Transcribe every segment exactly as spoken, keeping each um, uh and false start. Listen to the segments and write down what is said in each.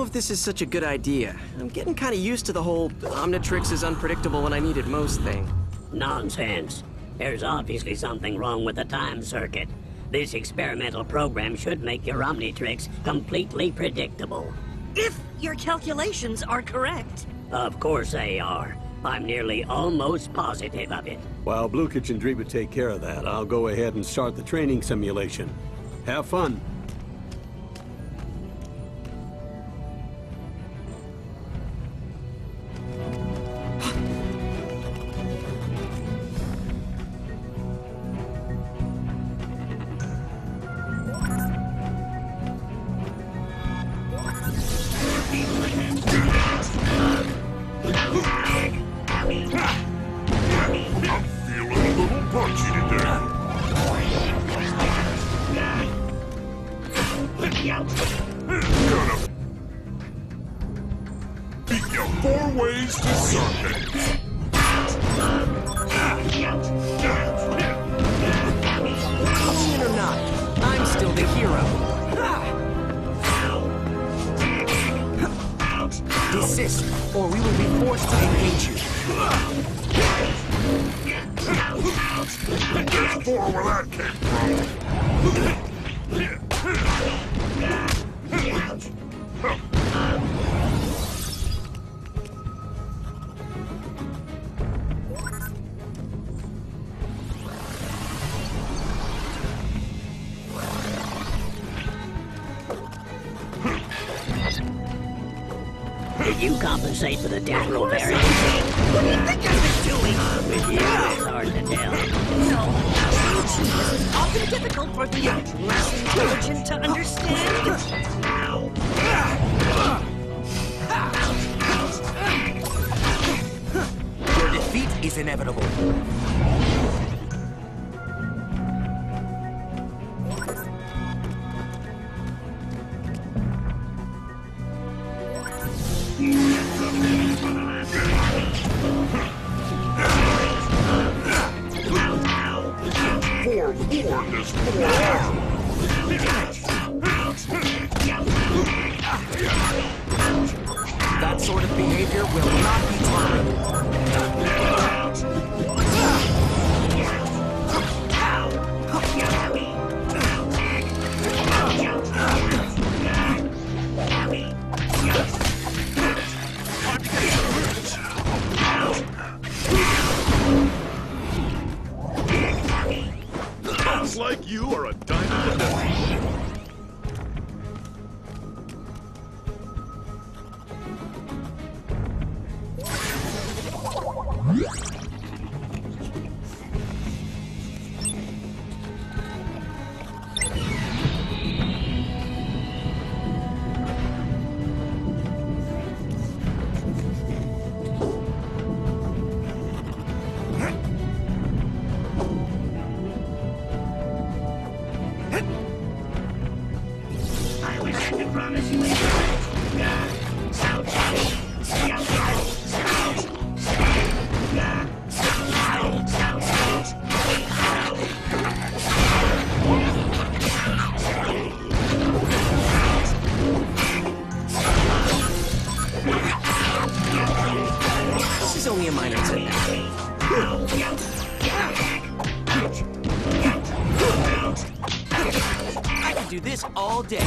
know if this is such a good idea. I'm getting kind of used to the whole Omnitrix is unpredictable when I need it most thing. Nonsense. There's obviously something wrong with the time circuit. This experimental program should make your Omnitrix completely predictable. If your calculations are correct. Of course they are. I'm nearly almost positive of it. While Blue Kitchen Dream would take care of that, I'll go ahead and start the training simulation. Have fun. Four ways to Sunday. Believe it or not, I'm still the hero. Desist, or we will be forced to engage you. There's four where that came from. Did you compensate for the temporal variance? What do you think I've been doing? With you, it's hard to tell. No. This is often difficult for the less intelligent to understand. Your defeat is inevitable. Forewarned is forearmed. That sort of behavior will not be tolerated. Sounds like you are a diamond in This is only a minor setback. I could do this all day.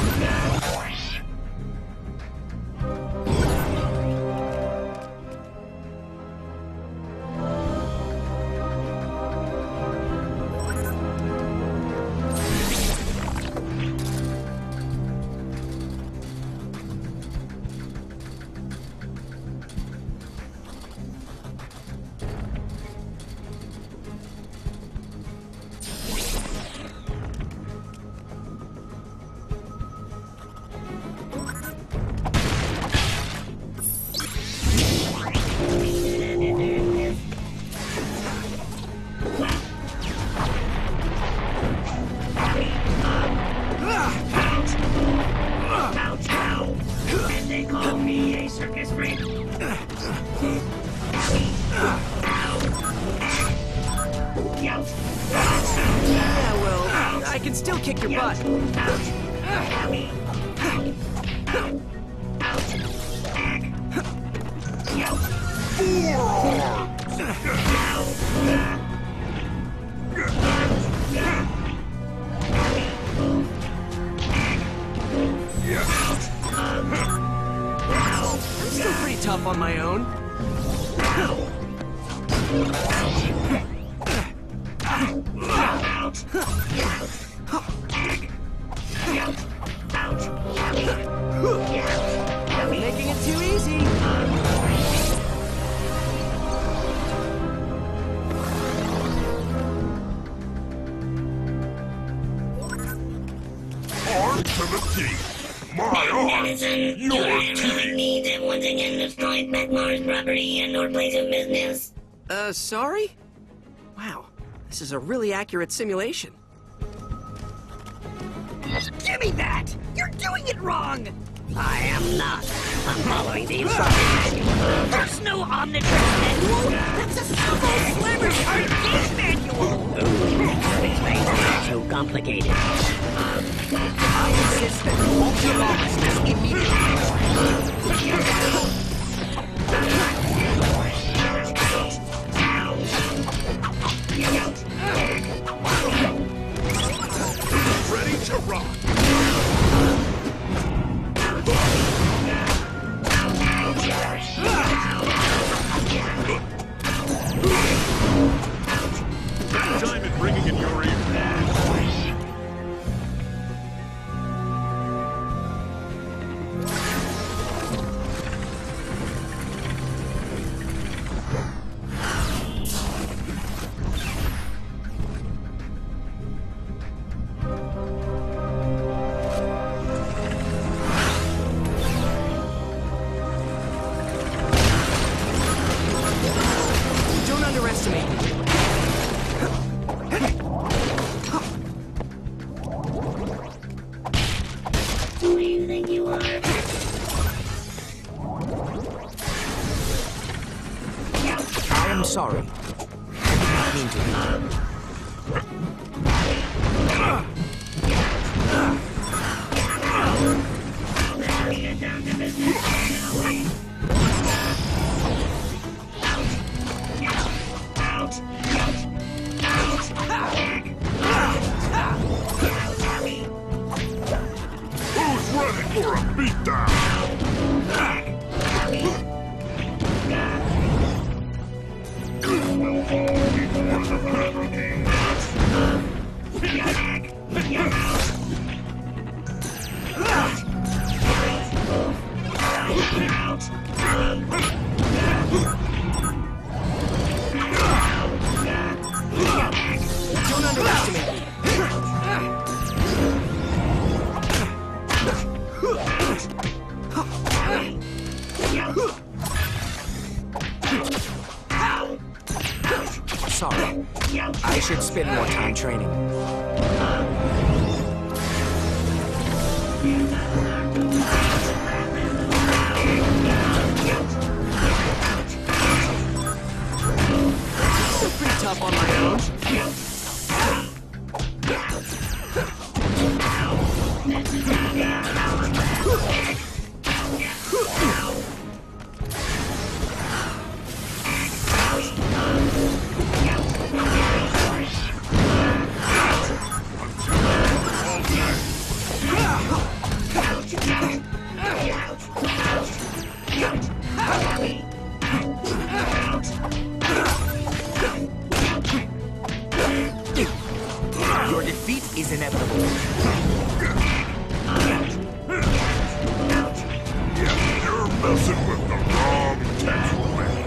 Yeah, well, I can still kick your butt. I'm still pretty tough on my own. Making it too easy. Arm to the teeth. My arm, your teeth. Me to once again destroy Mars property and or place of business. Uh, sorry? Wow, this is a really accurate simulation. Give me that! You're doing it wrong! I am not. I'm following the instructions manual. There's no Omniverse manual! That's a Sumo Slammer's arcade manual! Explains why it's so complicated. I insist that you halt your lawlessness immediately. Ready to rock. That diamond ringing in your ear. Don't underestimate me. Who do you think you are? I am sorry. I did not mean to hurt you. Who's ready for a beatdown? Don't underestimate me. Sorry. I should spend more time training. Still pretty tough on my own. Your defeat is inevitable. You're messing with the wrong template.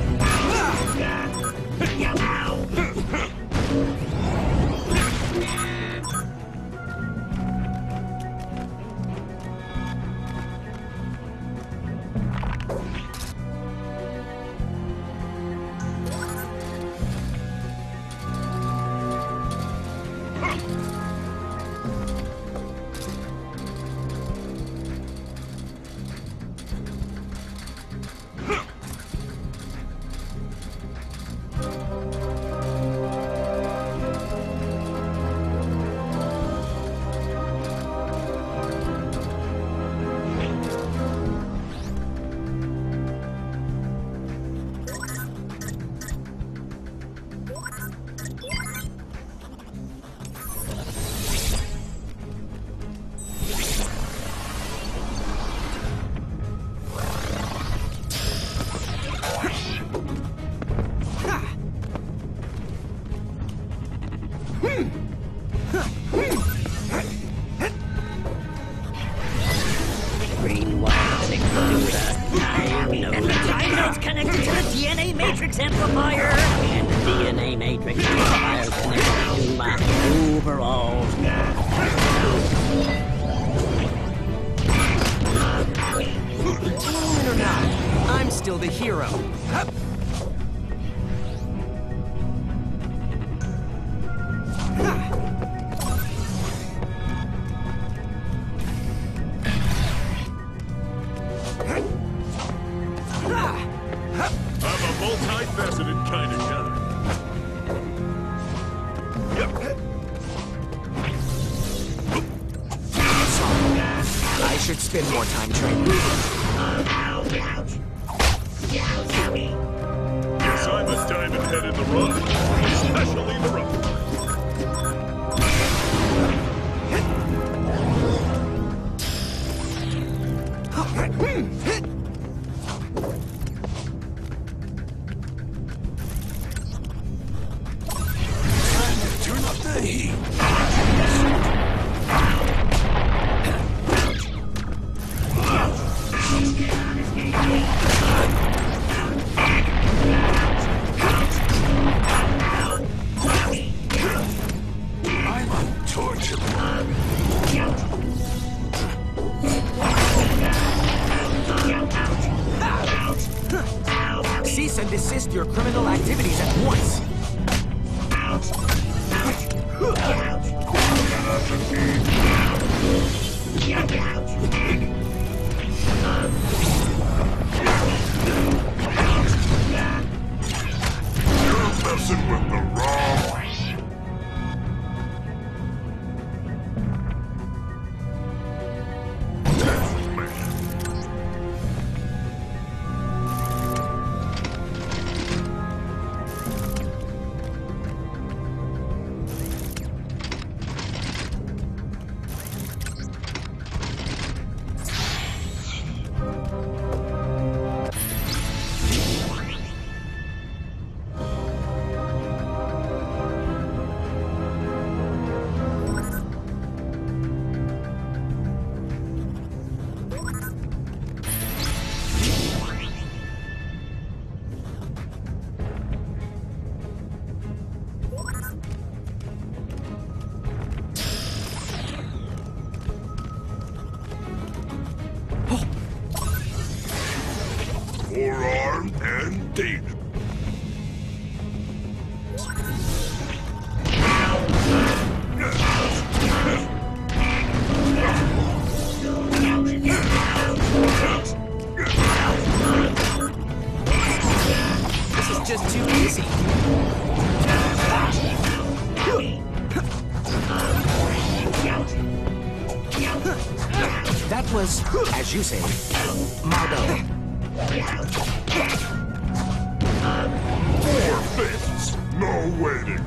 still the hero. Hup. I'm a multifaceted kind of guy. I should spend more time training. Yes, I'm a diamond head in the rough, especially the rough. Turn up the heat. I'm untouchable. Cease and desist your criminal activities at once. You're messing with the wrong. Forearm and deep. This is just too easy. That was, as you say, Mardo. Four fists, no waiting.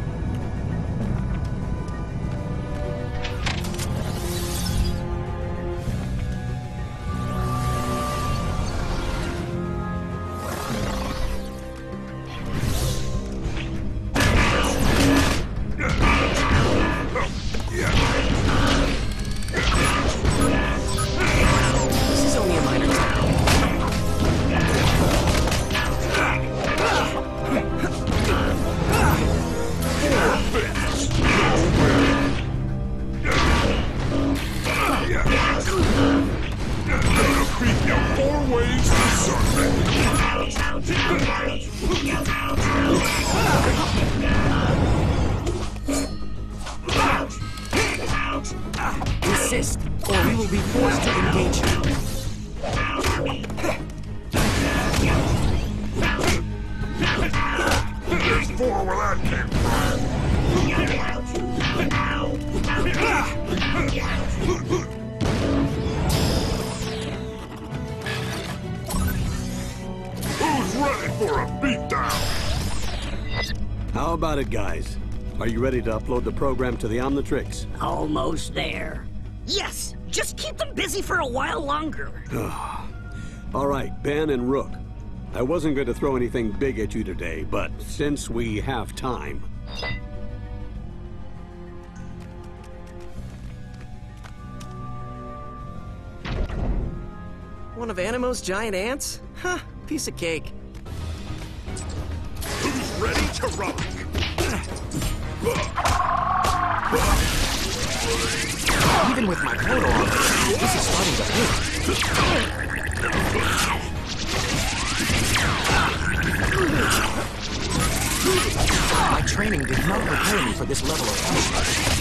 This is only a minor town. Four ways to serve Desist, or we will be forced to engage you. There's four where that came Who's ready for a beatdown? How about it, guys? Are you ready to upload the program to the Omnitrix? Almost there. Yes, just keep them busy for a while longer. All right, Ben and Rook. I wasn't going to throw anything big at you today, but since we have time... One of Animo's giant ants? Huh, piece of cake. Who's ready to rock? Even with my proto armor, this is starting to hurt. My training did not prepare me for this level of punishment.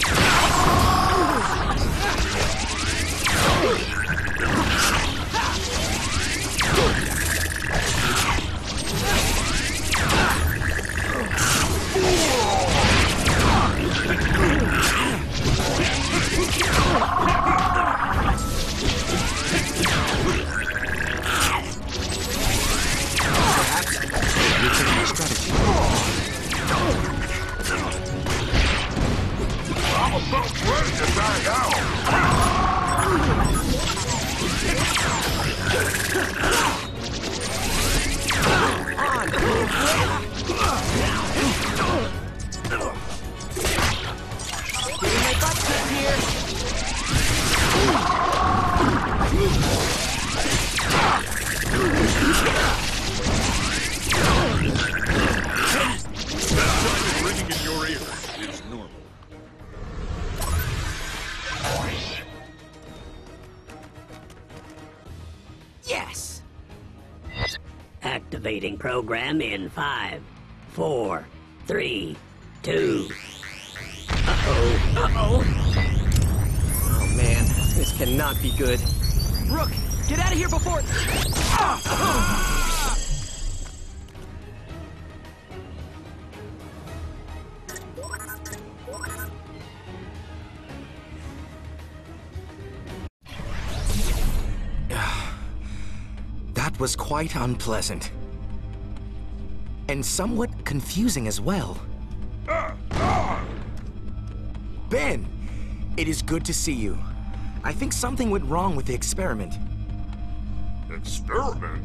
Yes! Activating program in five, four, three, two. Uh-oh. Uh-oh! Oh, man. This cannot be good. Rook, get out of here before... Ah! That was quite unpleasant. And somewhat confusing as well. Ben! It is good to see you. I think something went wrong with the experiment. Experiment?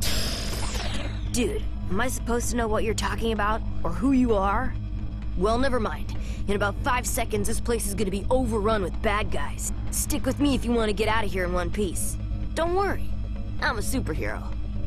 Dude, am I supposed to know what you're talking about? Or who you are? Well, never mind. In about five seconds, this place is gonna be overrun with bad guys. Stick with me if you want to get out of here in one piece. Don't worry, I'm a superhero.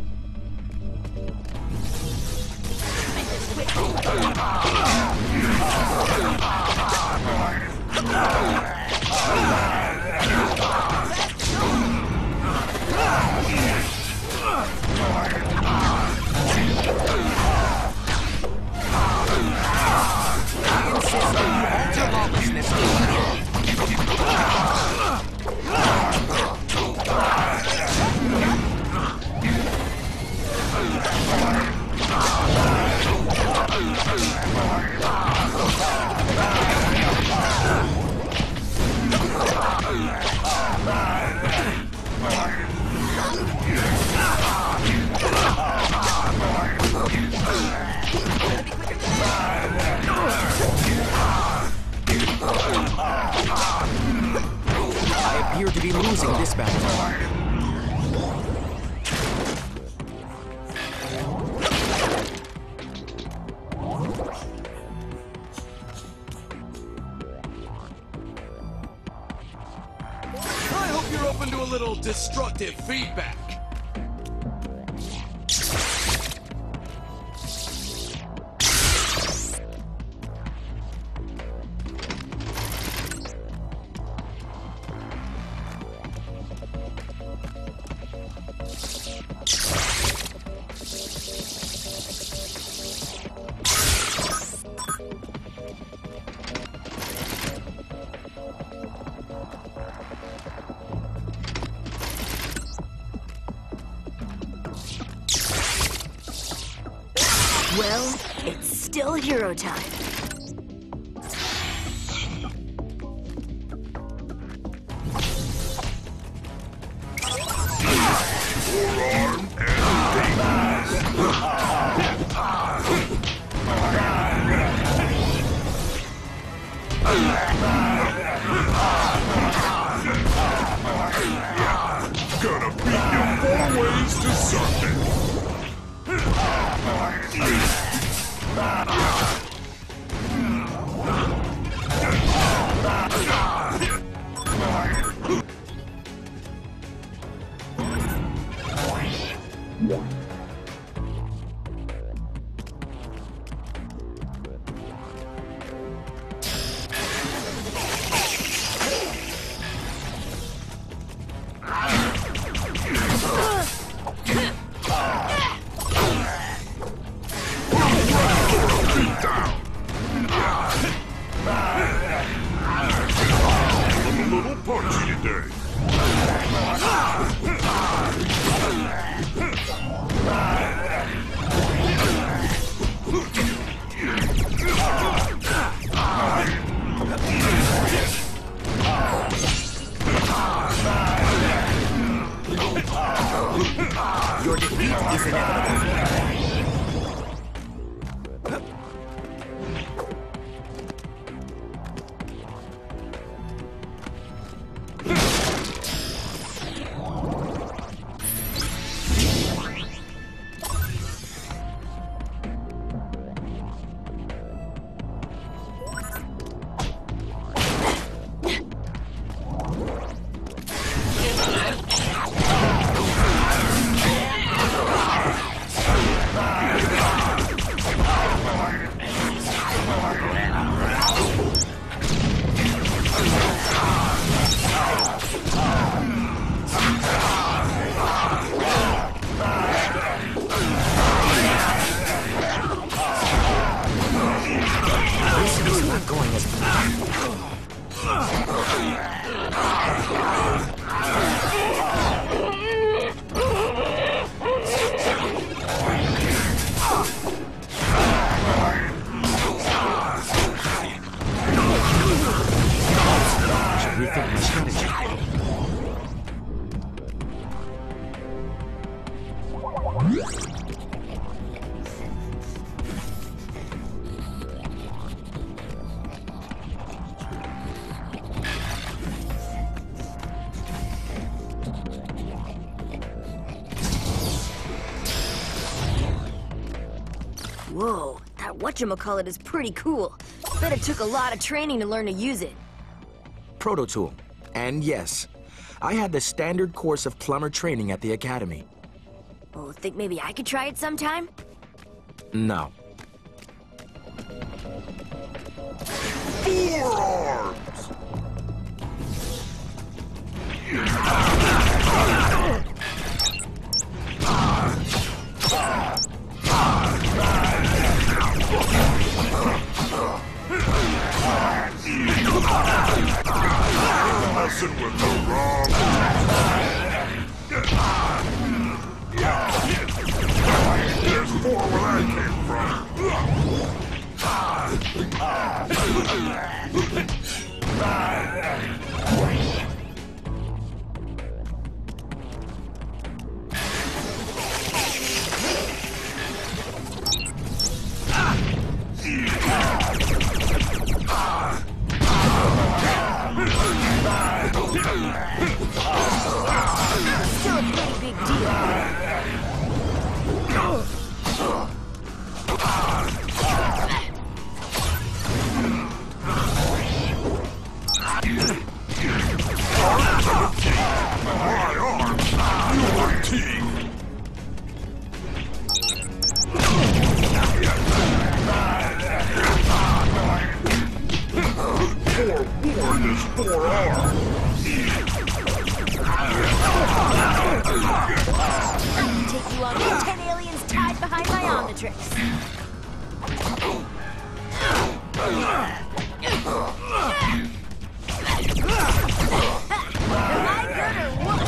I appear to be losing this battle. I hope you're open to a little destructive feedback. Well, it's still hero time. Gonna beat you four ways to Sunday. today. Your defeat is inevitable. Rethink my strategy. Whoa, that whatchamacallit is pretty cool. Bet it took a lot of training to learn to use it. Proto tool. And yes, I had the standard course of plumber training at the academy. Oh, think maybe I could try it sometime? No. Forearms! Messing with the wrong. There's more where I came from. Still a pretty big deal. My arms, your teeth. Four, four is four arms. I can take you on with ten aliens tied behind my Omnitrix. Am I good or what?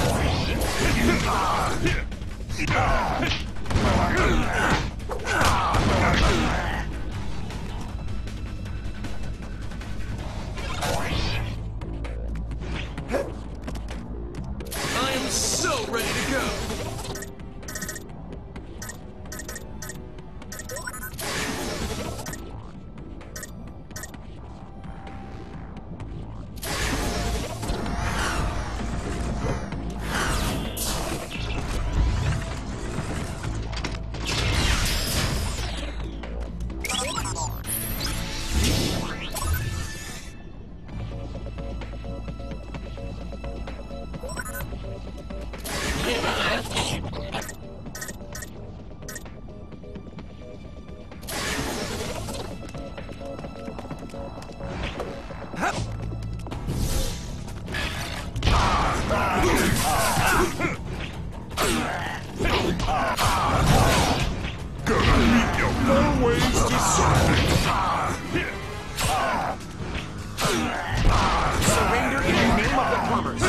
I am so ready to go. Gonna meet you four ways to Sunday. Surrender in the name of the plumber. plumbers.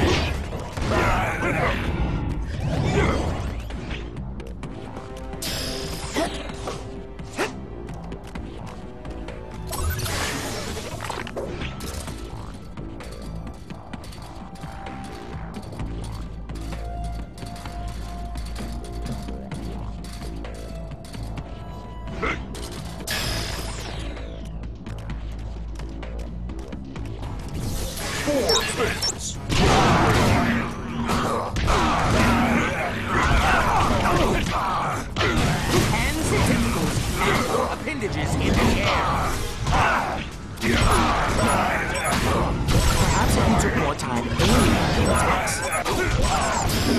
Four things. Hands, tentacles, and or appendages in the air. Perhaps if you took more time aiming at the attacks.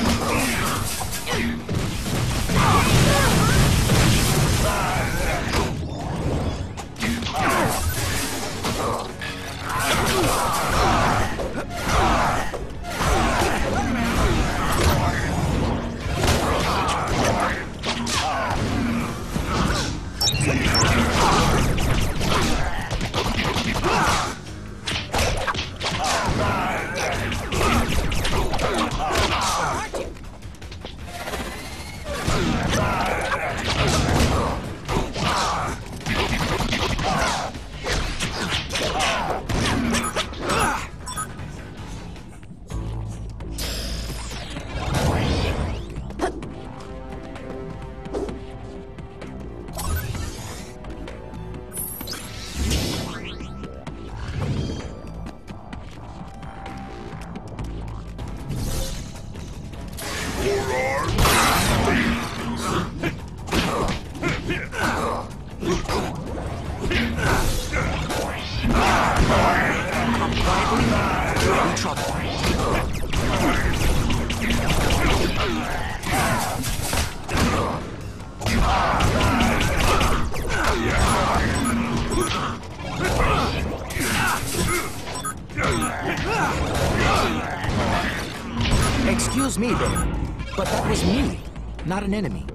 Excuse me, Ben, but that was me, not an enemy.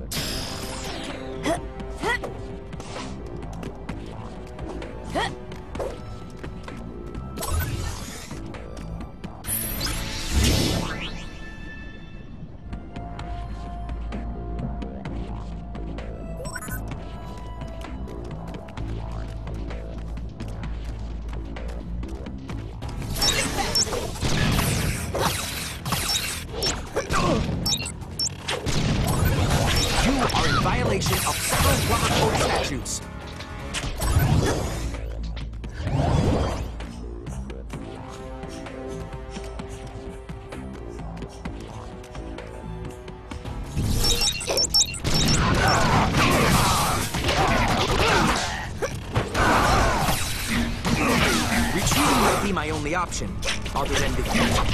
Violation of several rubber code statutes. Retreating might be my only option, other than defeat.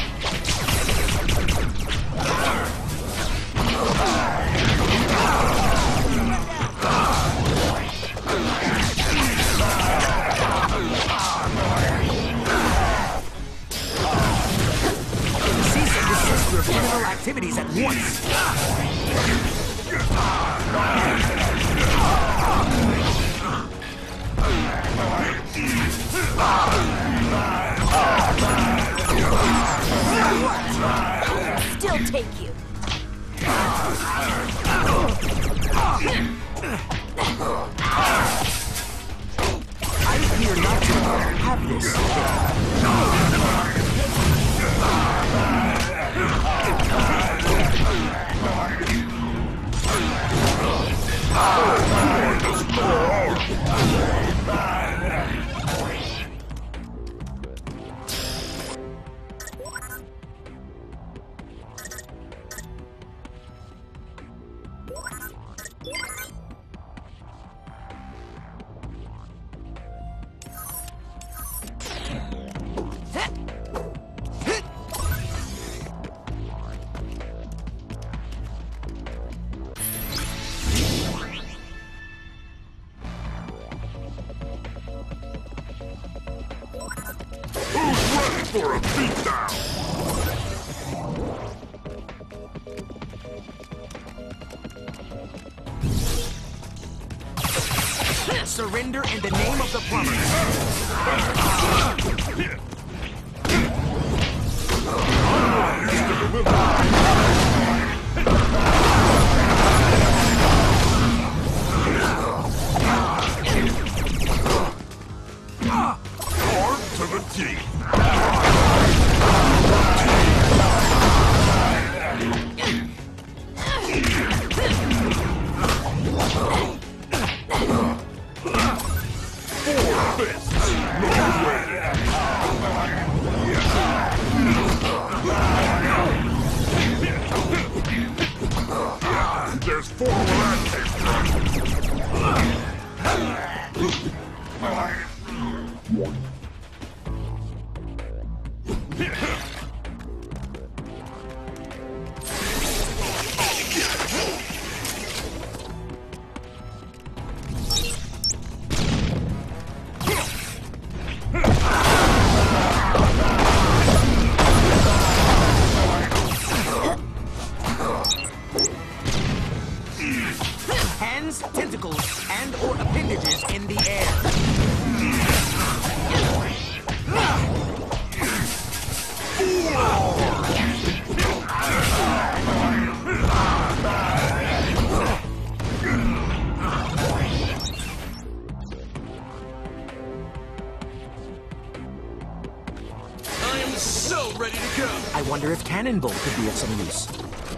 Criminal activities at once. Still take you. I'm here not to have this. For a beatdown! Surrender in the name of the plumbers. formal Hands, tentacles, and or appendages in the air. I am so ready to go. I wonder if Cannonball could be of some use.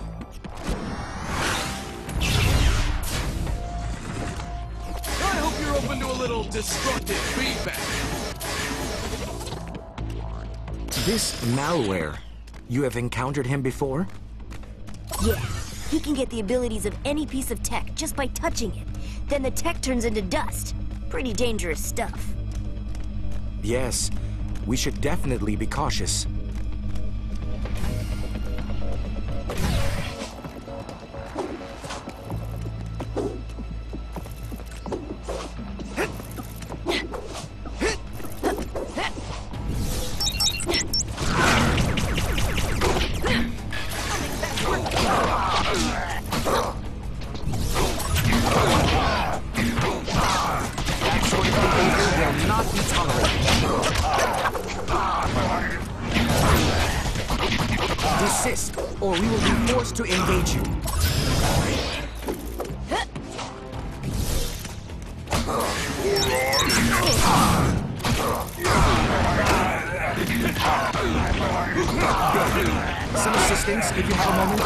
I hope you're open to a little destructive feedback. This malware, you have encountered him before? Yeah, he can get the abilities of any piece of tech just by touching it. Then the tech turns into dust. Pretty dangerous stuff. Yes, we should definitely be cautious. That sort of behavior will not be tolerated. Desist, or we will be forced to engage you. Some assistance, if you have a moment.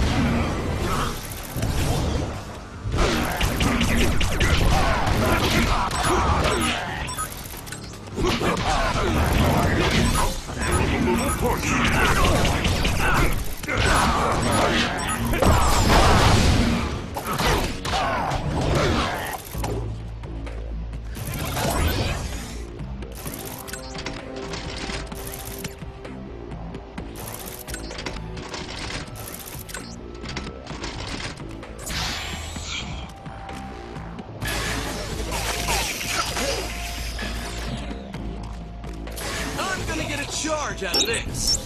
I'm gonna get a charge out of this.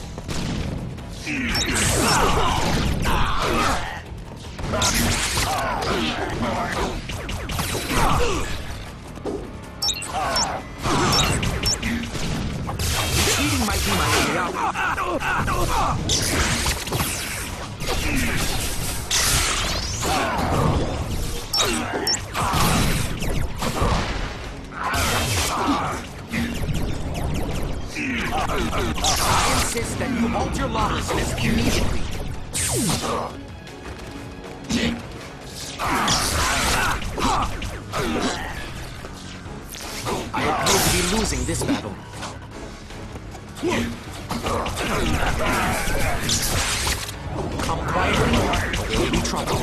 Cheating might be my way out. I insist that you halt your lawlessness immediately. I appear to be losing this battle. Come quietly, or there will be trouble.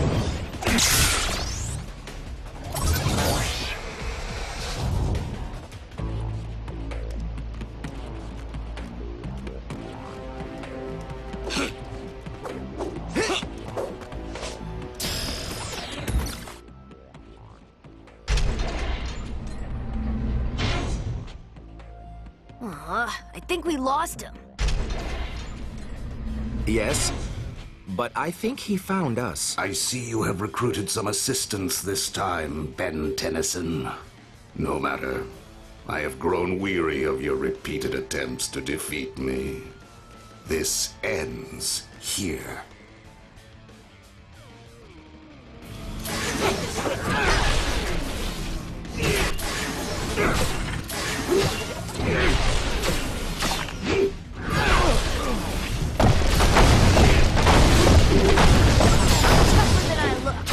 Uh, I think we lost him. Yes, but I think he found us. I see you have recruited some assistance this time, Ben Tennyson. No matter. I have grown weary of your repeated attempts to defeat me. This ends here. Tougher than I look.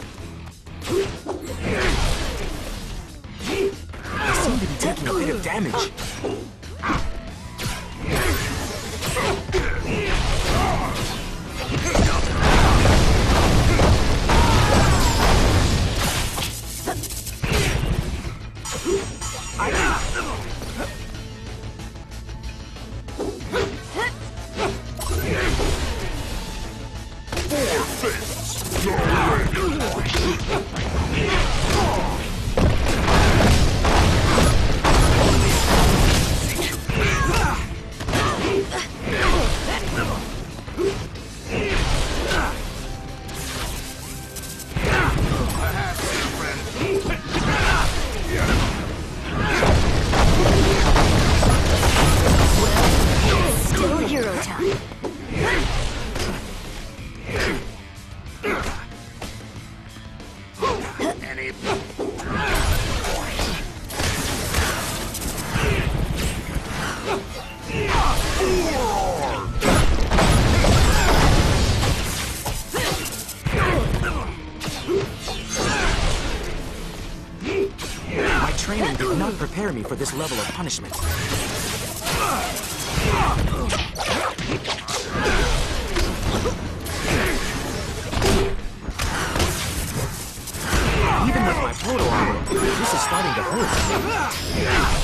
I seem to be taking a bit of damage. time. Any... My training did not prepare me for this level of punishment. Even with my proto armor, this is starting to hurt.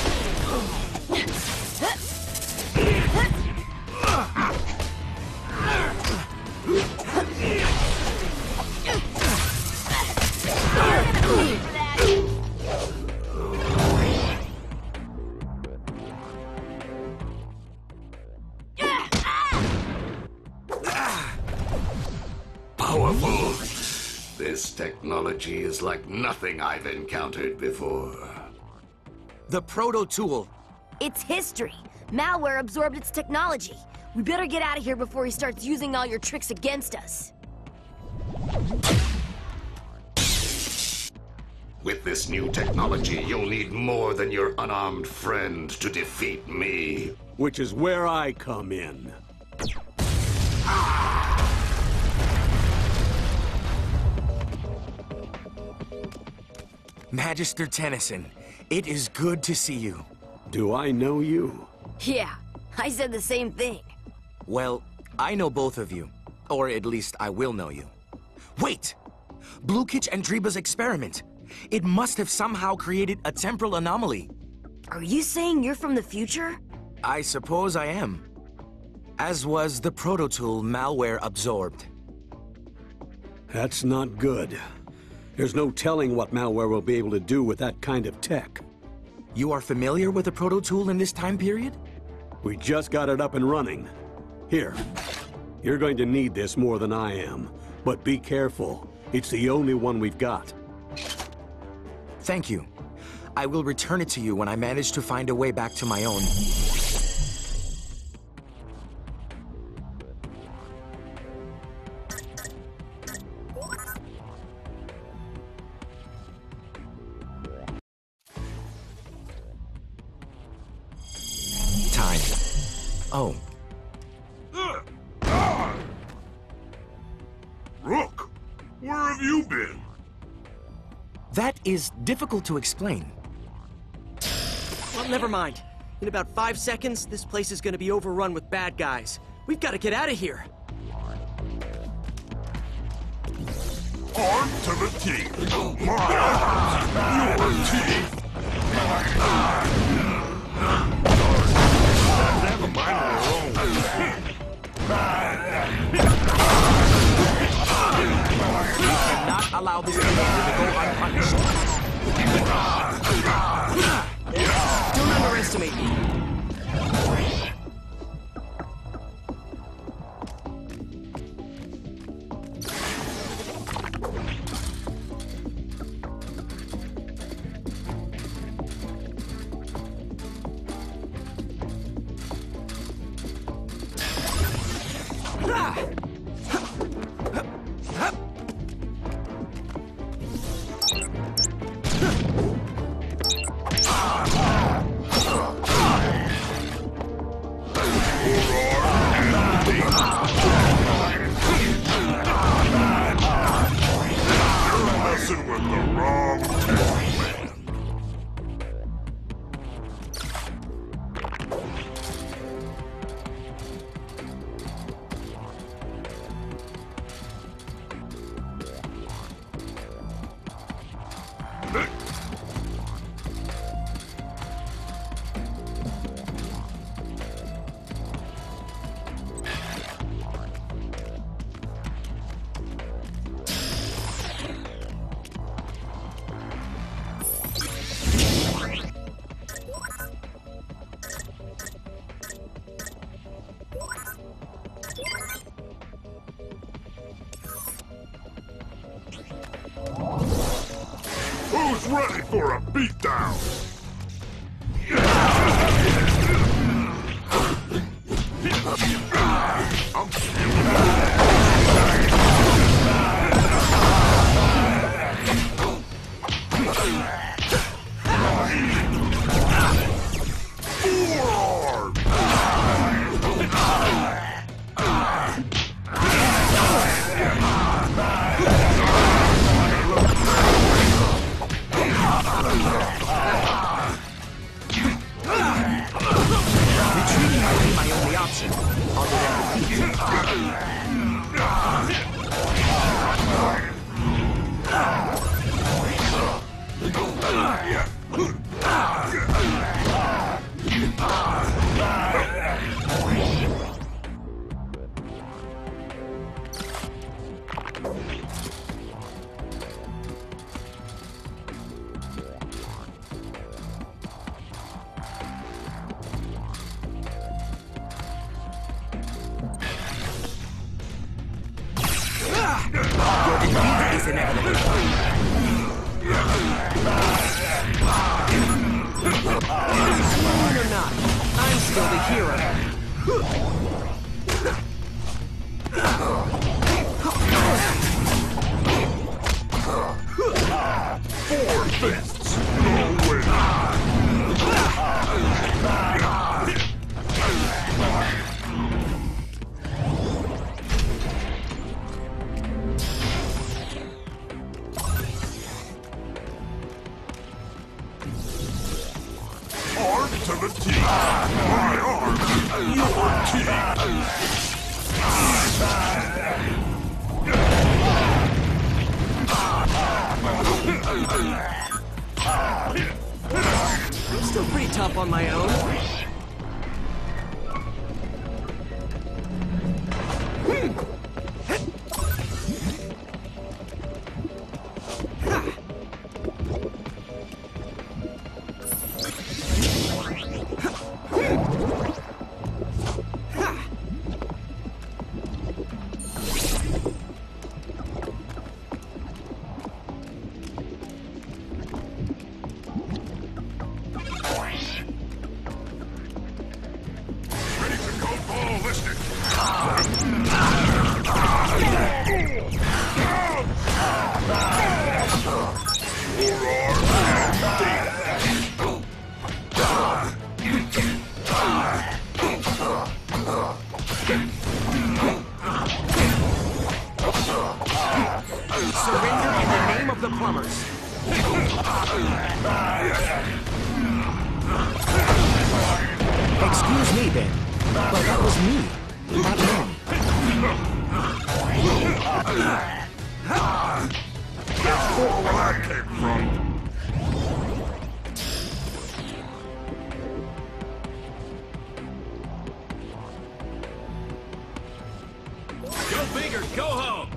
Powerful. This technology is like nothing I've encountered before. The proto tool. It's history. Malware absorbed its technology. We better get out of here before he starts using all your tricks against us. With this new technology, you'll need more than your unarmed friend to defeat me. Which is where I come in. Magister Tennyson, it is good to see you. Do I know you? Yeah, I said the same thing. Well, I know both of you. Or at least I will know you. Wait! Blukich and Dreba's experiment. It must have somehow created a temporal anomaly. Are you saying you're from the future? I suppose I am. As was the proto-tool malware absorbed. That's not good. There's no telling what malware will be able to do with that kind of tech. You are familiar with the proto-tool in this time period? We just got it up and running. Here, you're going to need this more than I am. But be careful. It's the only one we've got. Thank you. I will return it to you when I manage to find a way back to my own. Time. Oh. Rook, where have you been? That is difficult to explain. Well, never mind. In about five seconds, this place is gonna be overrun with bad guys. We've got to get out of here. Armed to the teeth. My arms, your teeth. Never mind our own. We cannot allow this commander to go unpunished. Don't underestimate me. Who's ready for a beatdown? Is inevitable. Or not, I'm still the hero. Four fists, no way. Arm to the teeth. My arm, your teeth. I'm still pretty tough on my own. Ready to go ballistic. Surrender in the name of the plumbers. Excuse me, Ben, but that was me, not them. That's more where I came from. Go big or go home!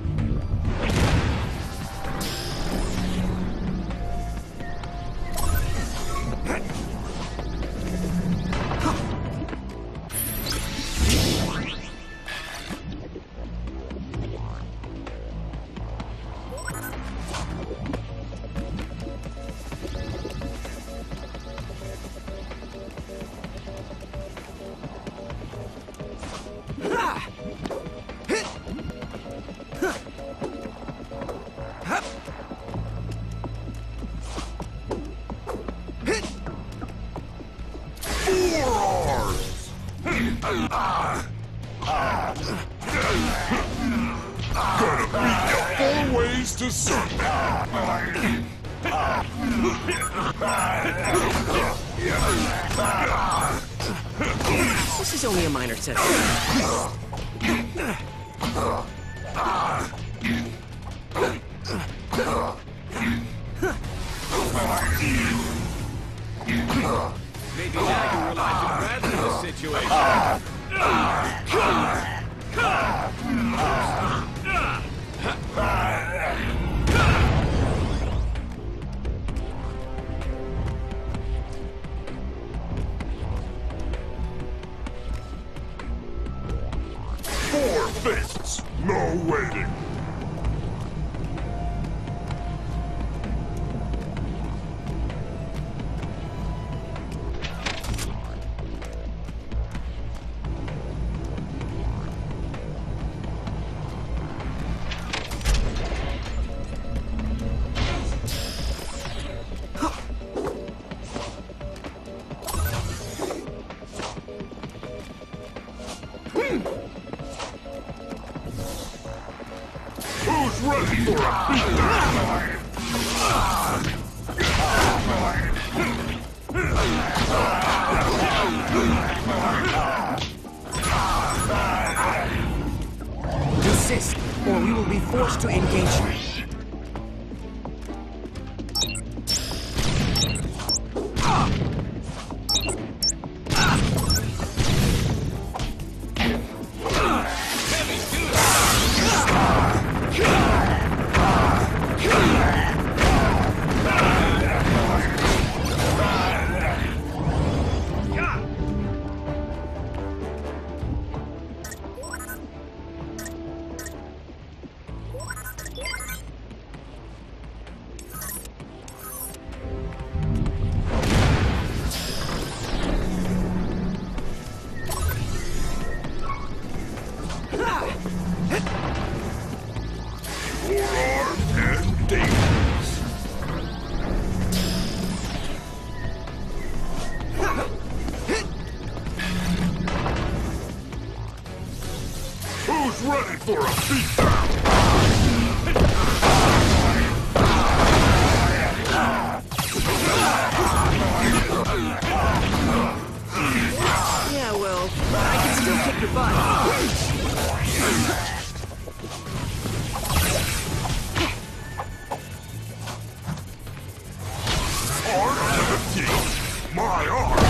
Gonna beat you four ways to Sunday. This is only a minor setback. Maybe now you realize you're Bradley in this situation. Four fists, no waiting. Who's ready for a beatdown? or we will be forced to engage you. Who's ready for a beatdown? Yeah, well, I can still kick your butt. Arm to the teeth. My arm.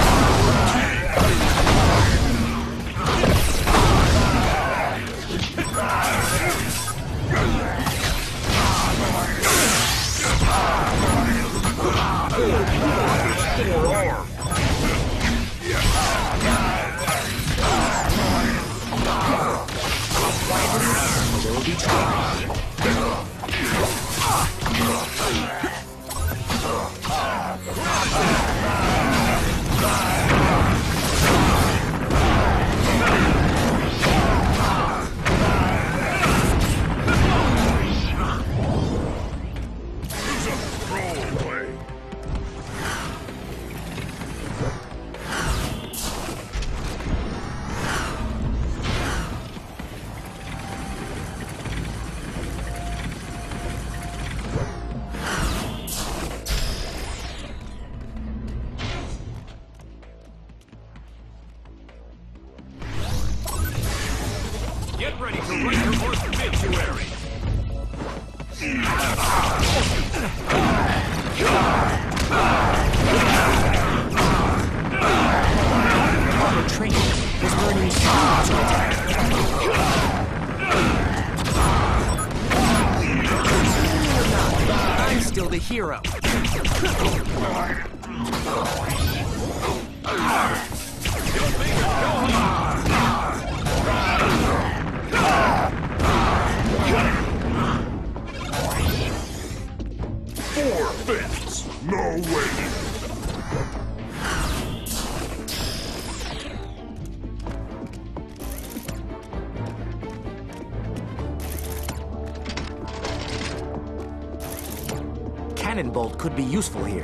Forearm. There will be trouble. Get ready to run your horse obituary. Our training was learning speedruns to attack. I'm still the hero. Four fifths. No way. Cannon bolt could be useful here.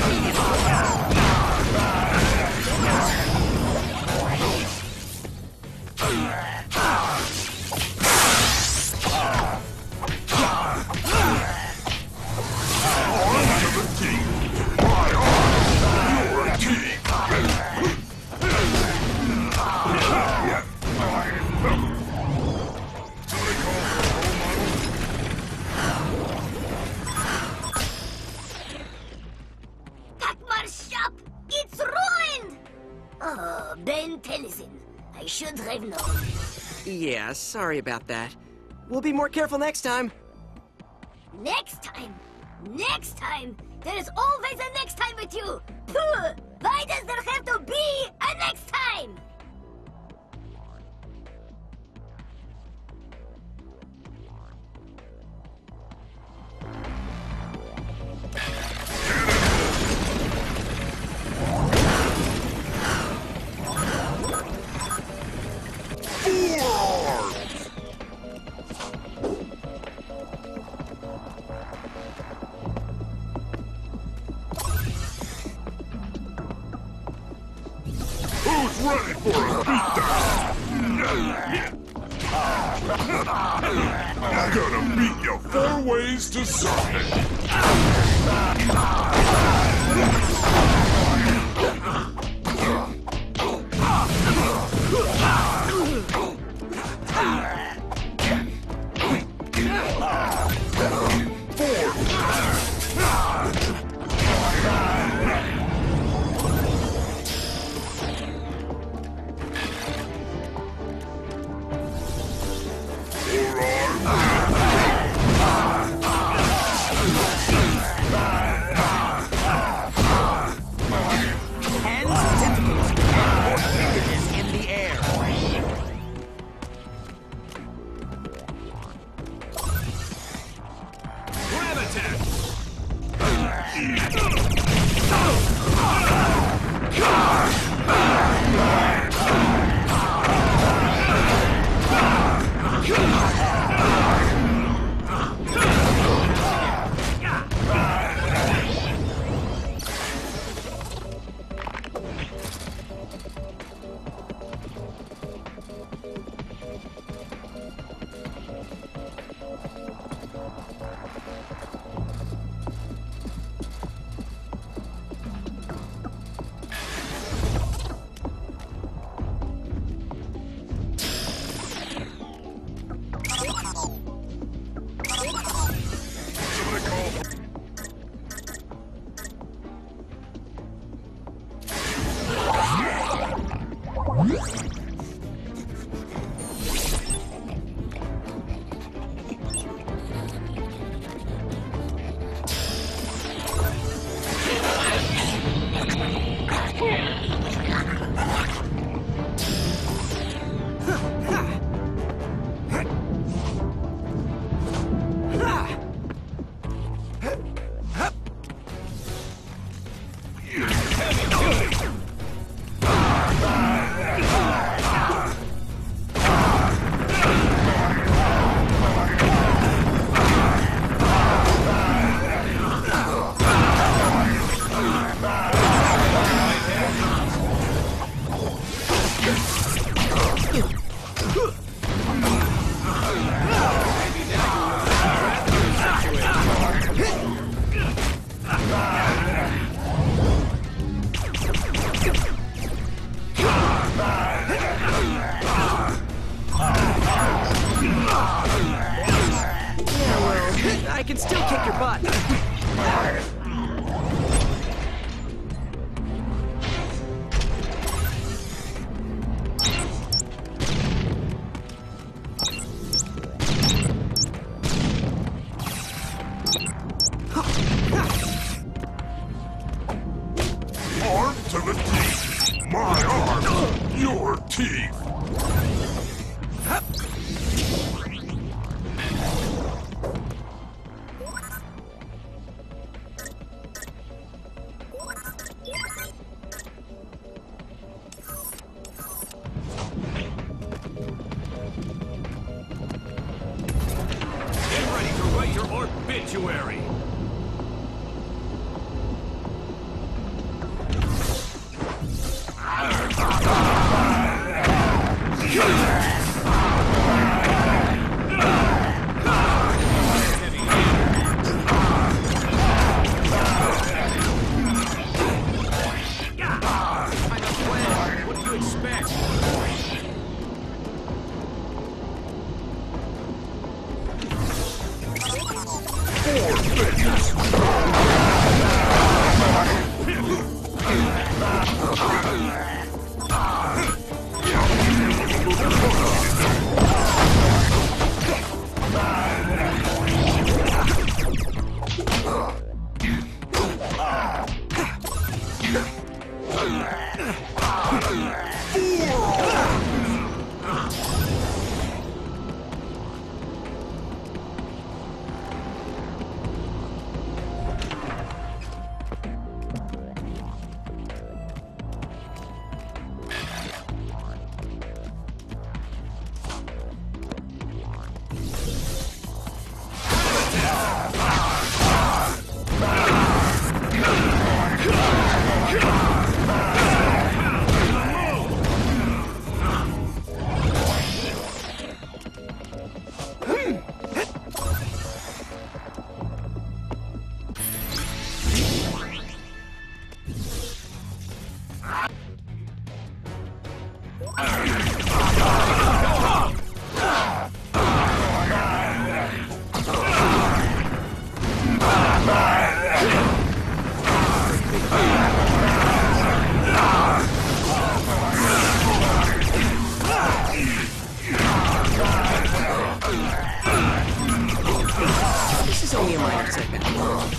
Ben Tennyson. I should have known. Yeah, sorry about that. We'll be more careful next time. Next time? Next time? There is always a next time with you! Puh! Why does there have to be a next time? Who's ready for a beatdown? I'm gonna beat you four ways to Sunday. I can still kick your butt. Arm to the teeth. My arm, your teeth. Get ready to write your obituary. This is only a minor setback.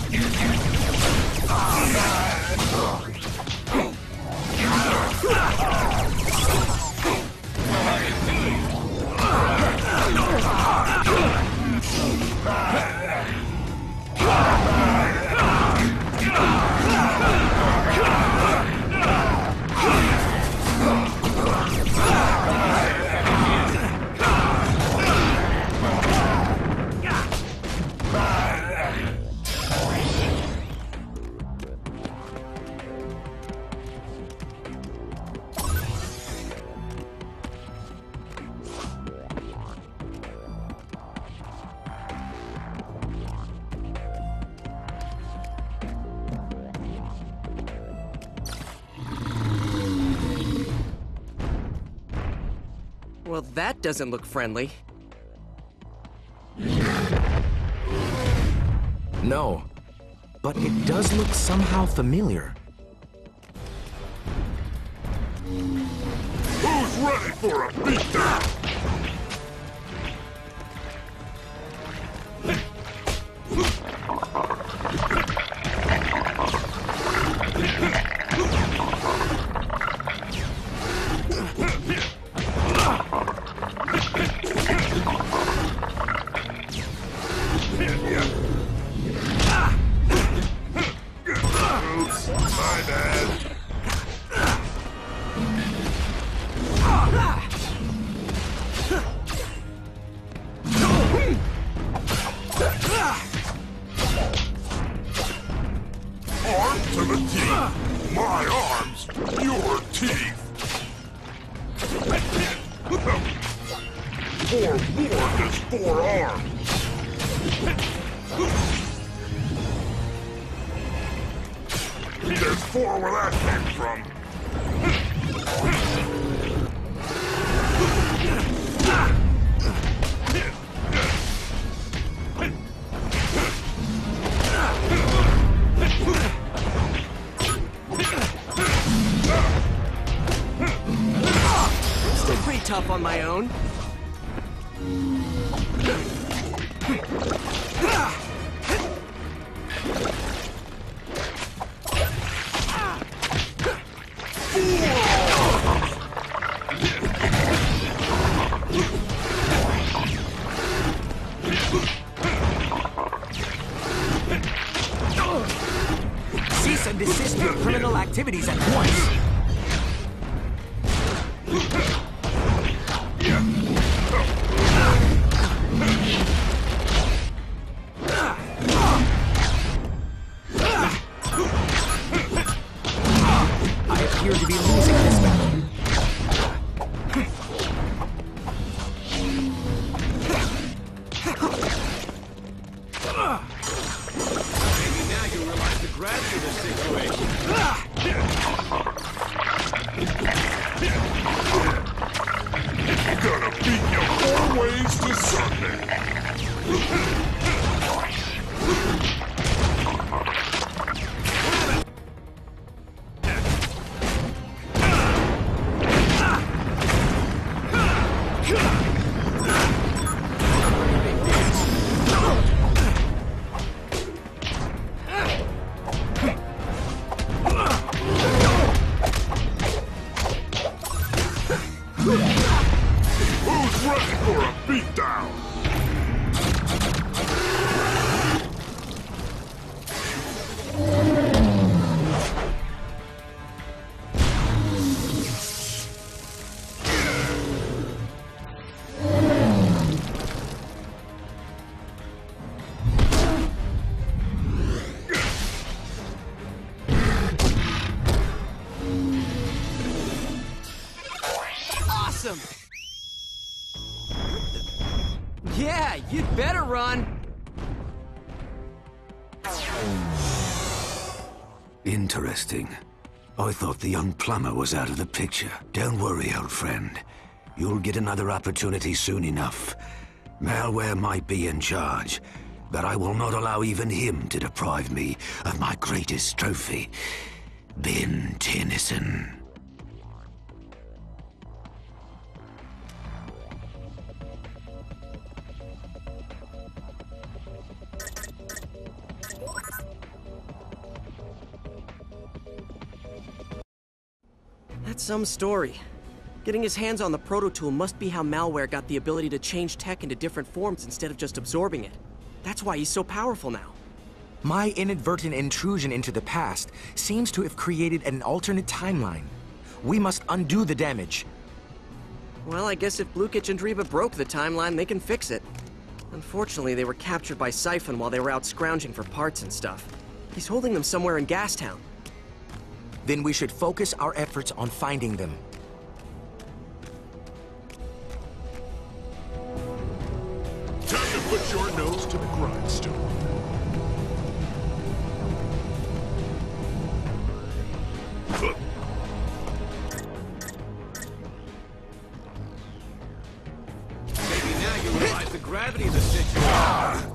Well, that doesn't look friendly. No, but it does look somehow familiar. Who's ready for a beatdown? Oops, my bad. Arm to the teeth. My arms, your teeth. Four more is four arms. There's four where that came from. Still pretty tough on my own. Cease and desist your criminal activities at once. I appear to be losing this battle. Maybe now you realize the gravity of the situation. Gonna beat you four ways to Sunday. Who's ready for a beatdown? Awesome! Yeah, you'd better run! Interesting. I thought the young plumber was out of the picture. Don't worry, old friend. You'll get another opportunity soon enough. Malware might be in charge, but I will not allow even him to deprive me of my greatest trophy. Ben Tennyson. That's some story. Getting his hands on the proto-tool must be how malware got the ability to change tech into different forms instead of just absorbing it. That's why he's so powerful now. My inadvertent intrusion into the past seems to have created an alternate timeline. We must undo the damage. Well, I guess if Blukich and Driba broke the timeline, they can fix it. Unfortunately, they were captured by Siphon while they were out scrounging for parts and stuff. He's holding them somewhere in Gastown. Then we should focus our efforts on finding them. Time to put your nose to the grindstone. Maybe now you realize the gravity of the situation.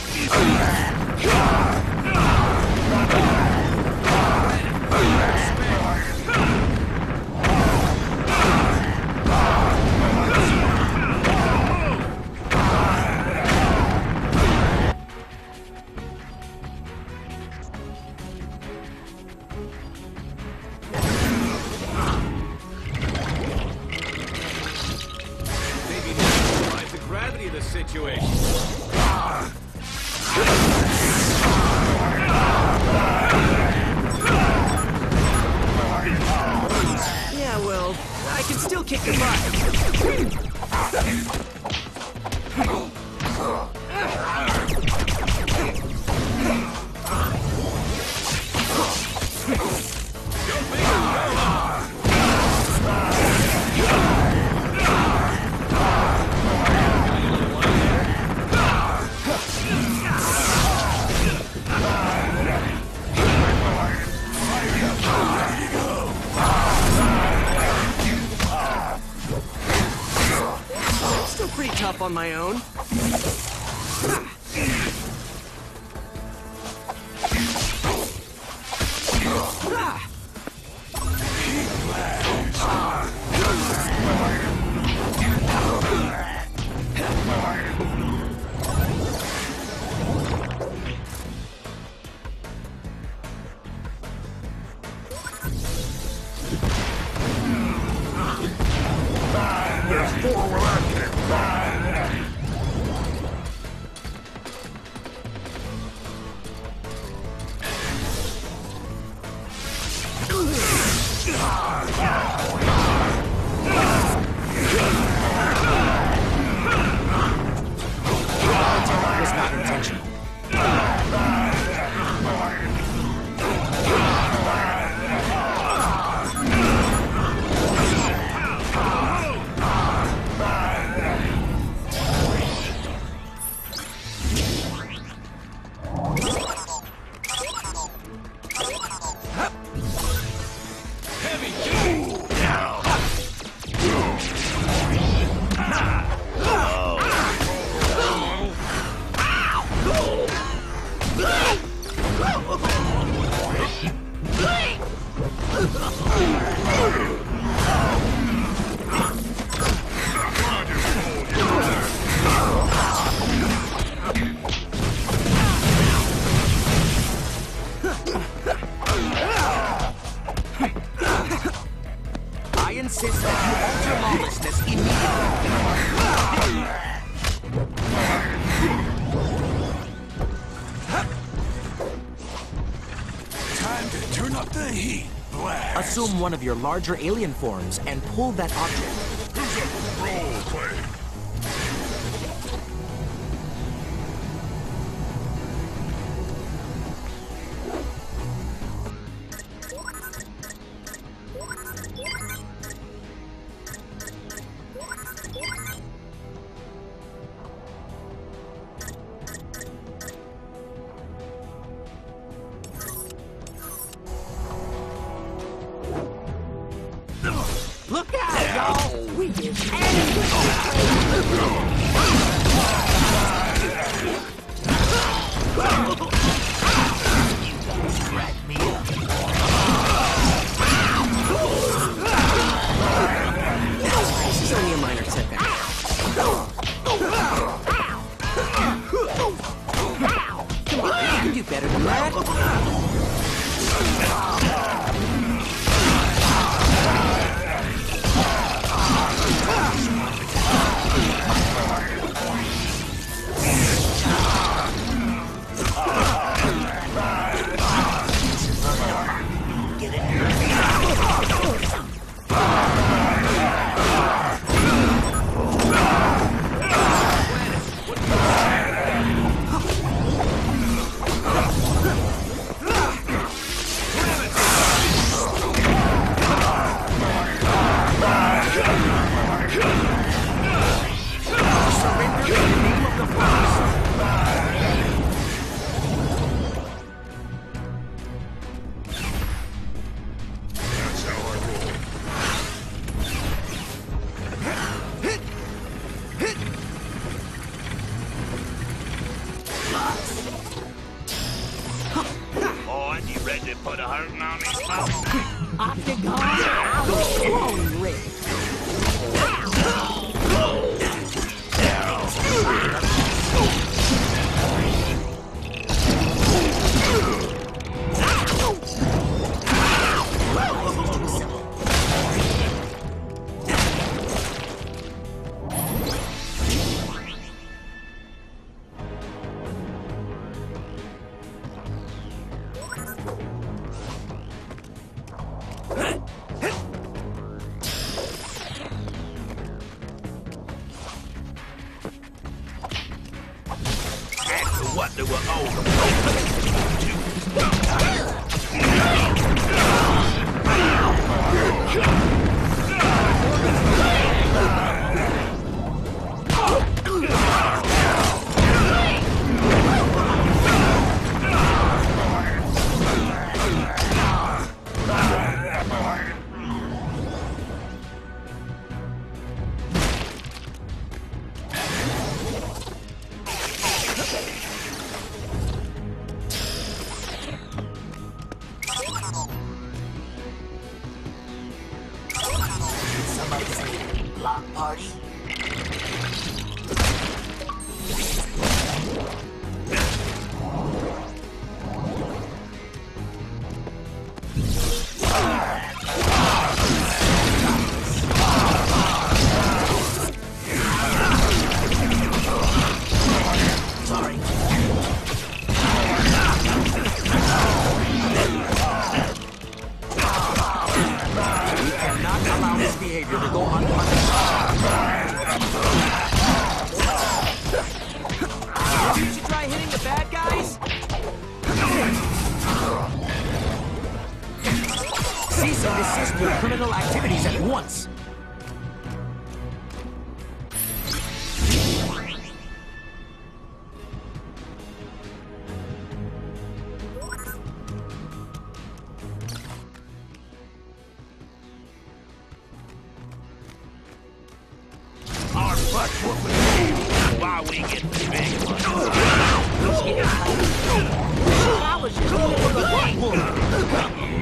Situation. Yeah, well, I can still kick your butt. Pretty tough on my own. There's more where I came from. Was not intentional. I insist that you alter lawlessness immediately. Time to turn up the heat. Blast. Assume one of your larger alien forms and pull that object. Who's up with role play? Look out, y'all! We did You guys crack me up. Octagon, our throne ring. What they were old. Block party? Sorry. We cannot allow this behavior to go unpunished. Maybe you should try hitting the bad guys? Cease and desist with criminal activities at once. Our butt whooping. Why we get the big one? I was just looking for the butt whoop.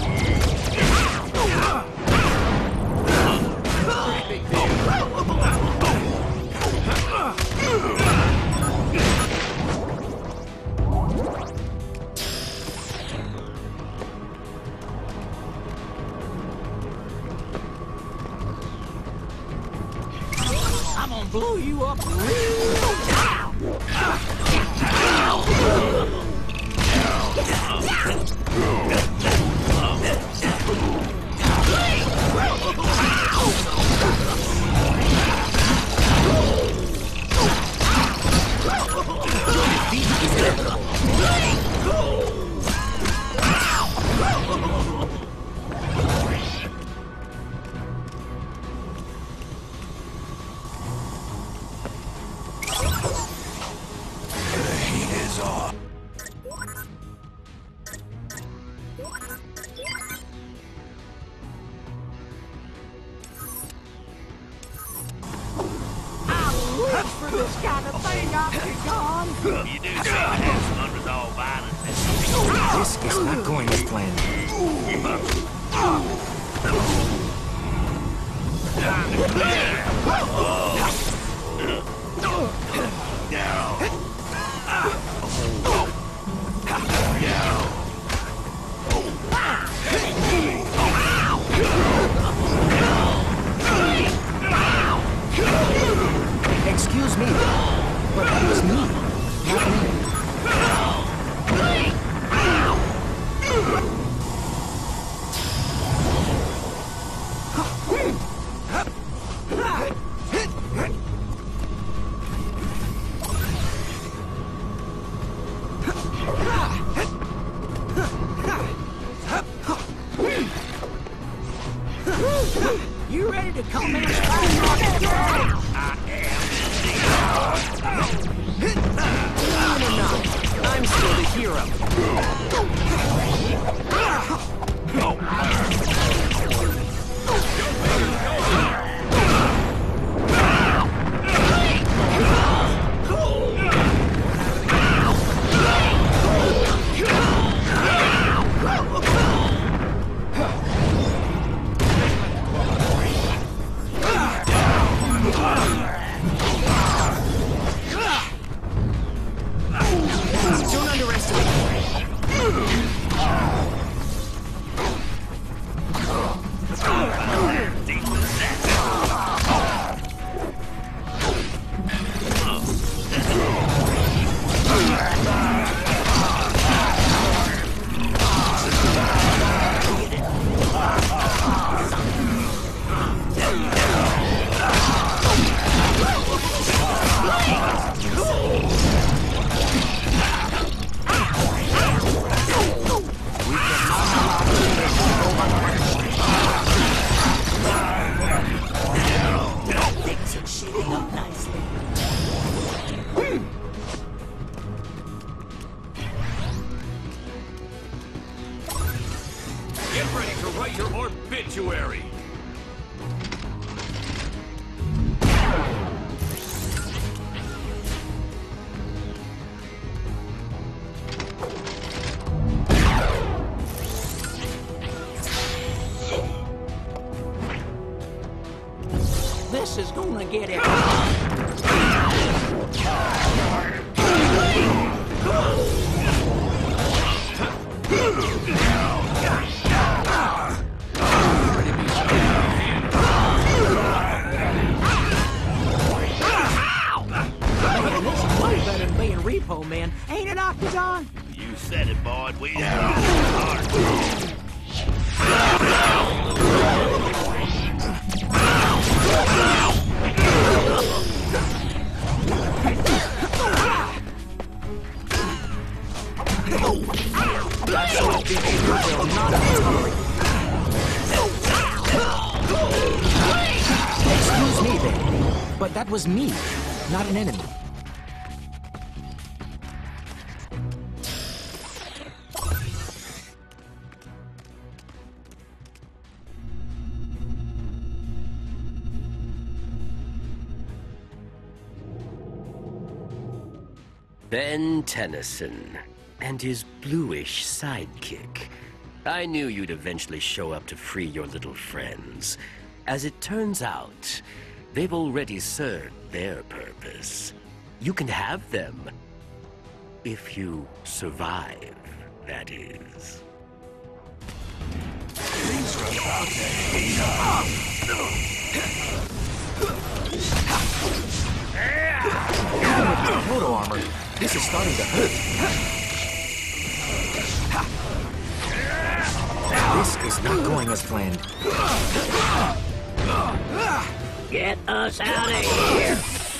I'm gonna blow you up for this kind of thing, Octagon. You do say have fun with all violence. This is not going as planned. Time to clear. Excuse me, but that was me, not me. You ready to come in and fight? I am indeed. I'm still the hero. write your obituary. This is gonna get it. Better than being Repo Man, ain't it, Octagon? You said it, Bard. We have hard. Excuse me then, but that was me, not an enemy. Ben Tennyson and his bluish sidekick. I knew you'd eventually show up to free your little friends. As it turns out, they've already served their purpose. You can have them. If you survive, that is. Things are about to heat up. Even with the proto armor, this is starting to hurt. This is not going as planned. Get us out of here!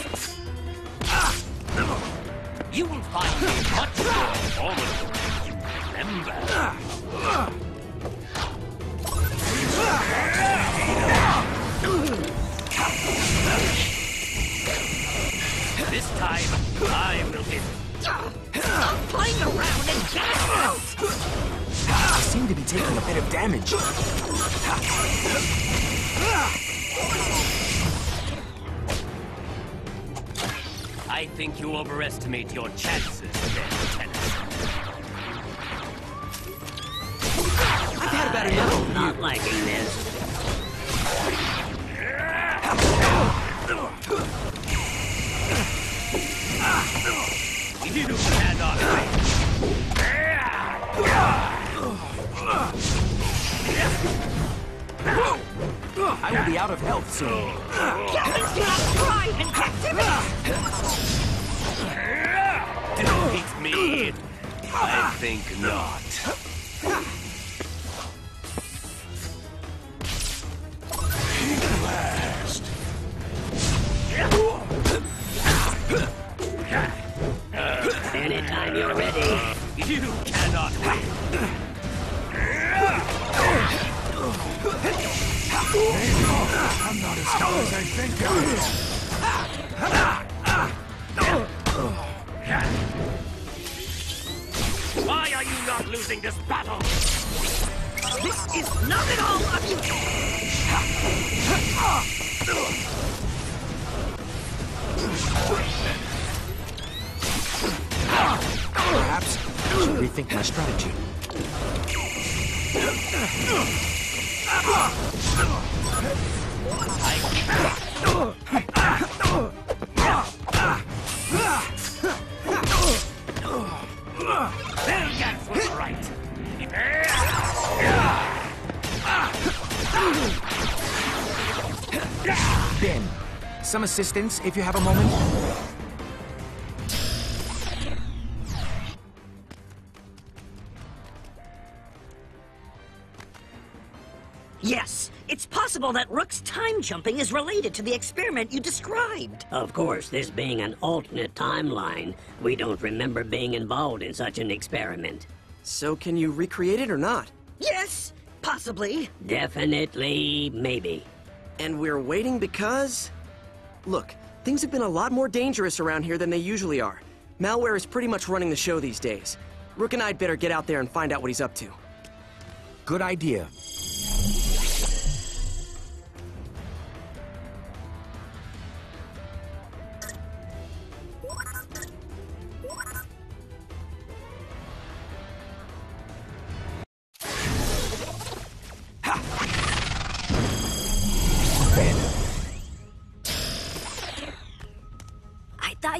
You will find me much more formidable than you remember. This time, I will win. Stop playing around and get out! I seem to be taking a bit of damage. I think you overestimate your chances, Ben Tennyson. I've had about enough of I'm not liking this. You cannot win. I will be out of health soon. Captain's gonna thrive in captivity! Defeat me? I think not. Last. Anytime you're ready. You cannot win. I'm not as tough as I think I am. Why are you not losing this battle? This is not at all amusing! Perhaps I should rethink my strategy. That's what's right. Ben, some assistance if you have a moment? Yes, it's possible that Rook's time jumping is related to the experiment you described. Of course, this being an alternate timeline, we don't remember being involved in such an experiment. So can you recreate it or not? Yes, possibly. Definitely, maybe. And we're waiting because... Look, things have been a lot more dangerous around here than they usually are. Malware is pretty much running the show these days. Rook and I'd better get out there and find out what he's up to. Good idea.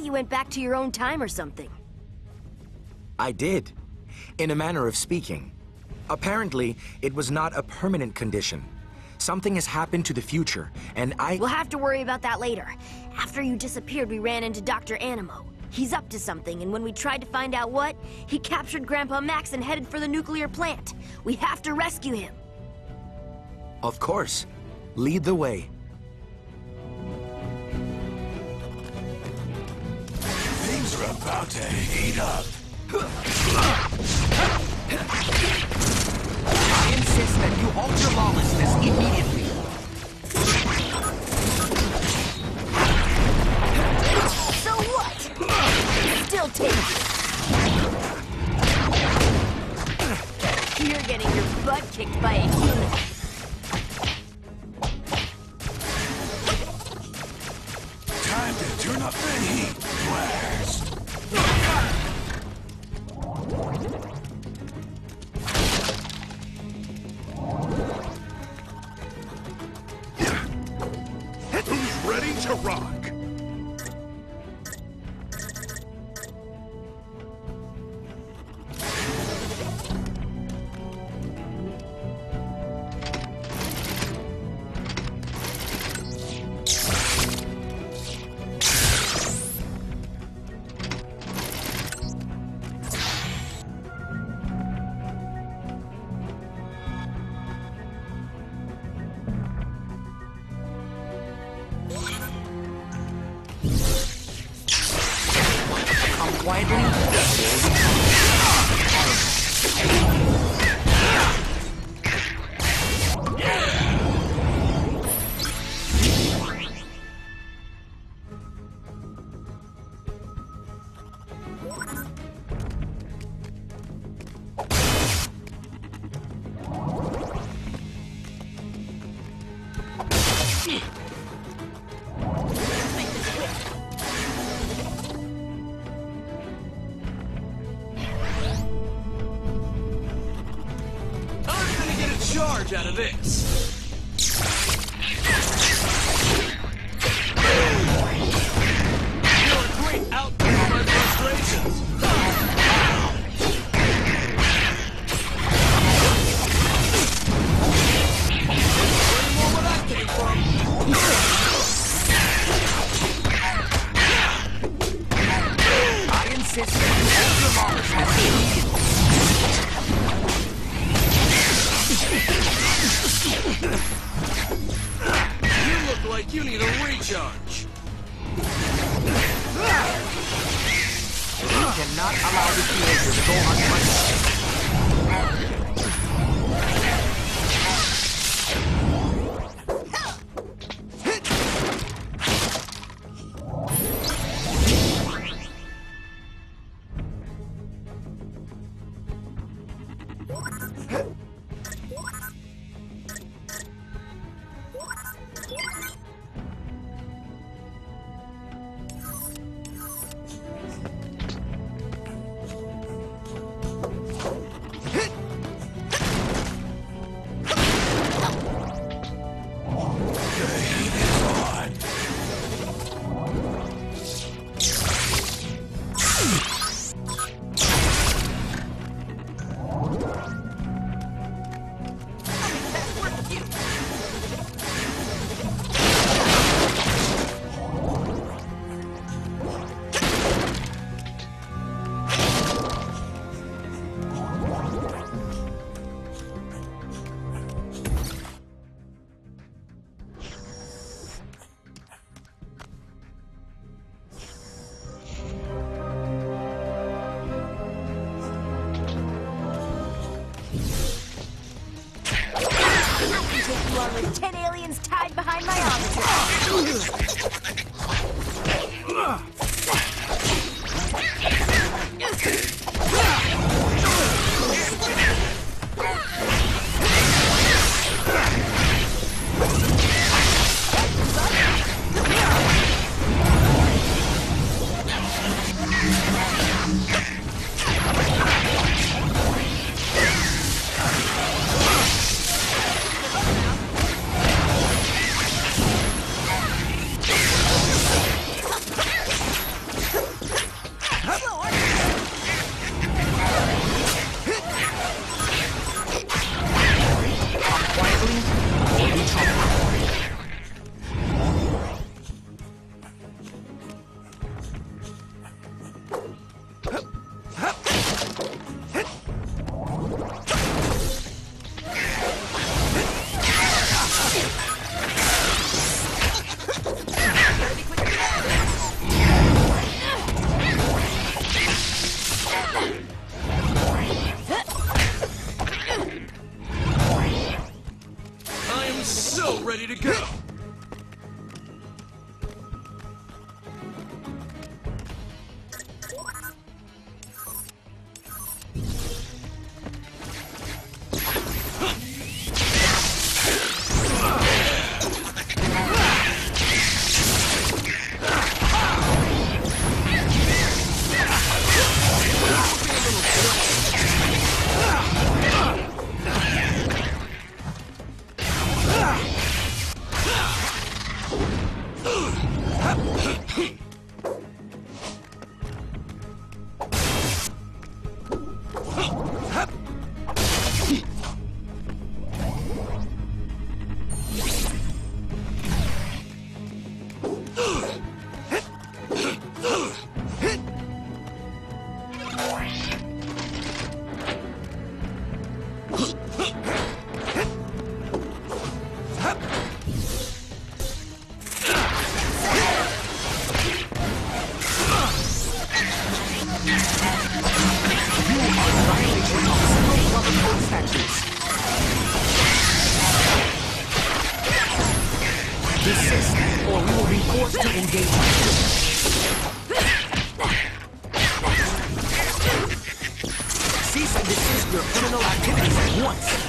you went back to your own time or something. I did, in a manner of speaking. Apparently, it was not a permanent condition. Something has happened to the future, and I... We'll have to worry about that later. After you disappeared, we ran into Doctor Animo. He's up to something, and when we tried to find out what, he captured Grandpa Max and headed for the nuclear plant. We have to rescue him. Of course. Lead the way. Things are about to heat up. I insist that you halt your lawlessness immediately. So what? Still takes. You're getting your butt kicked by a human. Time to turn up the heat blast. Who's ready to rock? Quietly. Charge out of this. You're a great output of my frustrations. Where more where that came from? I insist that you hold your lawlessness immediately. You look like you need a recharge. You cannot allow this behavior to go unpunished. Along with ten aliens tied behind my Omniverse. So ready to go! Desist, or we will be forced to engage. Cease and desist your criminal activities at once.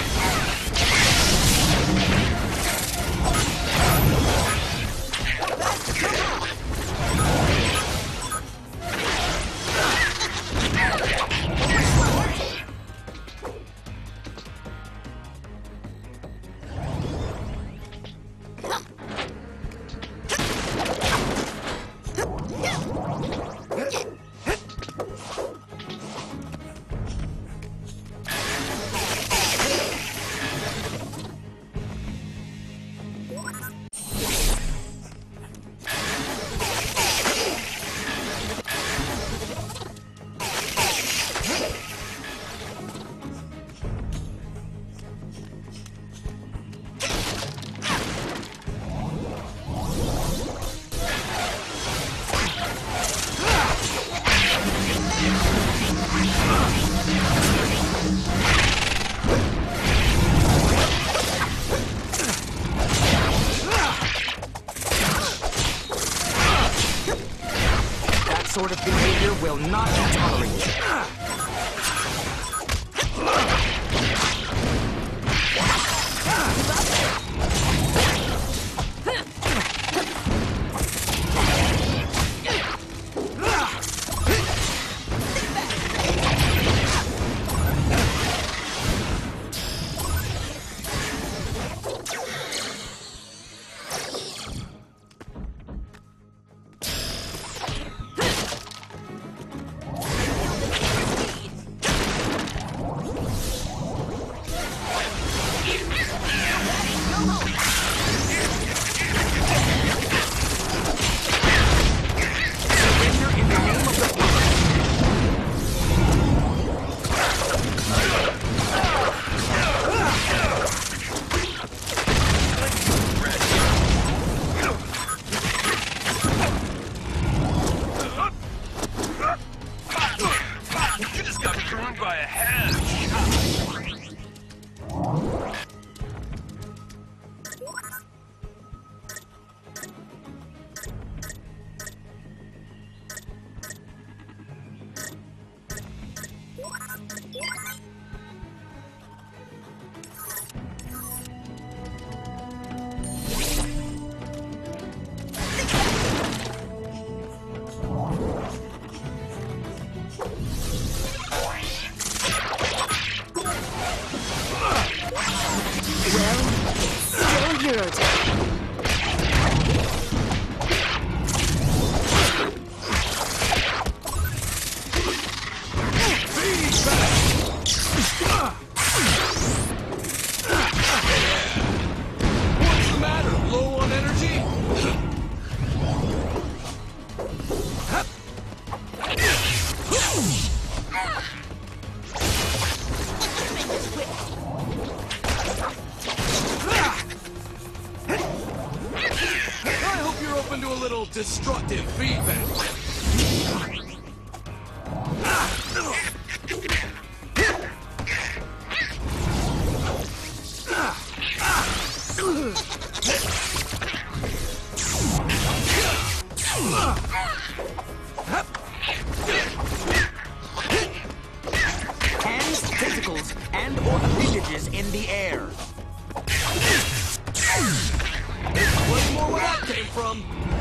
Sort of behavior will not be tolerated. Destructive feedback. Hands, tentacles, and or appendages in the air. Where's more where that came from?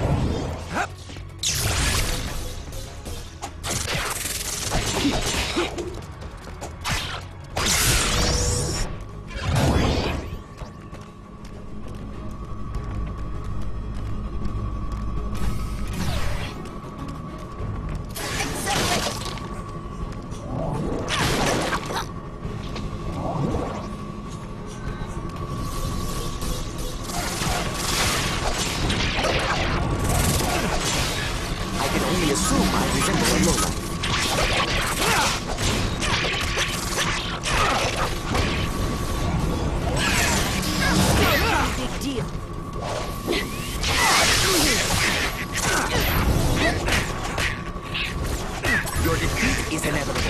Your defeat is inevitable.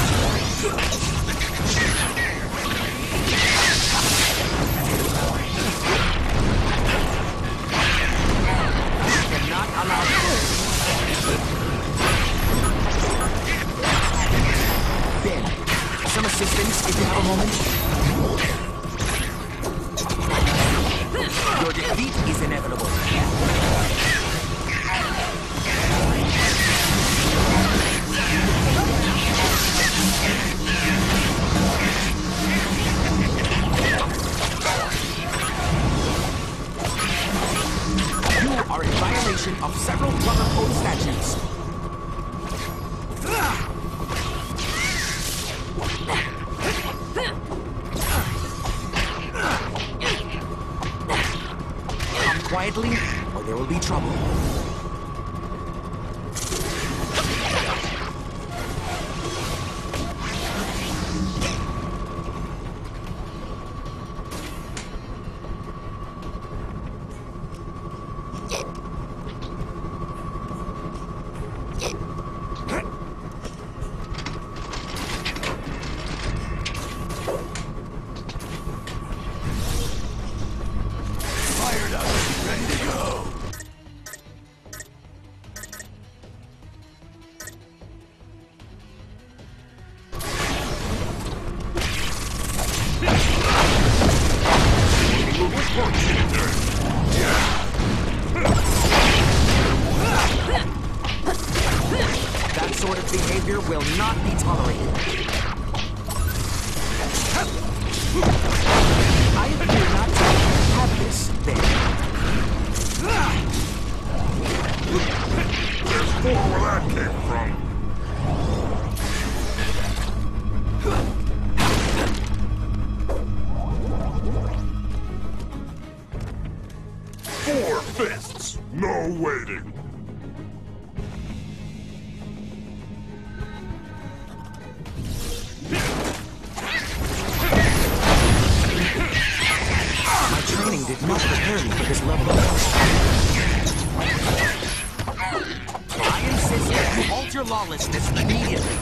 Cannot allow Ben, some assistance if you have a moment. Your defeat is inevitable. You are in violation of several Plumber Code statutes. Come quietly, or there will be trouble. Fired up, ready to go. That sort of behavior will not be tolerated. I appear not to have this thing. There's more where that came from. Four fists, no waiting. My training did not prepare me for this level of I insist that you halt your lawlessness immediately.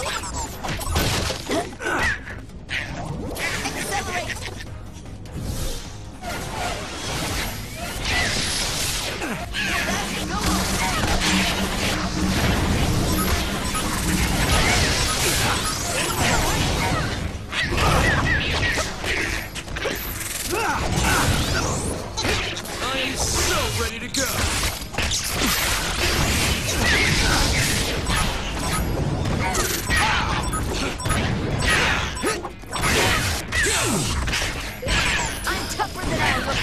I am so ready to go. I'm tougher than I look.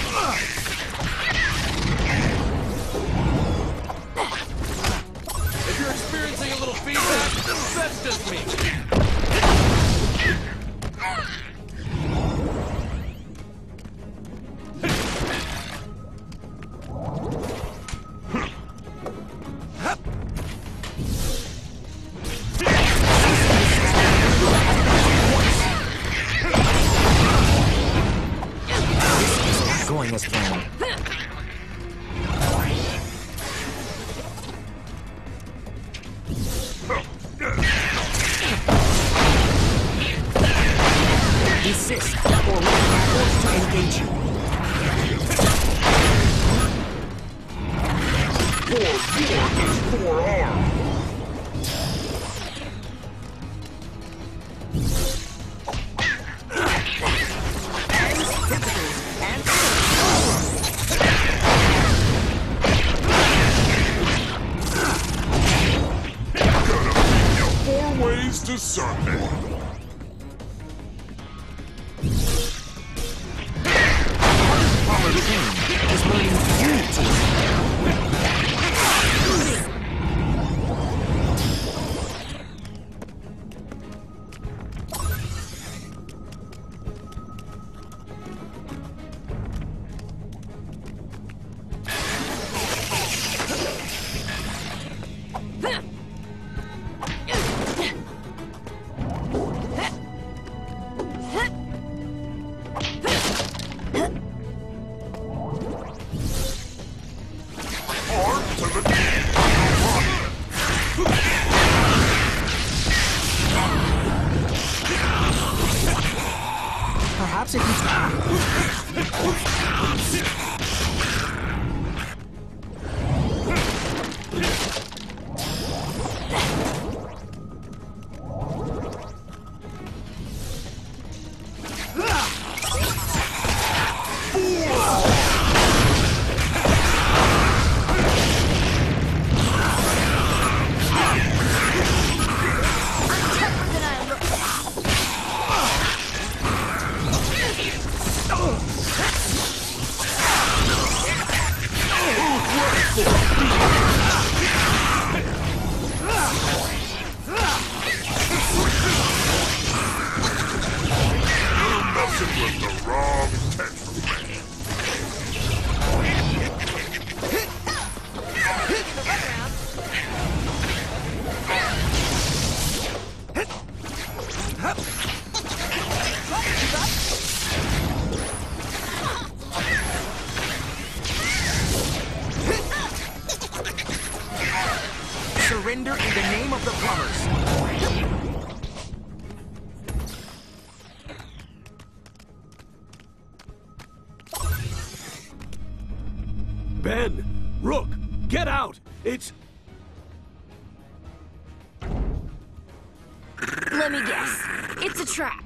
If you're experiencing a little feedback, that's just me. Going as planned. Desist, or we will be forced to engage you. Forearm! Four ways to Sunday. Is learning unity. Perhaps if you... With the wrong texture. Surrender in the name of the plumbers. Ben! Rook! Get out! It's... Let me guess. It's a trap.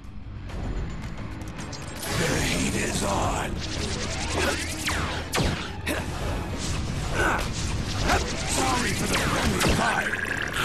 The heat is on. Sorry for the friendly fire.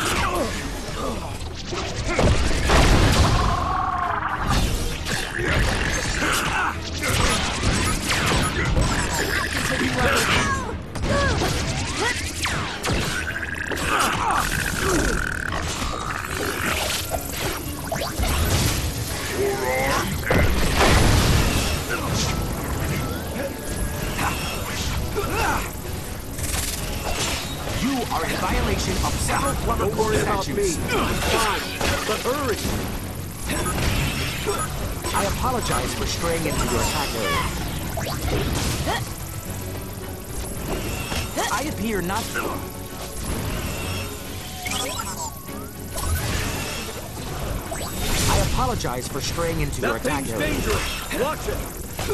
You are in violation of several plumber Don't worry about me. statutes. I'm fine. But hurry! I apologize for straying into your attack area. I appear not... I apologize for straying into your That attack thing's area. dangerous! Watch it!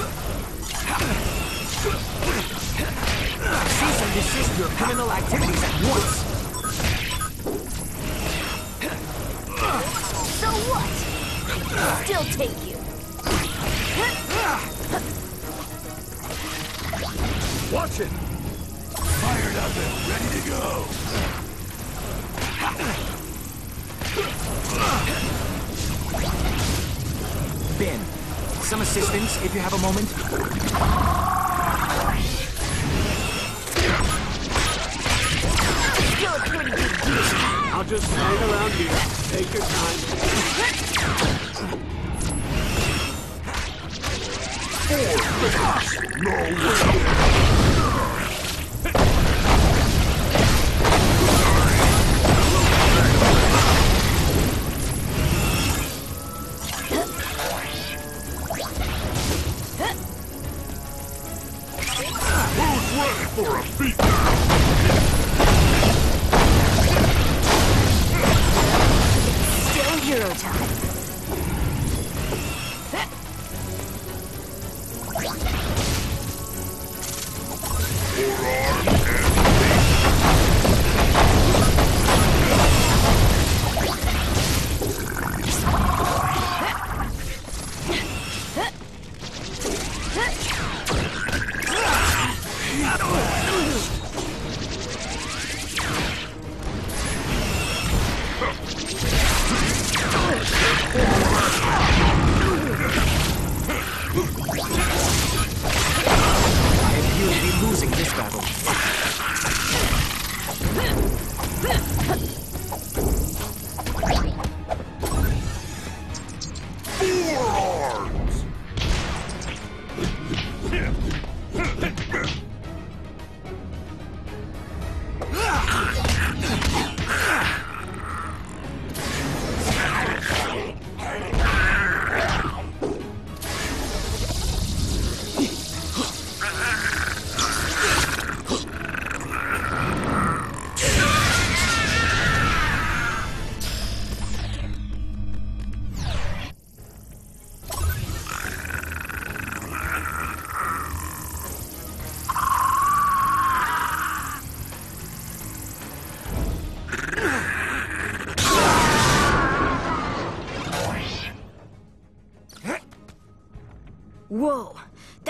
Cease and desist your criminal activities at once! So what? Still take you. Watch it! Fired up and ready to go. Ben, some assistance if you have a moment? Still a pretty big deal. I'll just hang around here. Take your time. No way! Who's ready for a beatdown? Still hero time. Forearm and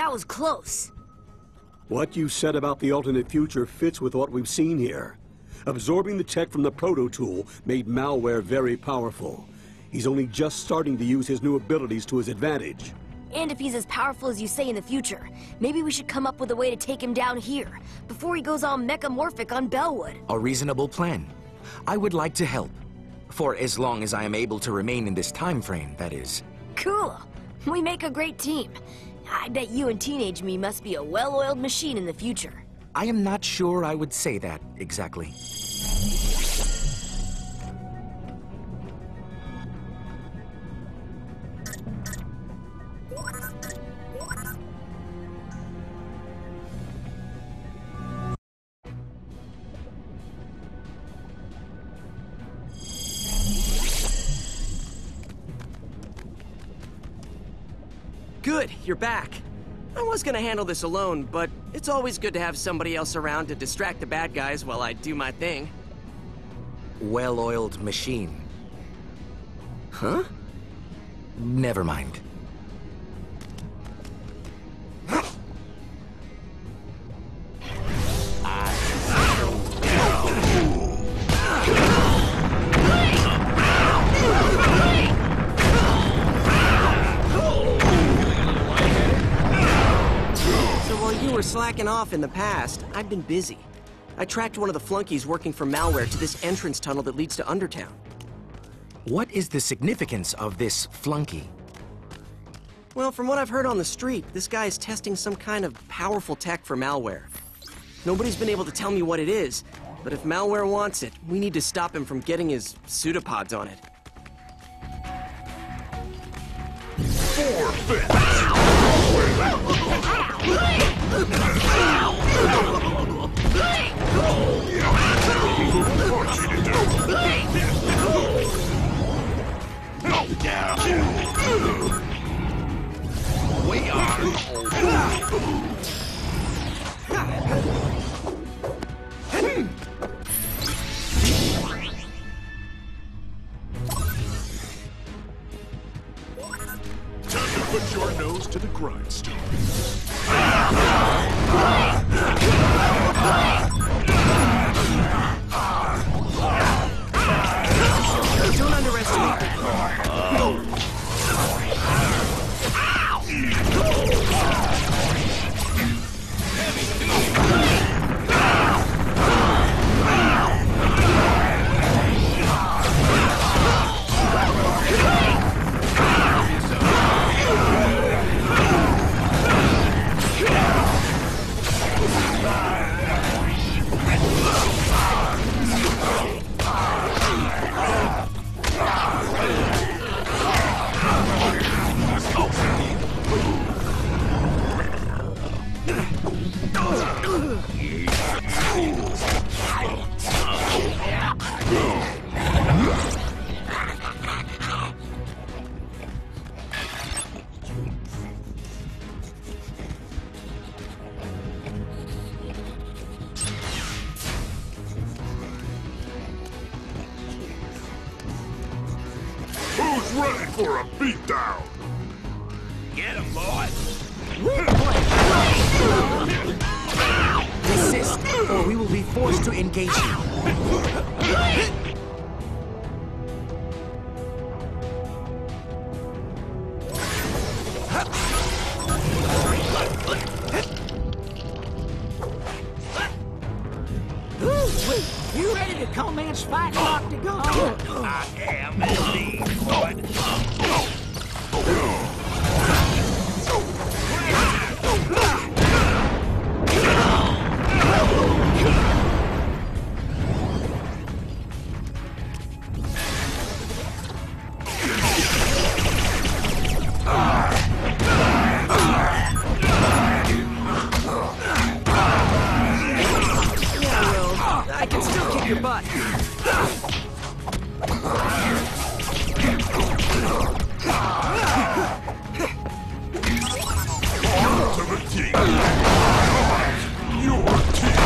That was close. What you said about the alternate future fits with what we've seen here. Absorbing the tech from the proto-tool made malware very powerful. He's only just starting to use his new abilities to his advantage. And if he's as powerful as you say in the future, maybe we should come up with a way to take him down here, before he goes all mechamorphic on Bellwood. A reasonable plan. I would like to help. For as long as I am able to remain in this time frame, that is. Cool. We make a great team. I bet you and teenage me must be a well-oiled machine in the future. I am not sure I would say that exactly. Good, you're back. I was gonna handle this alone, but it's always good to have somebody else around to distract the bad guys while I do my thing. Well-oiled machine. Huh? Never mind. Slacking off in the past, I've been busy. I tracked one of the flunkies working for malware to this entrance tunnel that leads to Undertown. What is the significance of this flunky? Well, from what I've heard on the street, this guy is testing some kind of powerful tech for malware. Nobody's been able to tell me what it is, but if malware wants it, we need to stop him from getting his pseudopods on it. Forfeit! We are time to put your nose to the grindstone. Don't underestimate me. Who's ready for a beatdown? Get him, boys! Desist, or we will be forced to engage you. You ready to commence fighting Octagon? I am indeed, bud. I can still kick your butt. To the team. Your team.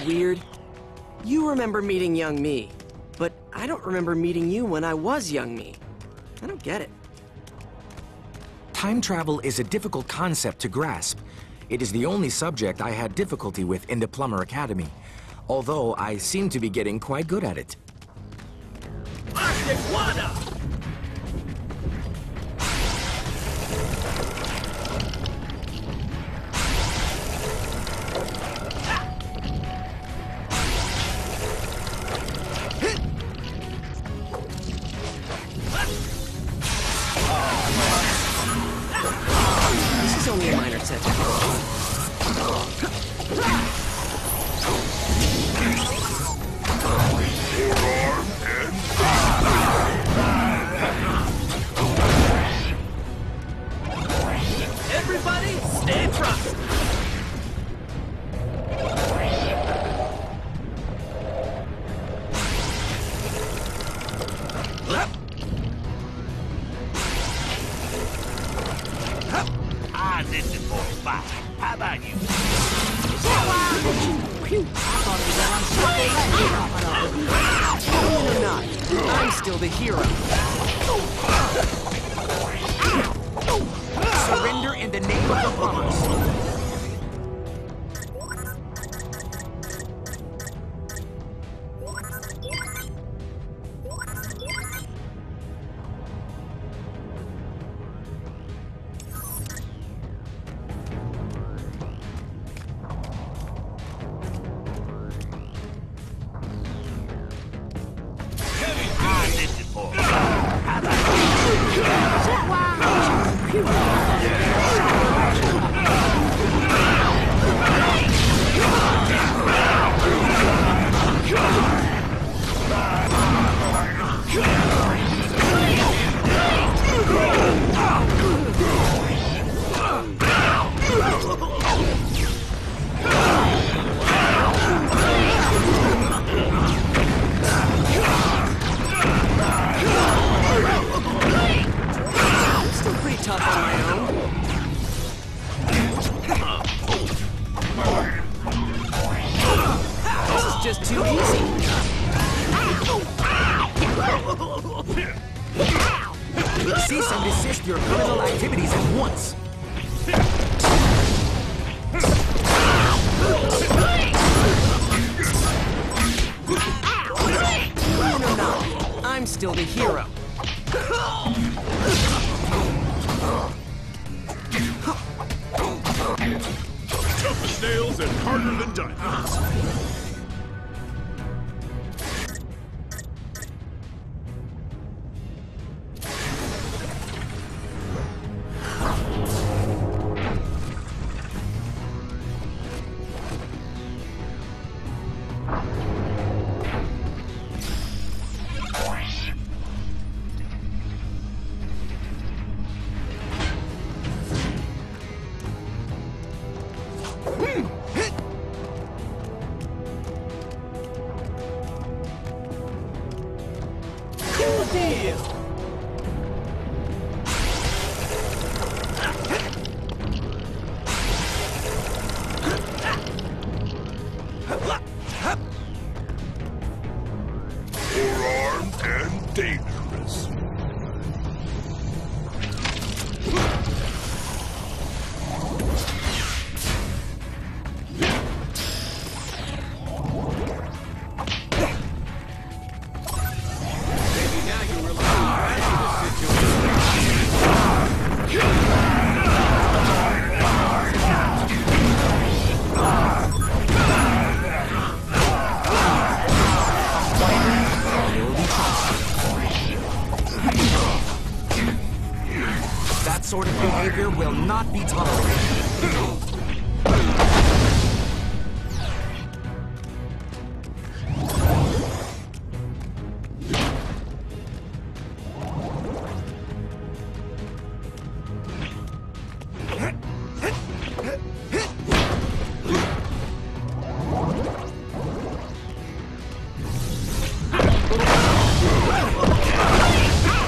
weird? You remember meeting young me, but I don't remember meeting you when I was young me. I don't get it. Time travel is a difficult concept to grasp. It is the only subject I had difficulty with in the Plumber Academy, although I seem to be getting quite good at it. This is only a minor setback. Everybody, stay trust. I listen for a fight. How about you? Believe it or not, I'm still the hero. Surrender in the name of the plumbers. I listen for a fight. How about I'm still pretty tough on my own. This is just too easy. Cease and desist your criminal activities at once. Believe it or not, I'm still the hero. tough as nails and harder than diamonds? Cool deal. Forearmed and dangerous. That sort of behavior will not be tolerated.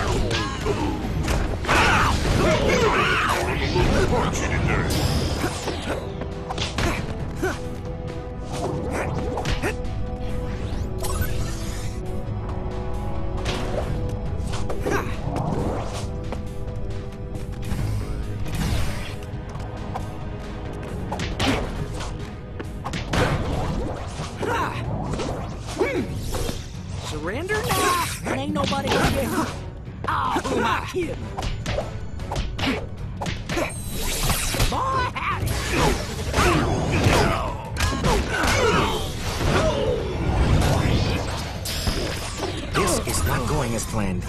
Punch it in there. Oh, who am I kidding? Boy, howdy! This is not going as planned.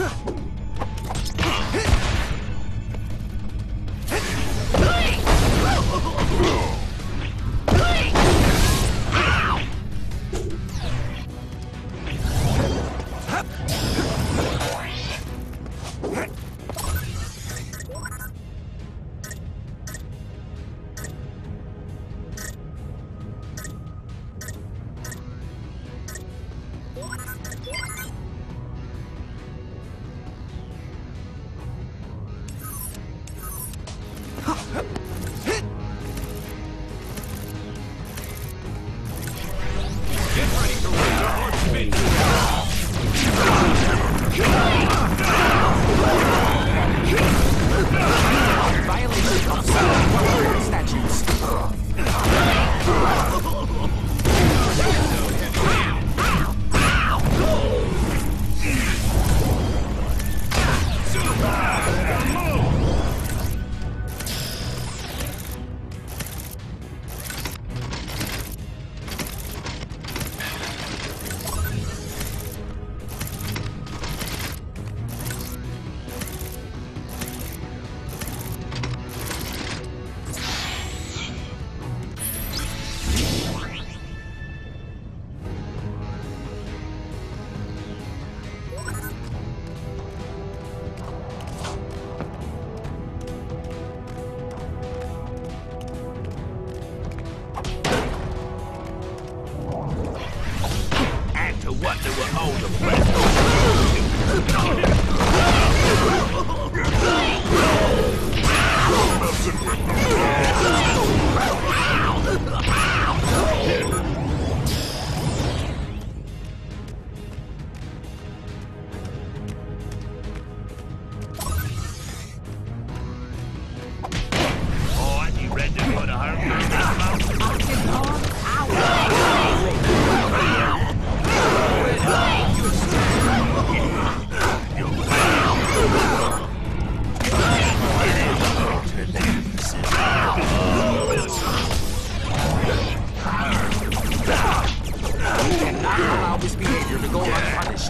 What they were all Oh, and you ready for the cannot allow this behavior to go unpunished.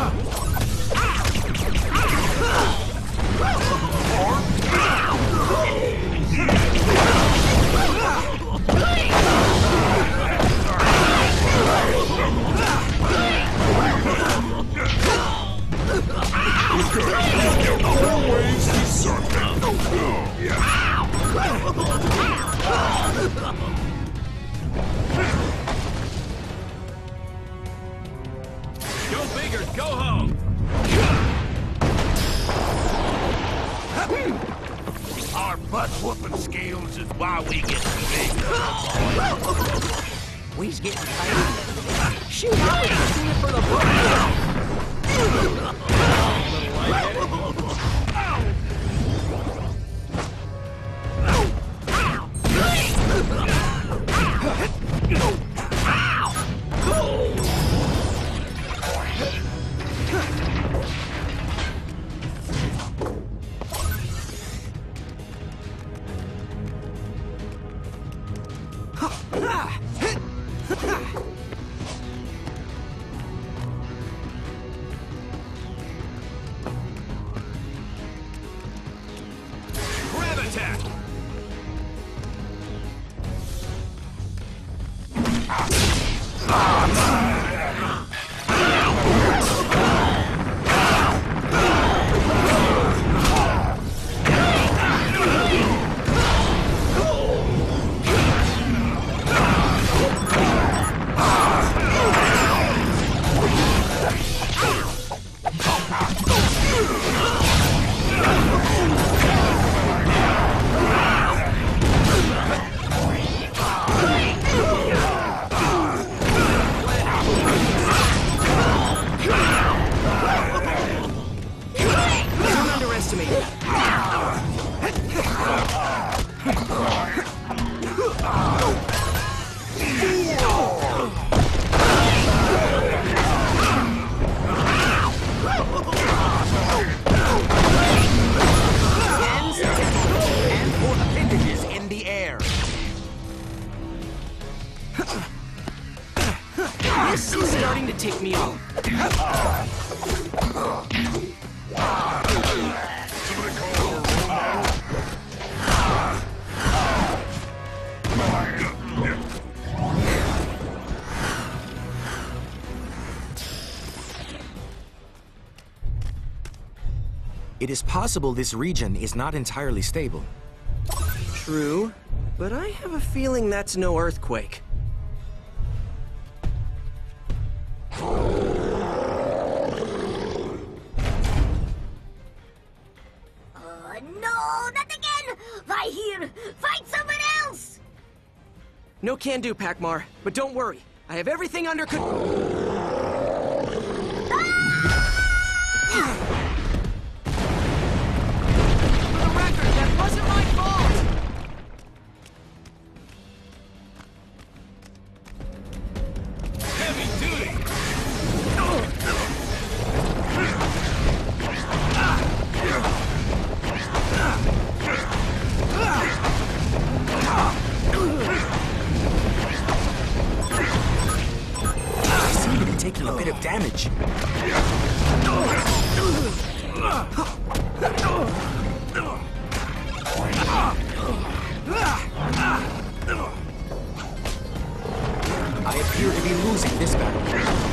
Go big or go home! Our butt-whooping skills is why we get big. We's getting paid. Shoot, I was doing it for the Grab attack! It is possible this region is not entirely stable. True, but I have a feeling that's no earthquake. Oh, no, not again! Why here? Find someone else! No can do, Pac-Mar, but don't worry. I have everything under control. Taking a bit of damage. I appear to be losing this battle.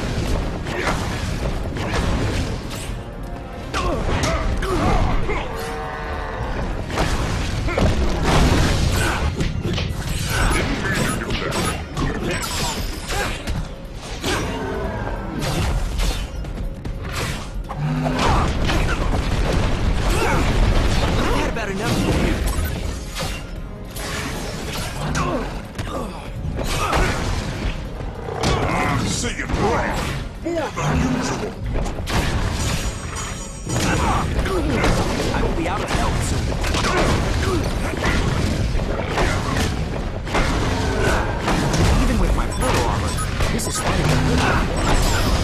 I will be out of health soon. Even with my proto armor, this is starting to hurt.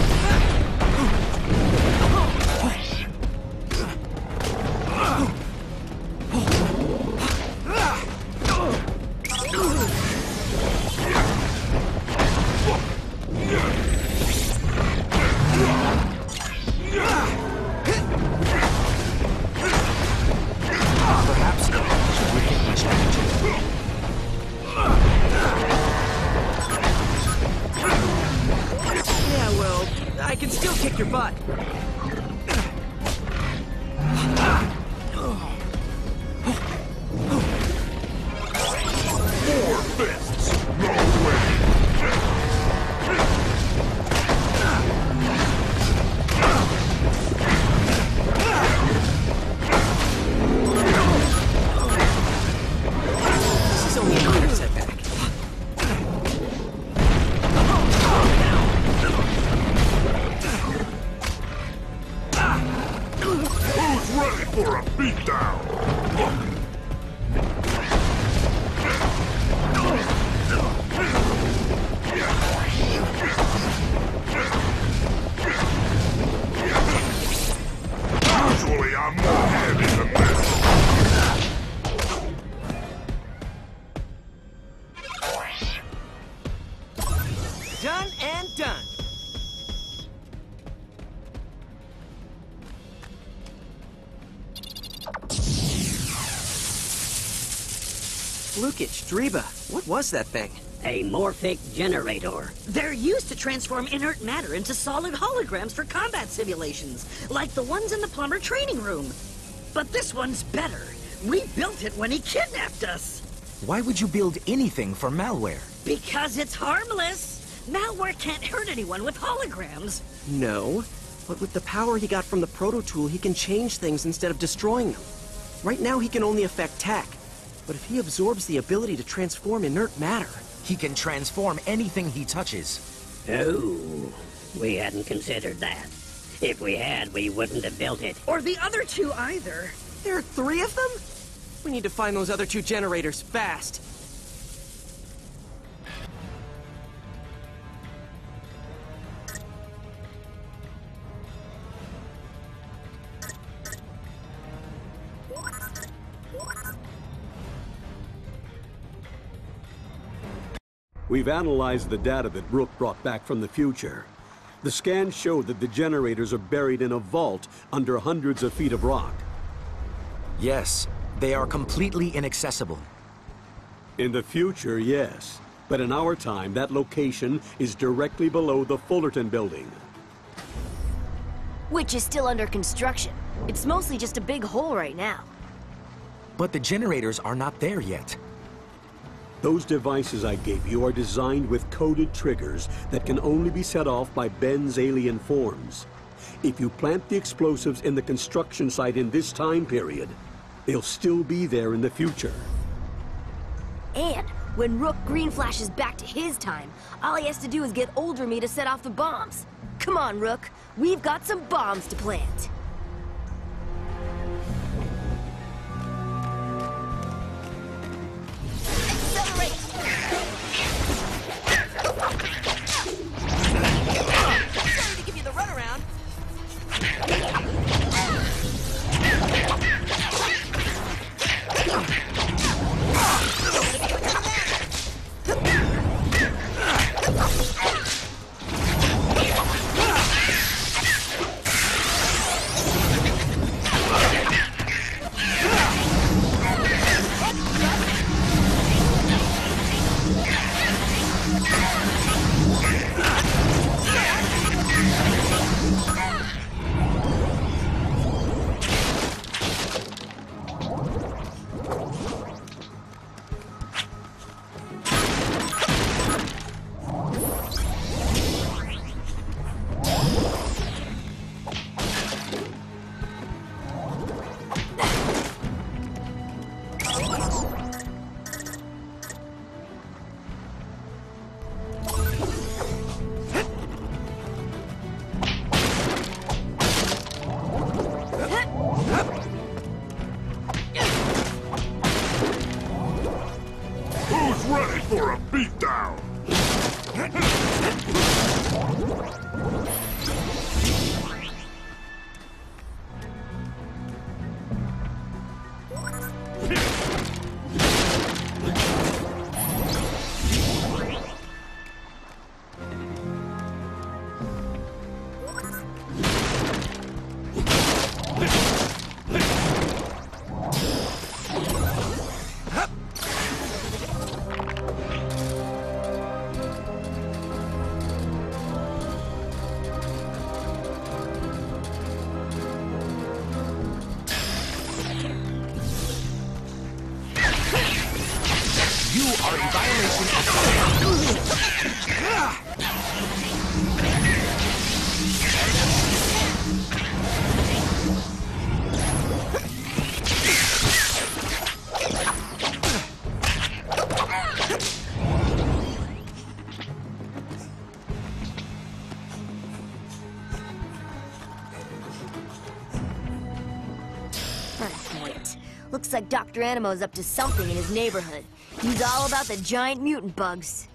I can still kick your butt. Four fists, no way. This is only a minor setback. Ready for a beatdown! Usually I'm more handy than this. Done and done. Lukich, Driba, what was that thing? A morphic generator. They're used to transform inert matter into solid holograms for combat simulations, like the ones in the plumber training room. But this one's better. We built it when he kidnapped us. Why would you build anything for malware? Because it's harmless. Malware can't hurt anyone with holograms. No, but with the power he got from the proto tool, he can change things instead of destroying them. Right now, he can only affect tech. But if he absorbs the ability to transform inert matter... He can transform anything he touches. Oh, we hadn't considered that. If we had, we wouldn't have built it. Or the other two either. There are three of them? We need to find those other two generators fast. We've analyzed the data that Rook brought back from the future. The scans show that the generators are buried in a vault under hundreds of feet of rock. Yes, they are completely inaccessible. In the future, yes. But in our time, that location is directly below the Fullerton building. which is still under construction. It's mostly just a big hole right now. But the generators are not there yet. Those devices I gave you are designed with coded triggers that can only be set off by Ben's alien forms. If you plant the explosives in the construction site in this time period, they'll still be there in the future. And when Rook Green flashes back to his time, all he has to do is get older me to set off the bombs. Come on, Rook. We've got some bombs to plant. Accelerate! Sorry to give you the runaround. Who's ready for a beatdown? You are in violation of... Wait. Looks like Doctor Animo's up to something in his neighborhood. He's all about the giant mutant bugs.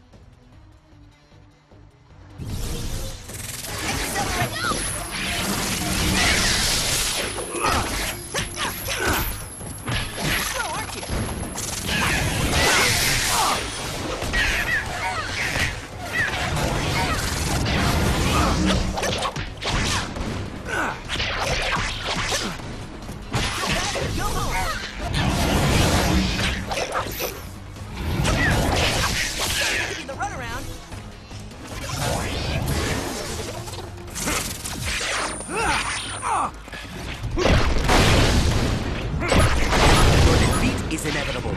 is inevitable.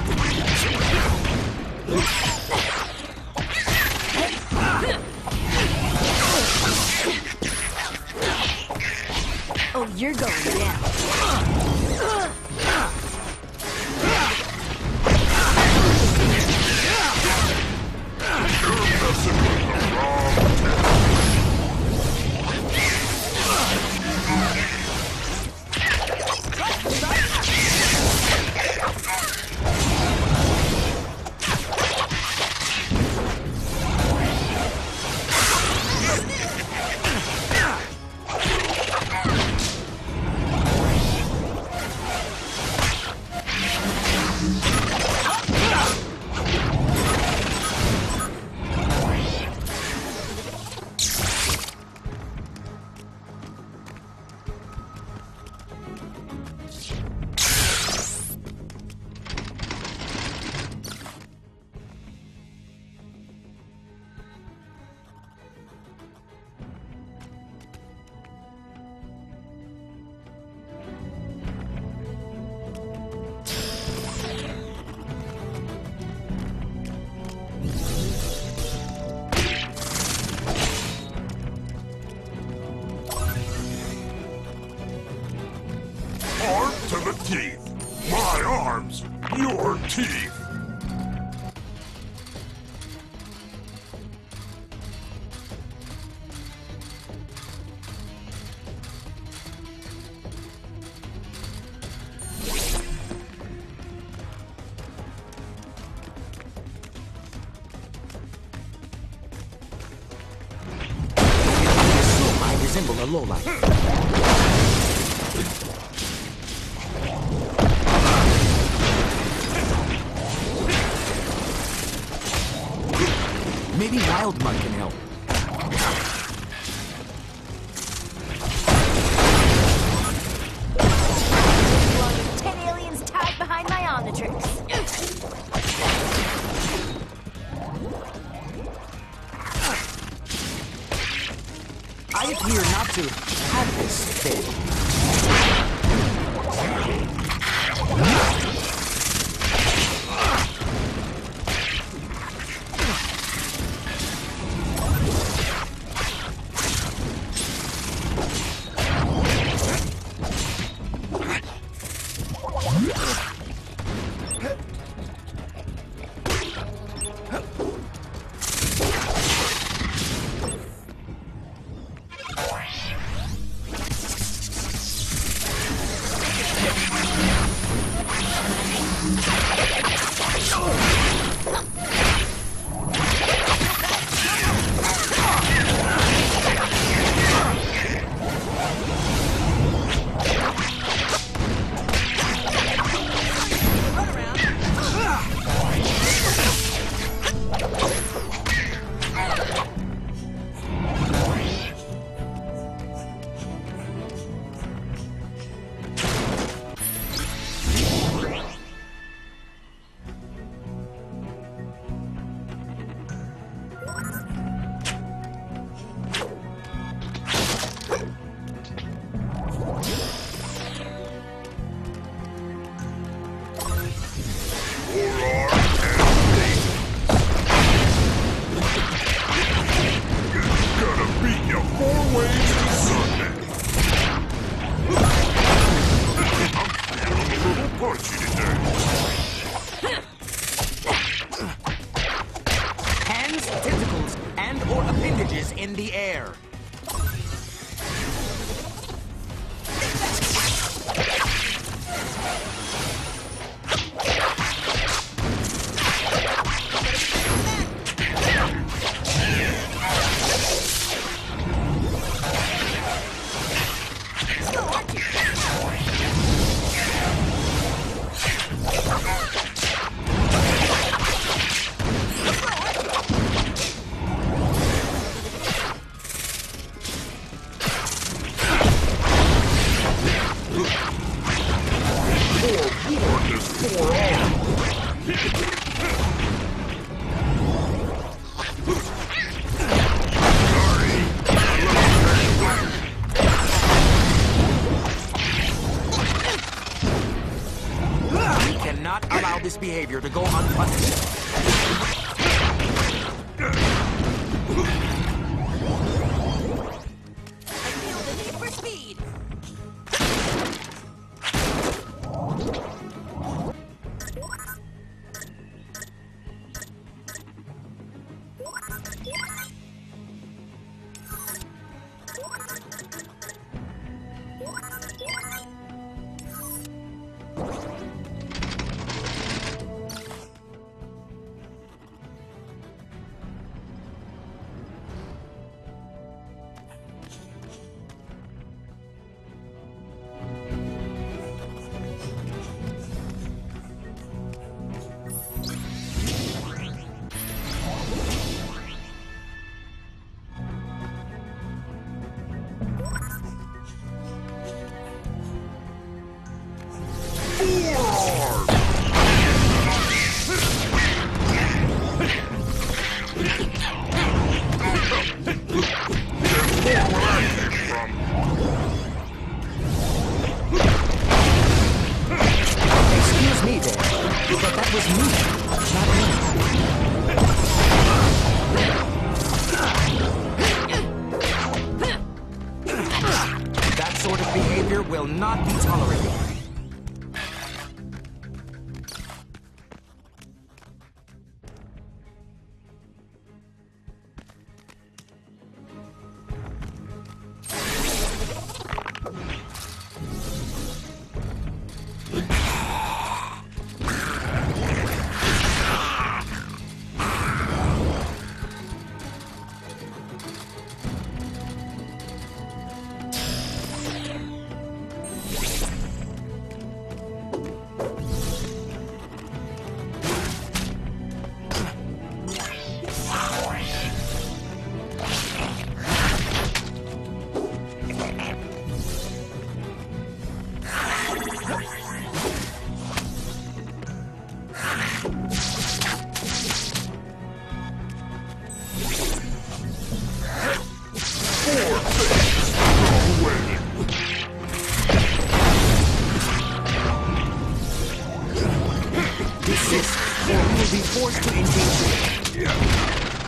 Oh, you're going down. to the teeth. My arms, your teeth. Resemble a lowlife. Maybe wild mud can help. Along with ten aliens tied behind my Omnitrix. I appear not to have this thing. Hands, tentacles, and or appendages in the air. Not allow this behavior to go unpunished. I feel the need for speed. Excuse me there, but that was me, not you. That sort of behavior will not be tolerated. Desist, or we will be forced to engage you.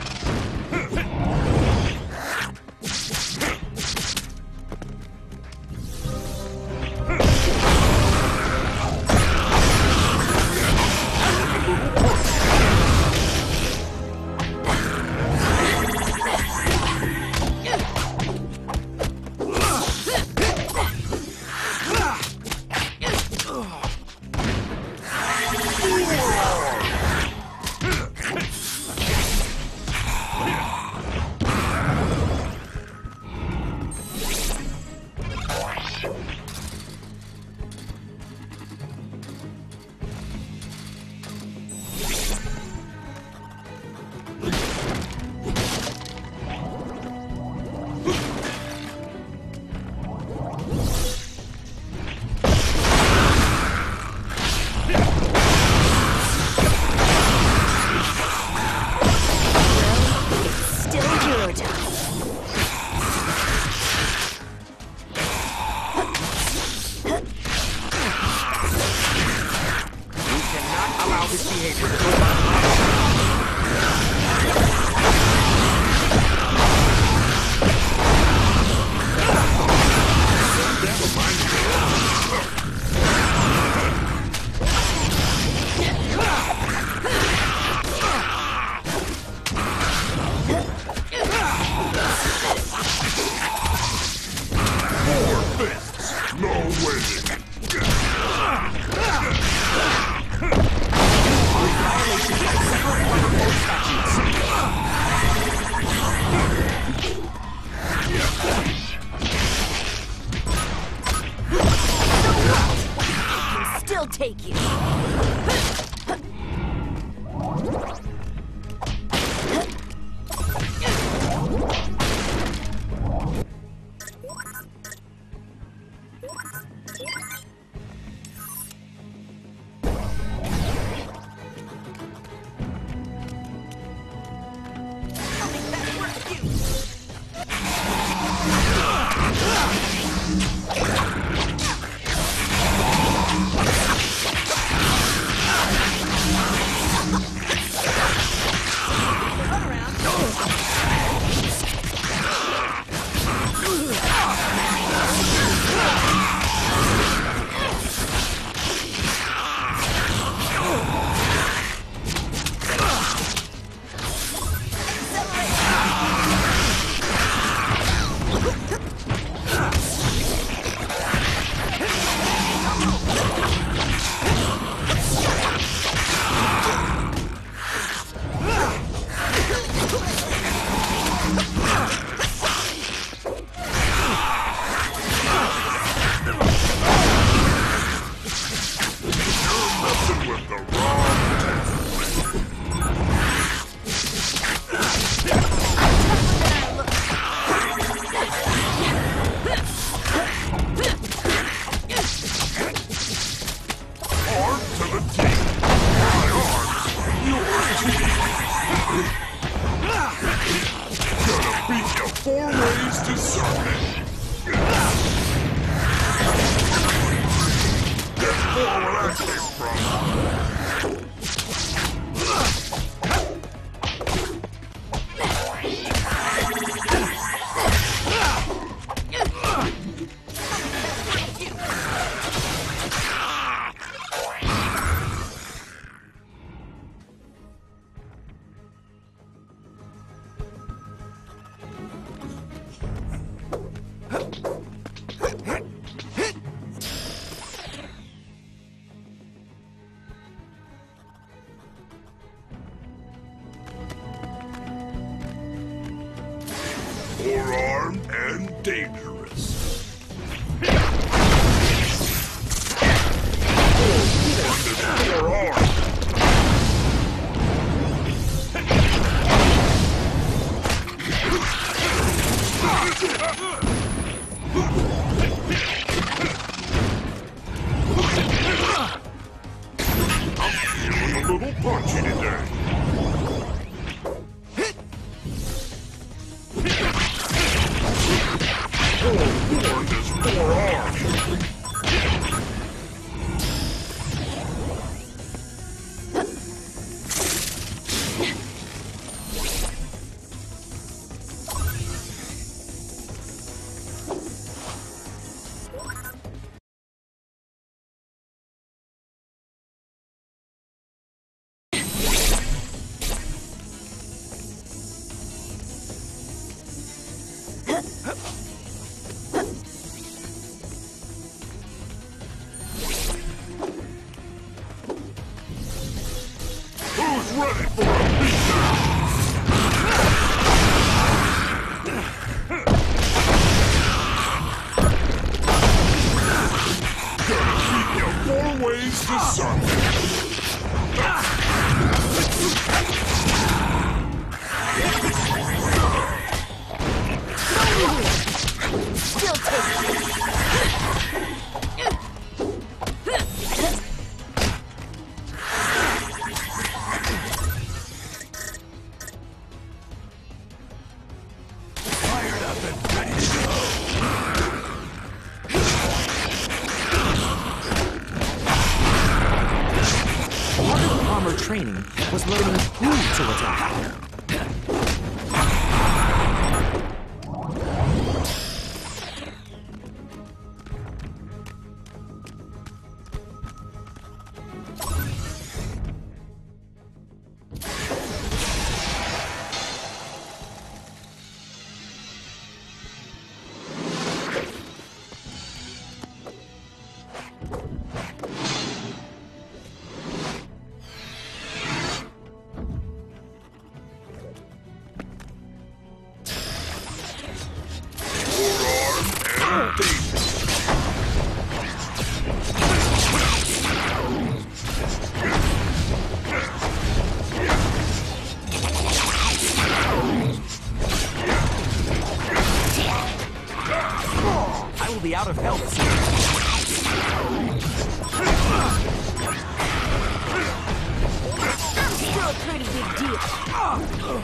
Take you. Four ways to serve it. That's more where I came from. Forearmed and dangerous. Forearmed. ready for a beatdown? Gonna keep you four ways to Sunday. Still tasty. Fired up and ready to go. Part of the armor training was learning who to attack. I will be out of health soon. Still a pretty big deal.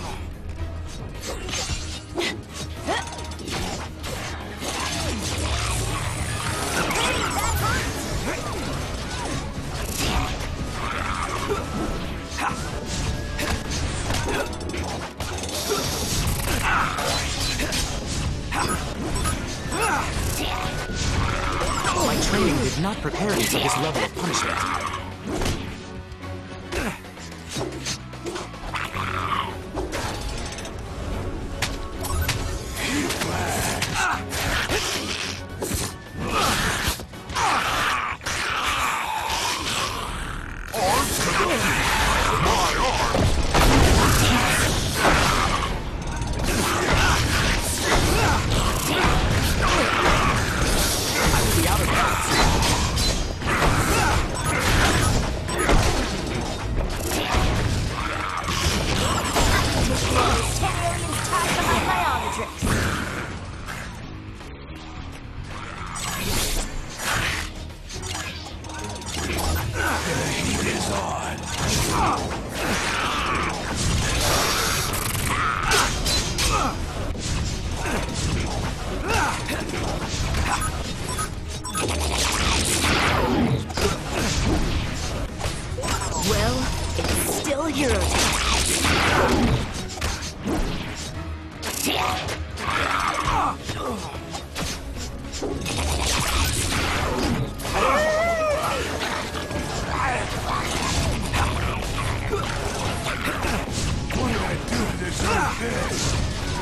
My training did not prepare me for this level of punishment. Well, it's still hero time. What did I do to deserve this?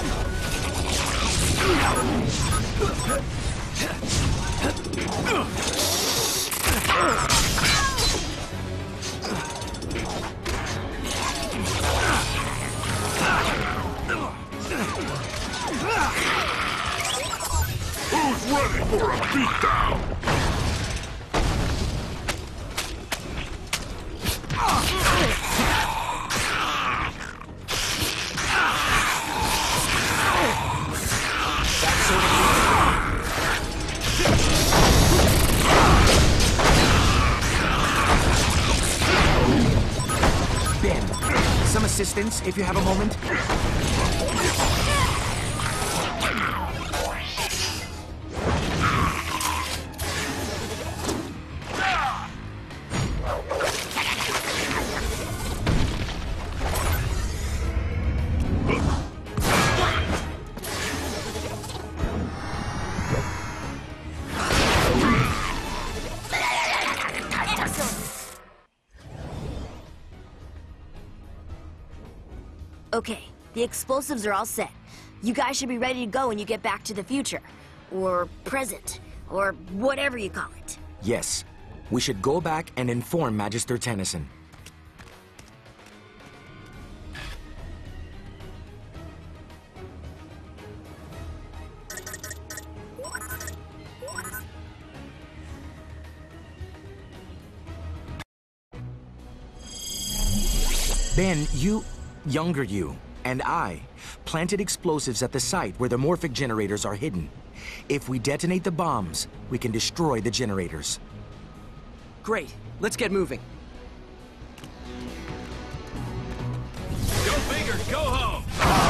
Who's ready for a beatdown? Ben, some assistance if you have a moment. Okay, the explosives are all set. You guys should be ready to go when you get back to the future. Or present. Or whatever you call it. Yes. We should go back and inform Magister Tennyson. Ben, you, younger you, and I planted explosives at the site where the morphic generators are hidden. If we detonate the bombs, we can destroy the generators. Great. Let's get moving. Go big or go home!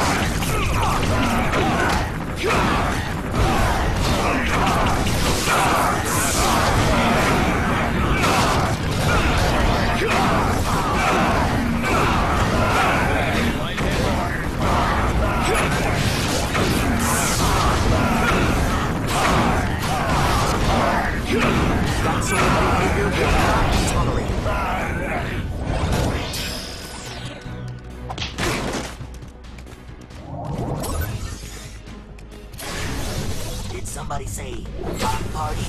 That sort of behavior will not be tolerated. Did somebody say block party?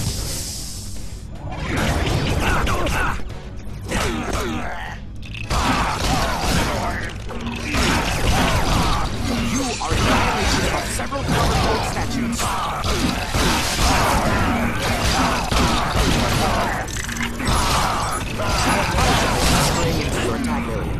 You are in violation of several common code statutes. Spraying into your attack area.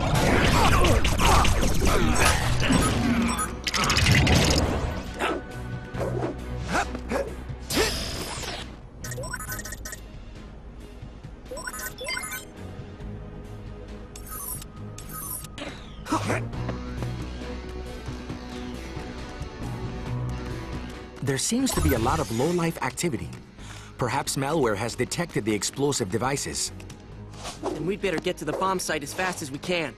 There seems to be a lot of low-life activity. Perhaps malware has detected the explosive devices. And we'd better get to the bomb site as fast as we can.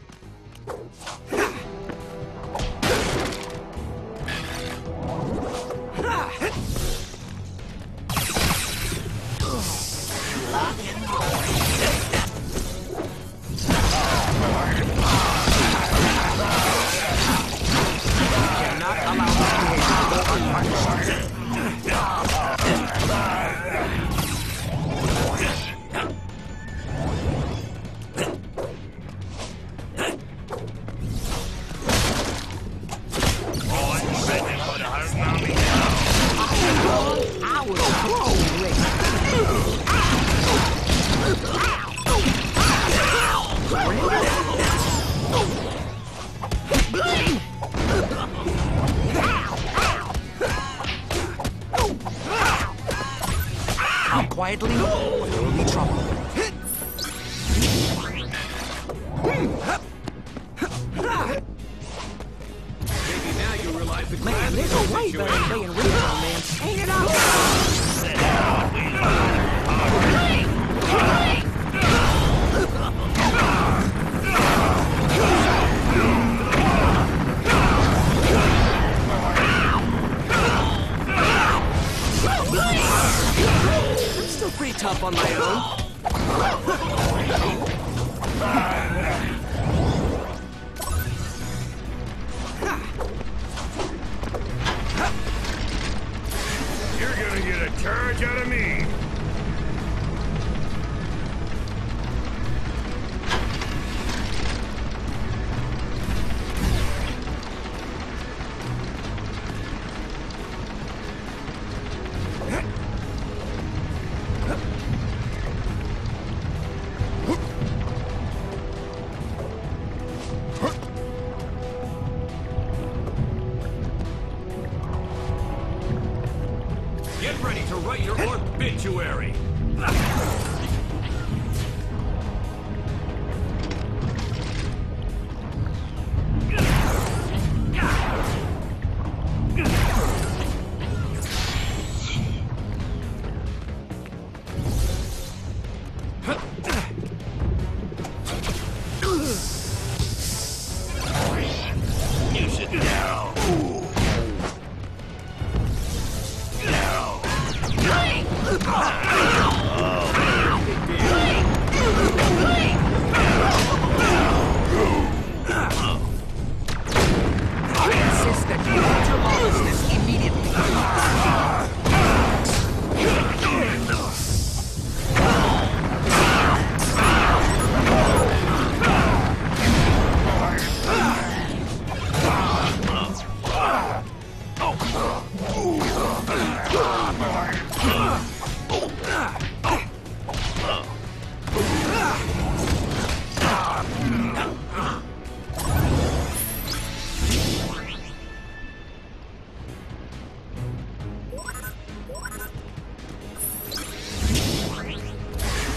Quietly, there will be trouble. Maybe now you realize the Man, there's a way better than playing rebound, man. Ain't it out? I'm still pretty tough on my own. You're gonna get a charge out of me. Get ready to write your or bitch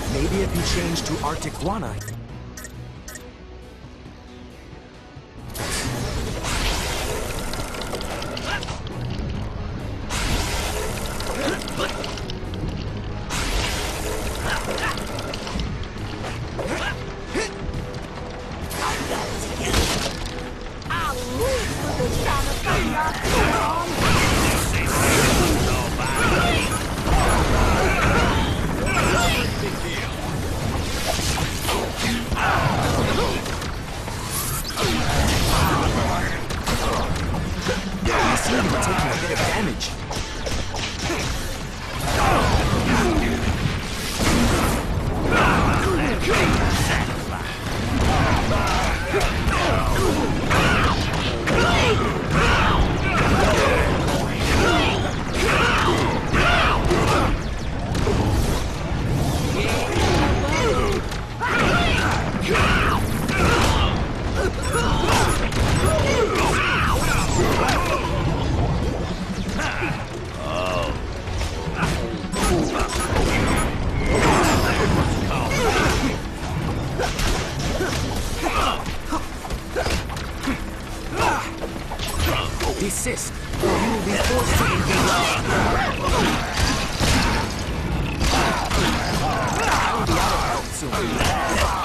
Maybe if you change to Arctiquana. Desist, or you will be forced to engage. I will be out of help soon.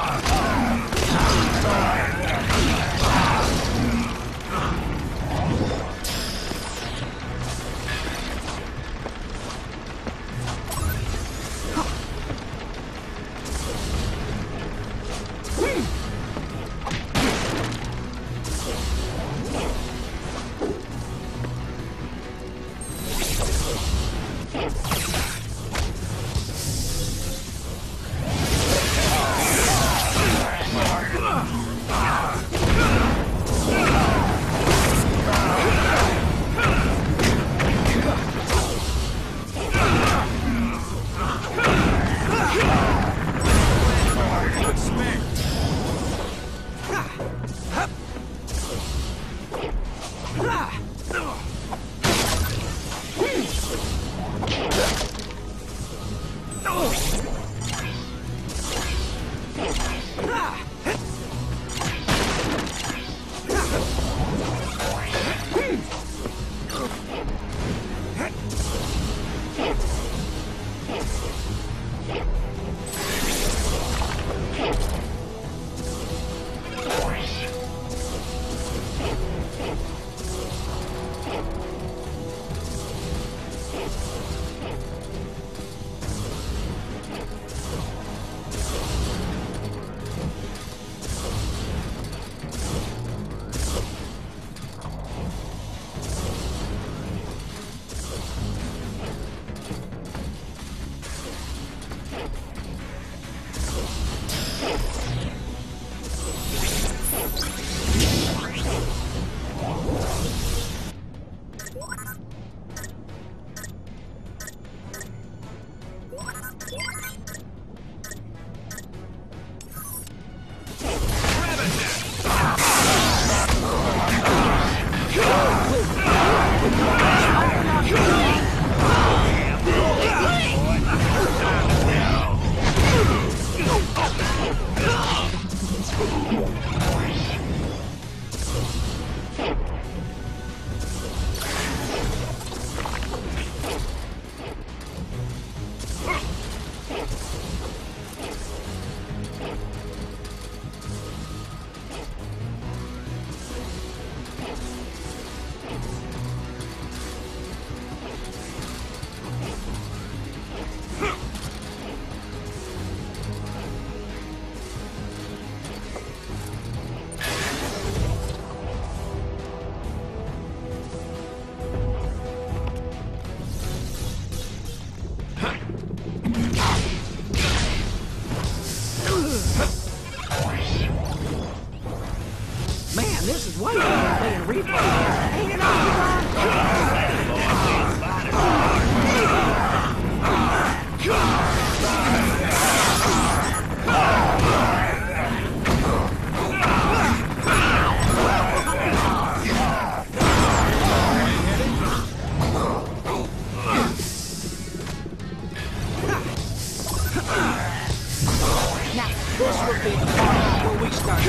This would be the part where we start.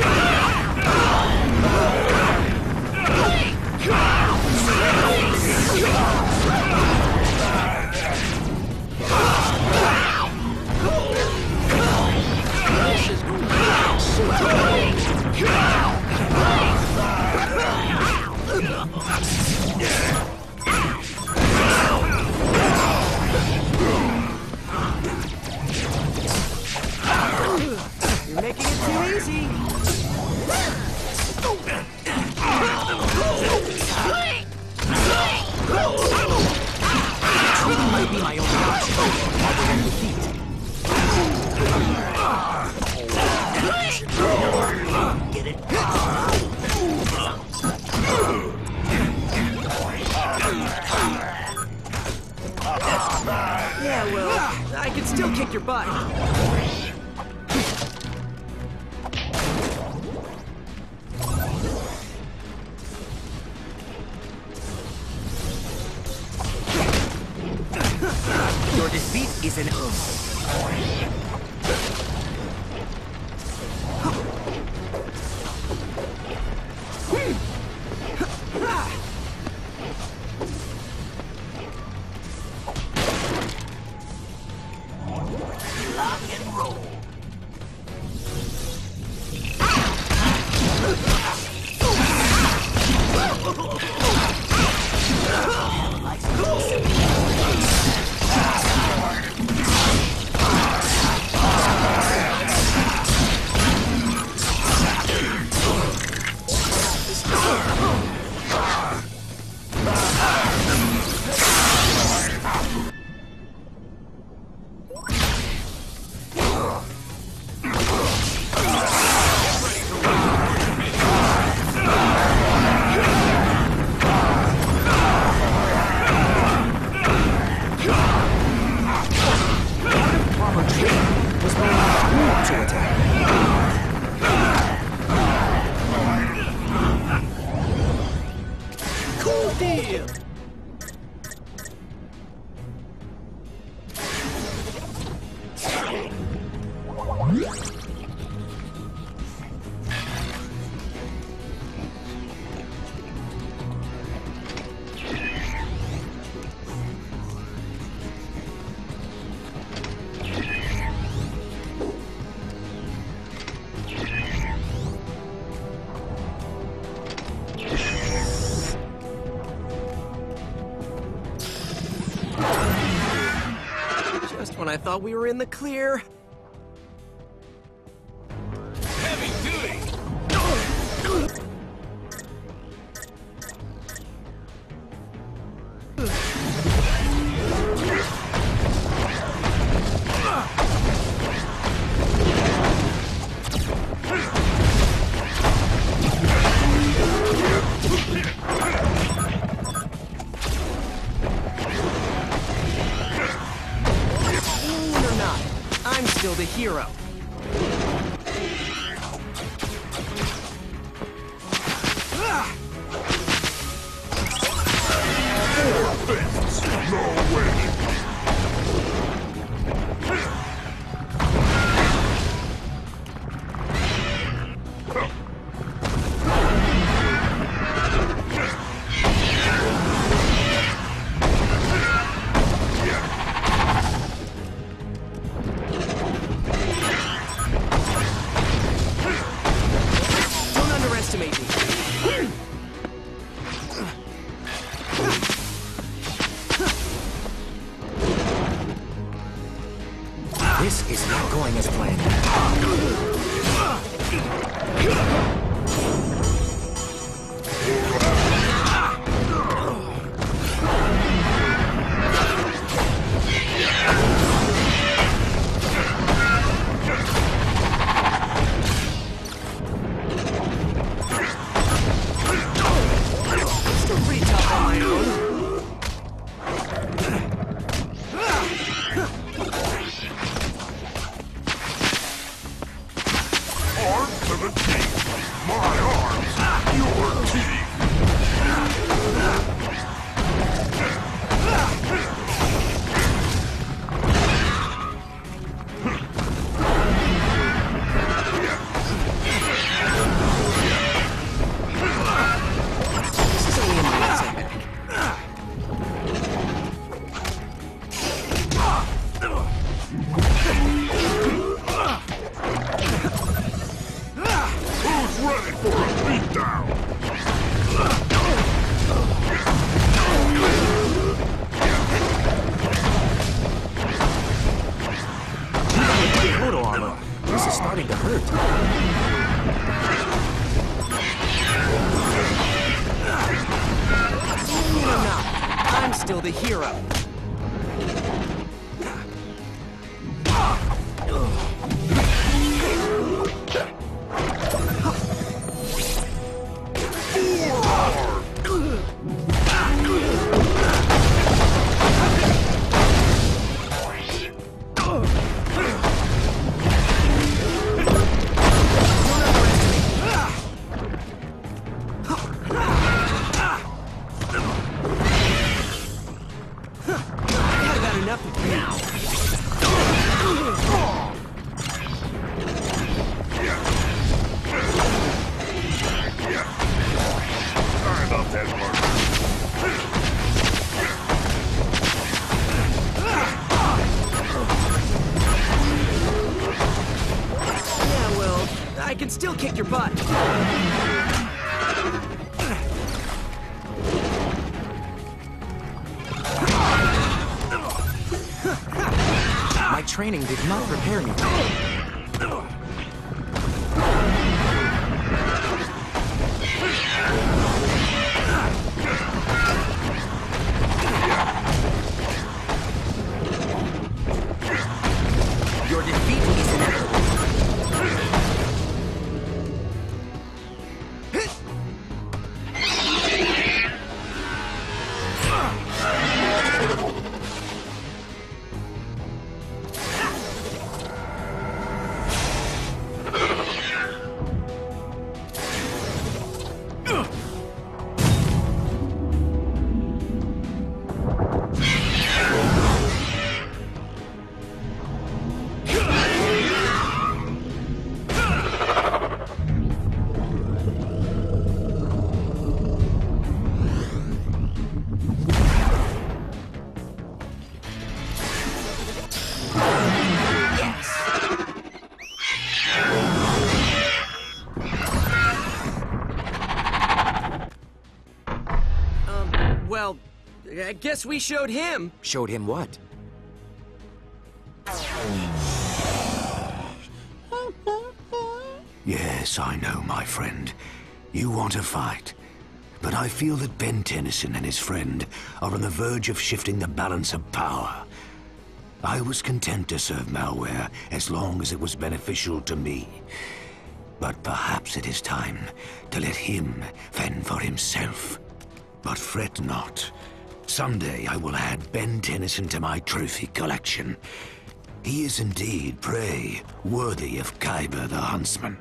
This is going to be You're making it too easy. Treating might be my only option. Other than defeat. Get it? Yeah, well, I can still kick your butt. Your defeat is an oath. Lock and roll. Just when I thought we were in the clear. heavy duty. I'm still the hero. Four fists, no way. This is not going as planned. Still pretty tough on my own. Arms to the teeth. My arms, your teeth. proto armor. This is starting to hurt. No, no, I'm still the hero. I can still kick your butt. My training did not prepare me. Your defeat is inevitable. Well, I guess we showed him. Showed him what? Yes, I know, my friend. You want to fight. But I feel that Ben Tennyson and his friend are on the verge of shifting the balance of power. I was content to serve malware as long as it was beneficial to me. But perhaps it is time to let him fend for himself. But fret not. Someday I will add Ben Tennyson to my trophy collection. He is indeed prey worthy of Kyber the Huntsman.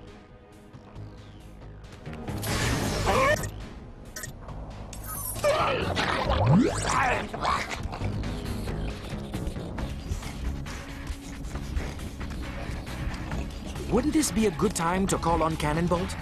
Wouldn't this be a good time to call on Cannonbolt?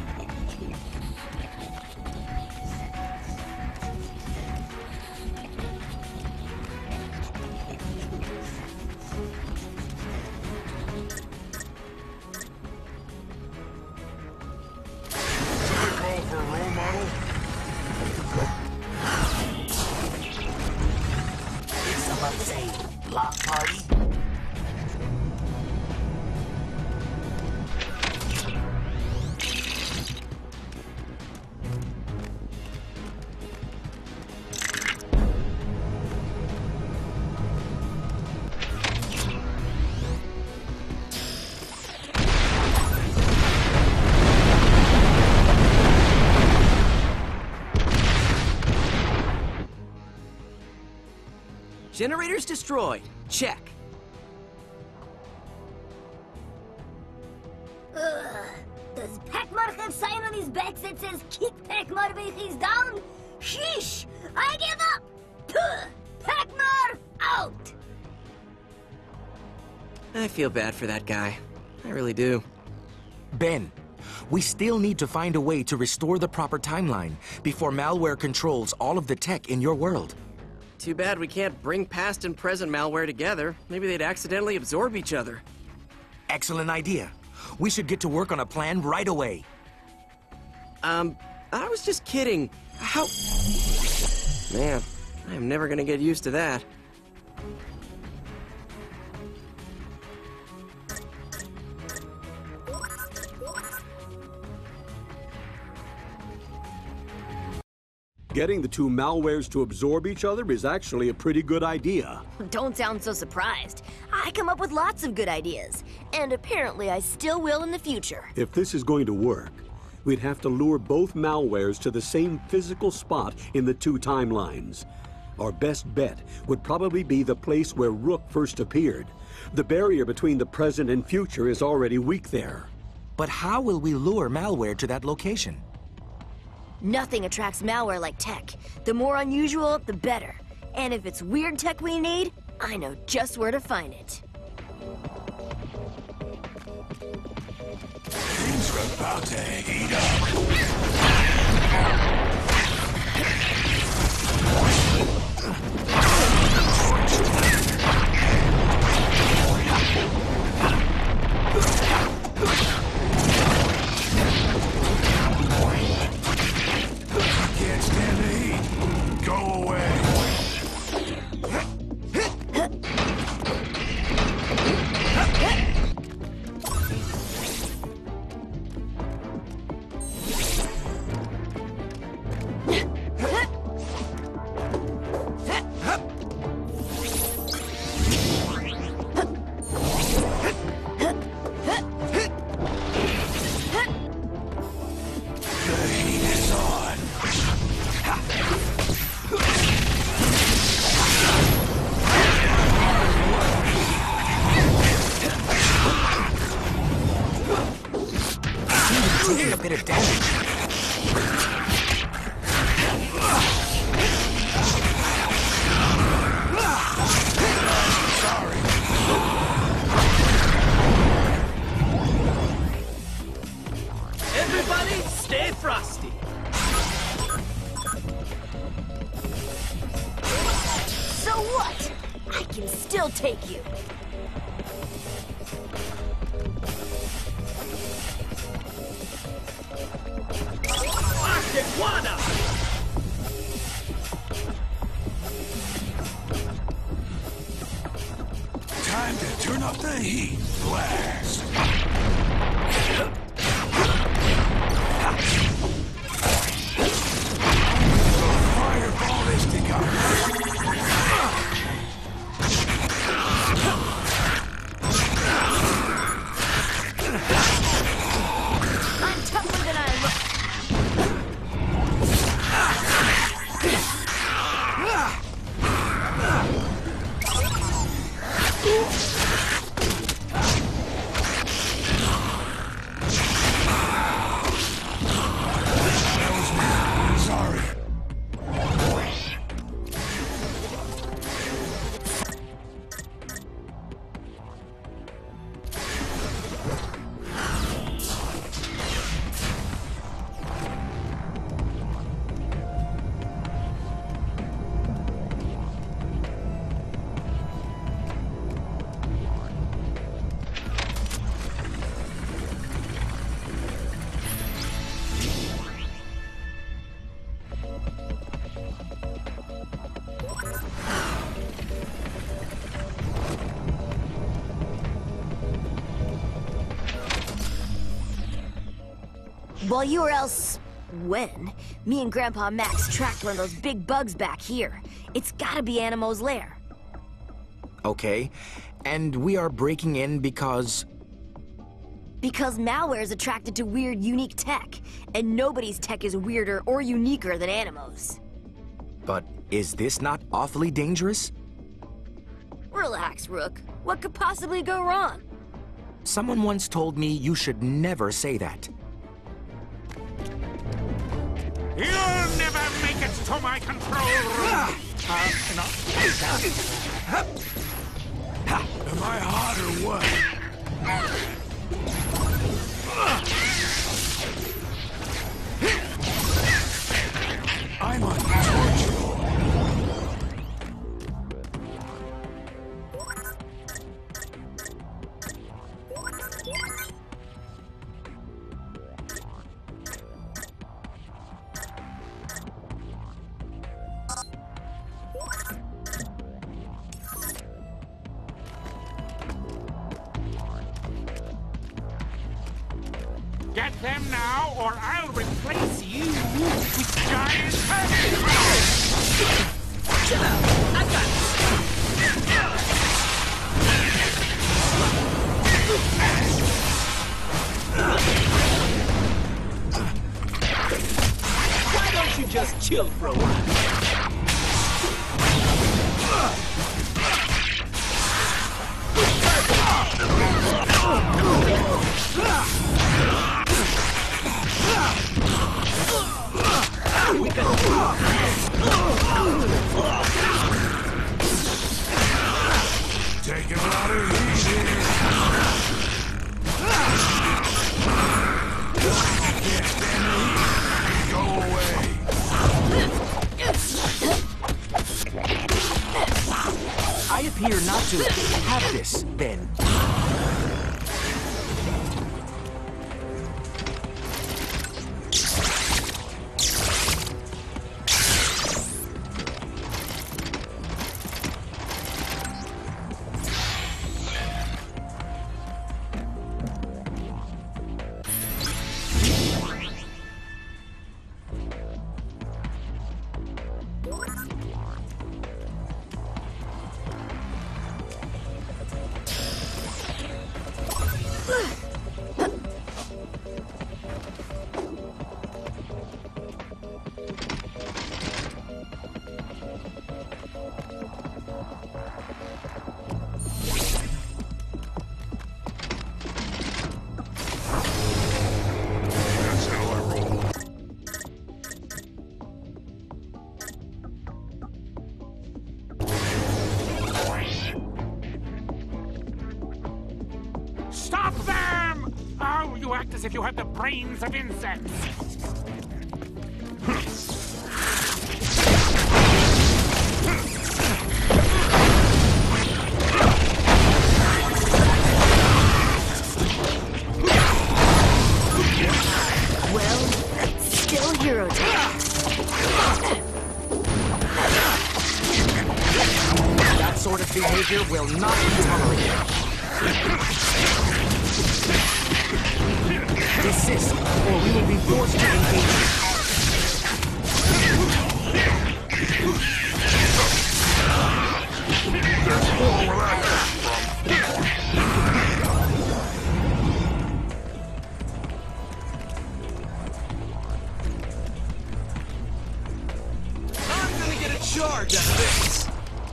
Generators destroyed. Check. Ugh. Does Pac-Man have sign on his back that says keep Pac-Man when he's down? Sheesh! I give up! Puh. Pac-Man out! I feel bad for that guy. I really do. Ben, we still need to find a way to restore the proper timeline before malware controls all of the tech in your world. Too bad we can't bring past and present malware together. Maybe they'd accidentally absorb each other. Excellent idea. We should get to work on a plan right away. Um, I was just kidding. How... Man, I am never gonna get used to that. Getting the two malwares to absorb each other is actually a pretty good idea. Don't sound so surprised. I come up with lots of good ideas. And apparently I still will in the future. If this is going to work, we'd have to lure both malwares to the same physical spot in the two timelines. Our best bet would probably be the place where Rook first appeared. The barrier between the present and future is already weak there. But how will we lure malware to that location? Nothing attracts malware like tech. The more unusual, the better. And if it's weird tech we need, I know just where to find it. Things are about to heat up. Can't stand the heat. Go away. Taking a bit of damage. Sorry. Everybody, stay frosty. So what? I can still take you. Iguana! Time to turn up the heat. Blast. Fireball this thing up. I'm tougher than I look. Sorry. While you were else... when? Me and Grandpa Max tracked one of those big bugs back here. It's gotta be Animo's lair. Okay, and we are breaking in because... Because malware is attracted to weird, unique tech. And nobody's tech is weirder or uniquer than Animo's. But is this not awfully dangerous? Relax, Rook. What could possibly go wrong? Someone once told me you should never say that. You'll never make it to my control room! Uh, no. Am I hot or what? I'm untouchable. Get them now, or I'll replace you with giant heads! Chill out. I got Why don't you just chill for a while? Taking a lot of heat here. Can't stand the heat. Go away. I appear not to have this, then. Stop them! Oh, you act as if you had the brains of insects. Well, still hero time. That sort of behavior will not be tolerated. Desist, or we will be forced to engage. There's more where that came from. I'm gonna get a charge out of this.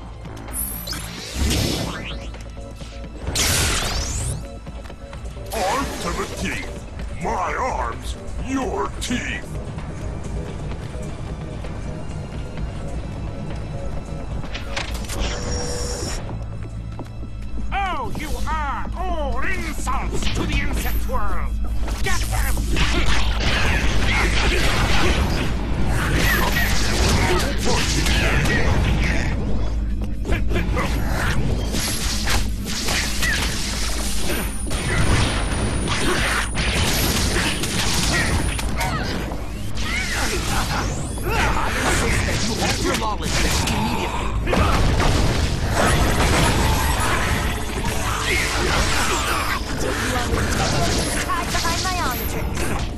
Arm to the teeth. My arms, your teeth. Oh, you are all insults to the insect world! Get them! You halt your lawlessness immediately. Hide behind my Omnitrix.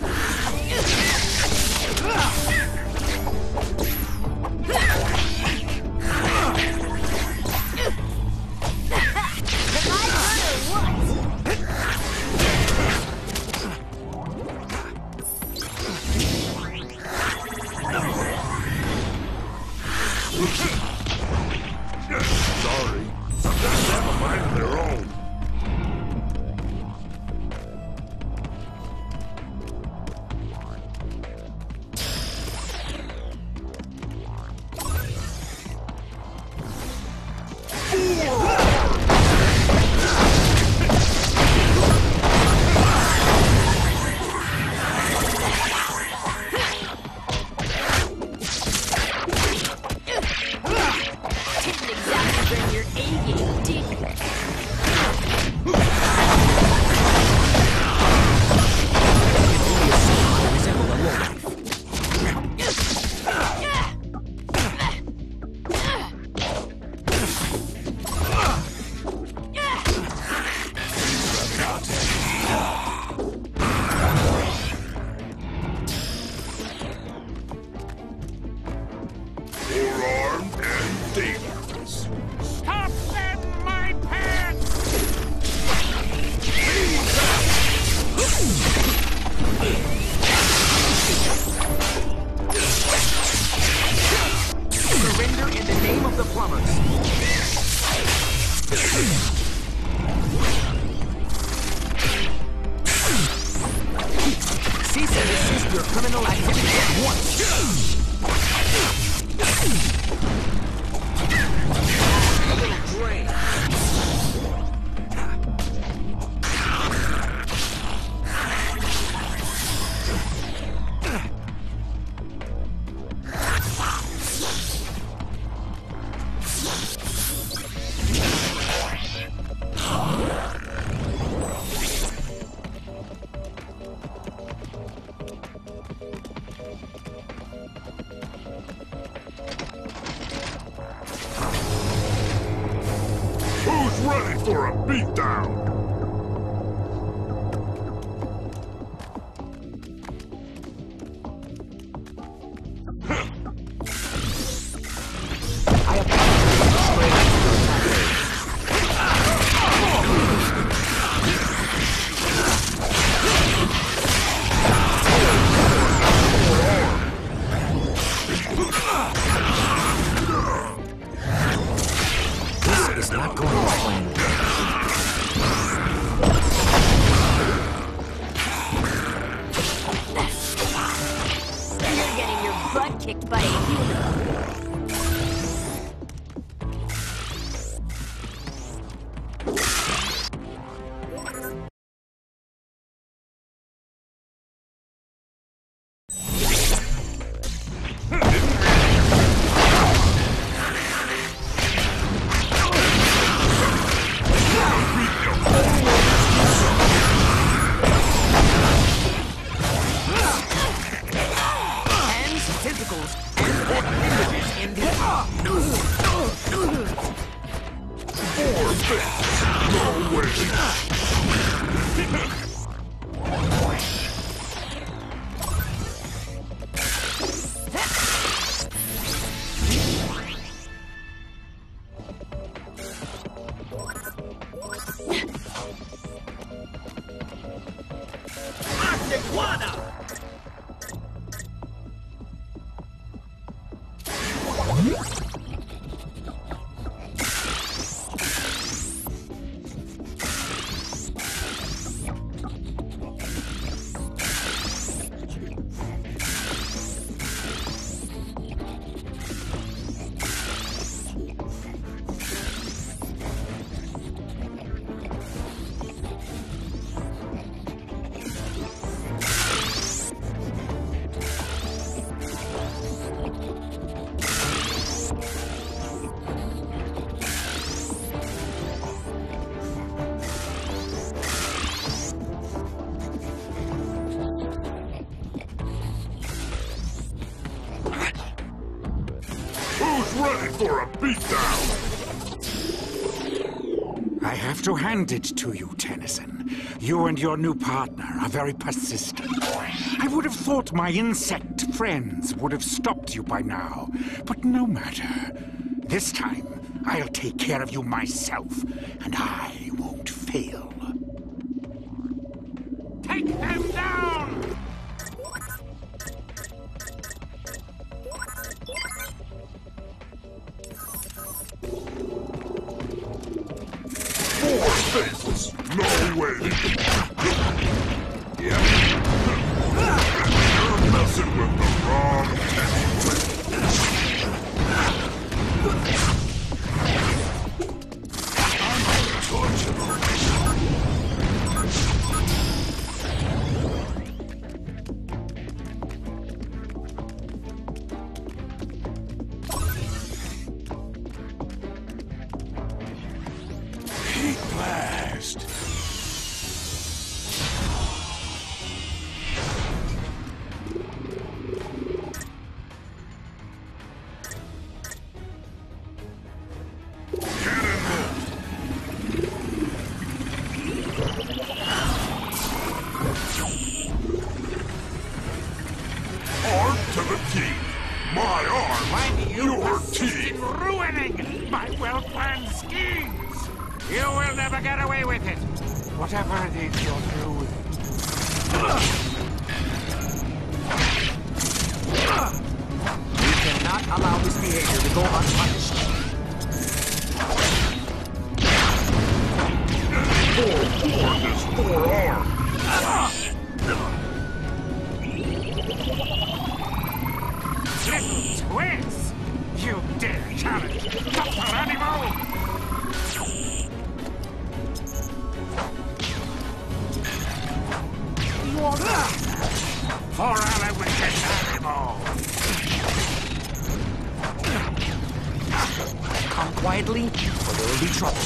Sorry. Sometimes they have a mind of their own. your criminal activity at once. A little drain. Ready for a beatdown! This is not going as planned. You're getting your butt kicked by a human. Ready for a beatdown! I have to hand it to you, Tennyson. You and your new partner are very persistent. I would have thought my insect friends would have stopped you by now, but no matter. This time, I'll take care of you myself, and I won't fail. Take them down! Four faces! No way! Yeah. You're messing with the wrong Blast! Arm to the teeth! My arm! Why do you your persist teeth! in ruining my well-planned schemes? You will never get away with it. Whatever it is you're doing. We cannot allow this behavior to go unpunished. Four, four, this four arm! with? You dare challenge Doctor Animal? For Allah with this animal! Come quietly, or there will be trouble.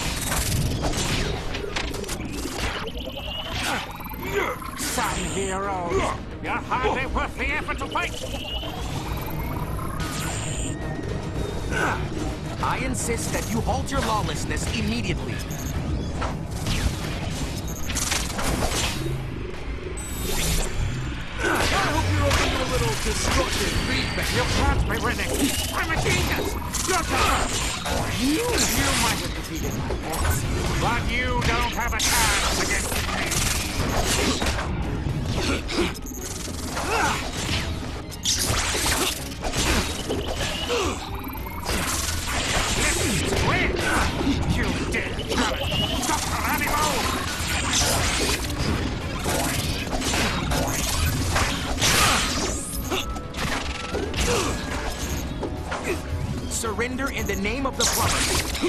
Some heroes! You're hardly worth the effort to fight! I insist that you halt your lawlessness immediately. I hope you're open to a little destructive feedback. You can't be winning! I'm a genius! You're tough! You, you might have defeated my pets, but you don't have a chance against me! Let's win! You dare challenge Doctor Animal! Surrender in the name of the plumber.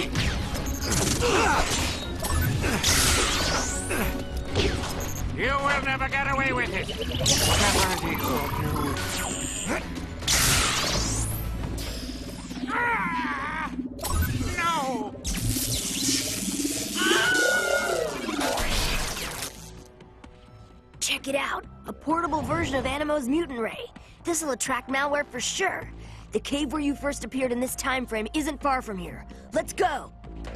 You will never get away with it! Whatever it is you'll do. Ah! No! Check it out. A portable version of Animo's mutant ray. This'll attract malware for sure. The cave where you first appeared in this time frame isn't far from here. Let's go!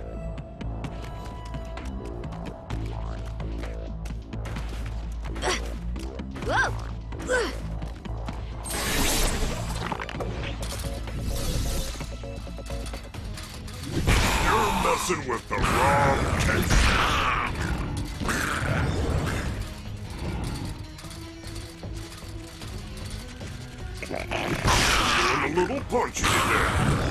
Whoa! You're messing with the wrong case. Doing a little punchy today.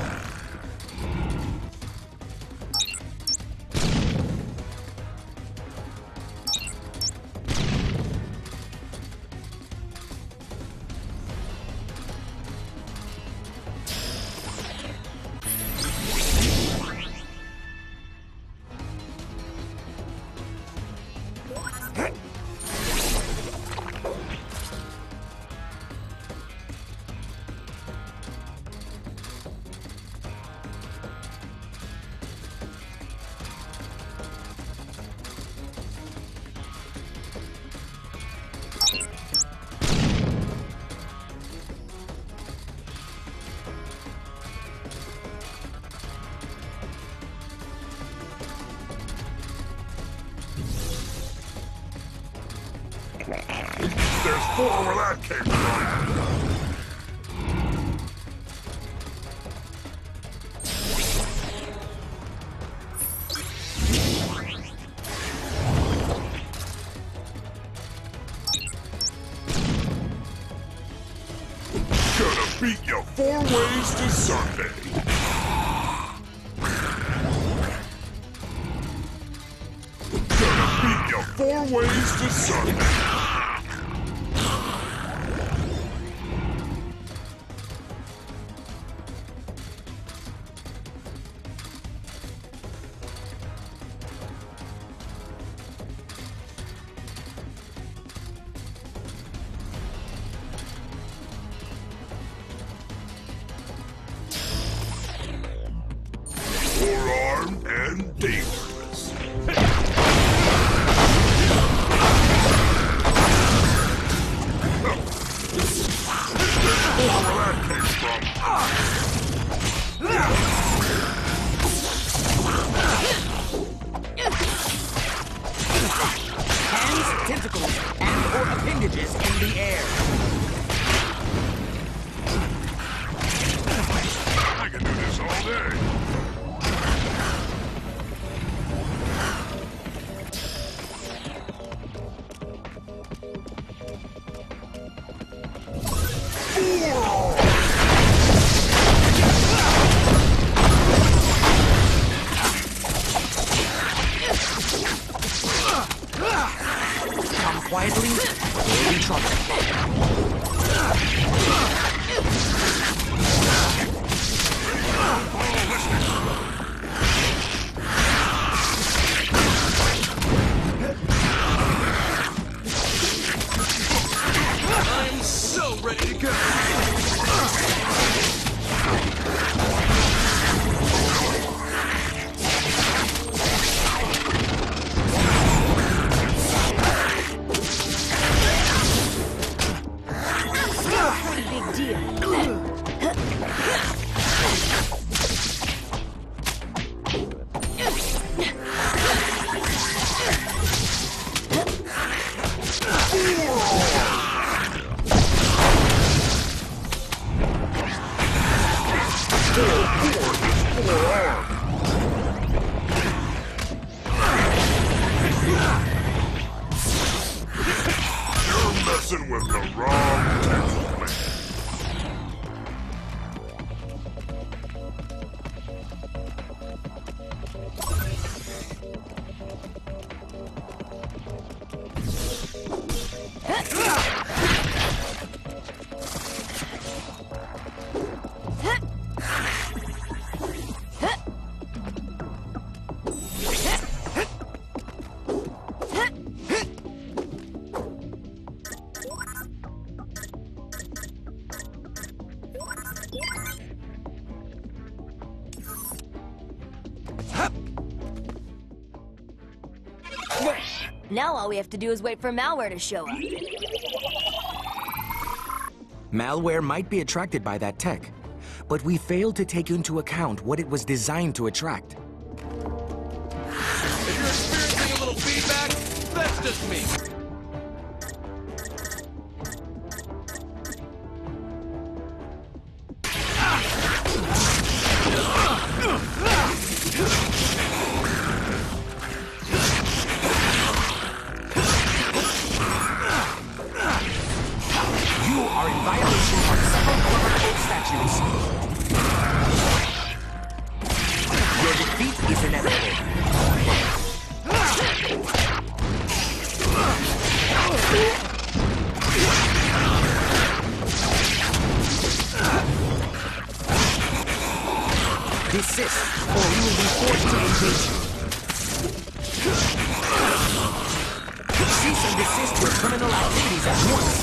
There's four where that came from. Gonna beat you four ways to Sunday. Gonna beat you four ways to Sunday. Forearmed and dangerous. There's more where that came from. Hands, tentacles, and or appendages in the air. I can do this all day. Come quietly, or there will be trouble. I'm so ready to go! Big deal. You're messing with the wrong gentleman. Now all we have to do is wait for malware to show up. Malware might be attracted by that tech, but we failed to take into account what it was designed to attract. If you're experiencing a little feedback, that's just me. You are in violation of several Plumber Code statutes. Your defeat is inevitable. Desist, or we will be forced to engage you. Cease and desist your criminal activities at once.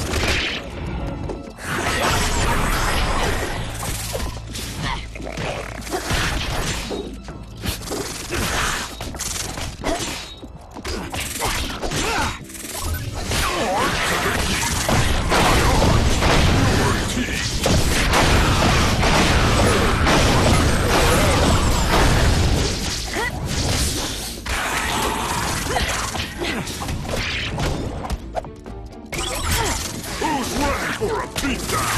Who's ready for a beatdown?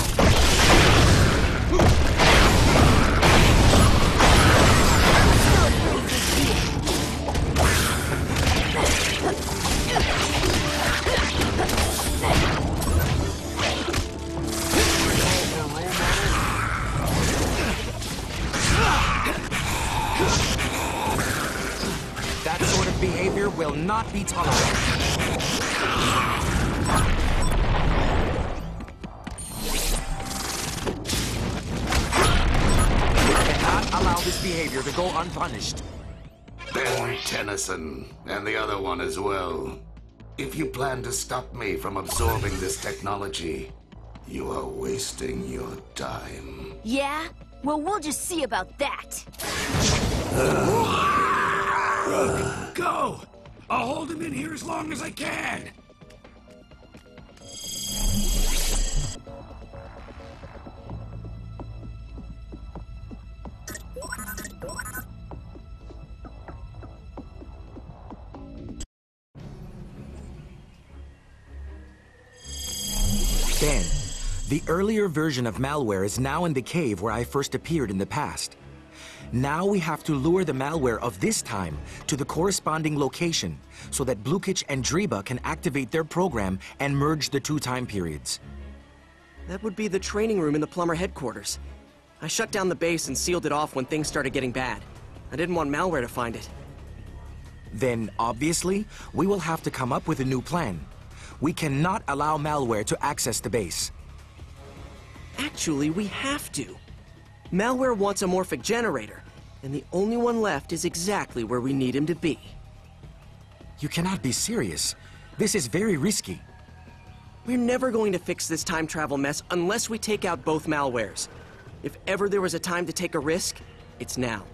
That sort of behavior will not be tolerated. Allow this behavior to go unpunished. Ben Tennyson, and the other one as well. If you plan to stop me from absorbing this technology, you are wasting your time. Yeah? Well, we'll just see about that. Go! I'll hold him in here as long as I can. Ben, the earlier version of malware is now in the cave where I first appeared in the past. Now we have to lure the malware of this time to the corresponding location so that Blukich and Driba can activate their program and merge the two time periods. That would be the training room in the plumber headquarters. I shut down the base and sealed it off when things started getting bad. I didn't want malware to find it. Then, obviously, we will have to come up with a new plan. We cannot allow malware to access the base. Actually, we have to. Malware wants a morphic generator, and the only one left is exactly where we need him to be. You cannot be serious. This is very risky. We're never going to fix this time travel mess unless we take out both malwares. If ever there was a time to take a risk, it's now.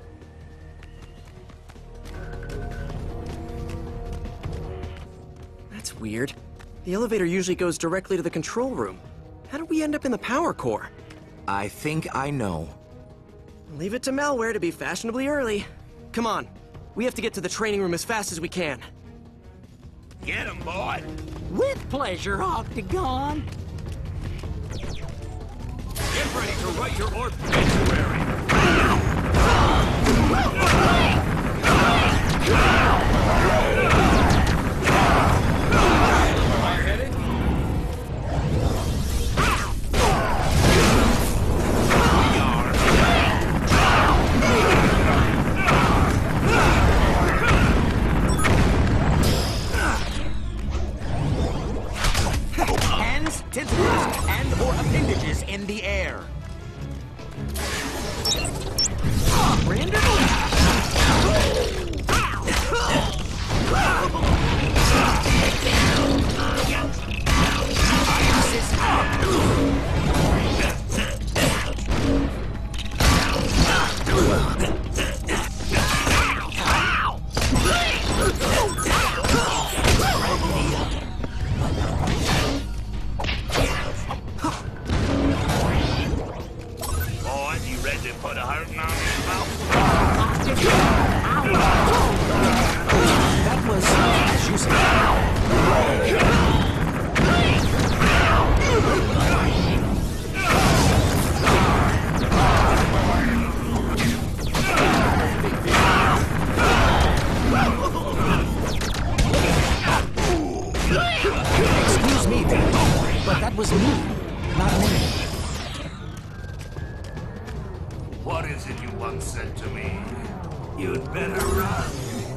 That's weird. The elevator usually goes directly to the control room. How did we end up in the power core? I think I know. Leave it to malware to be fashionably early. Come on. We have to get to the training room as fast as we can. Get him, boy! With pleasure, Octagon. Get ready to write your obituary! Hands, tentacles, and or appendages in the air. Boy, you ready to put a hurting on his mouth? That was, as you said. Excuse me, but that was me, not me. What is it you once said to me? You'd better run.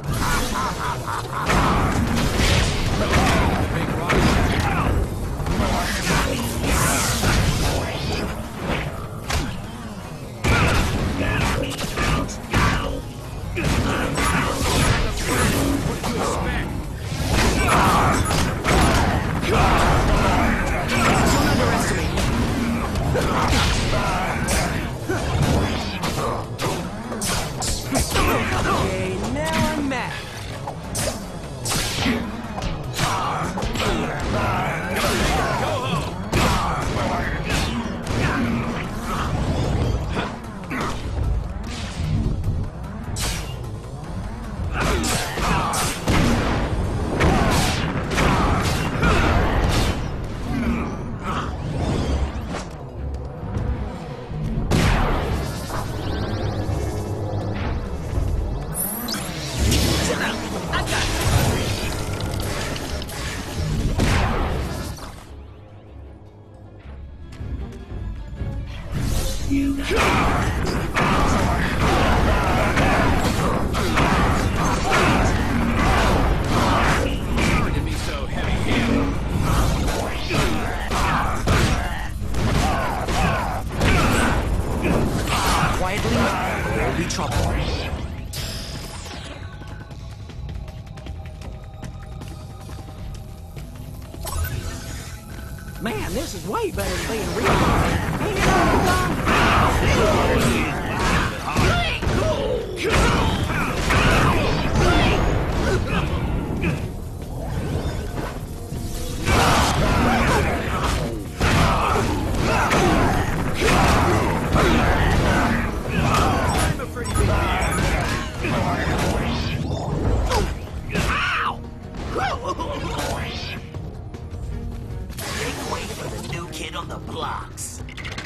Okay, now I'm mad. Sorry to be so heavy-handed. Quietly, there'll be trouble. Man, this is way better than being real. Hang it on, Make way for the new kid on the blocks.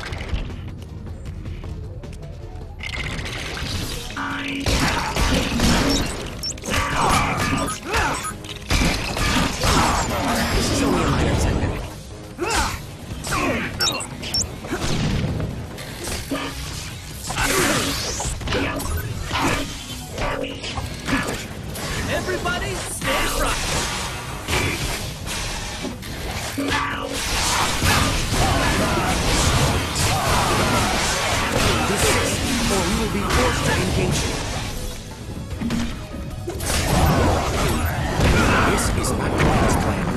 This is only a minor setback. Everybody stand right. This will be forced to engage you. This is not going as planned.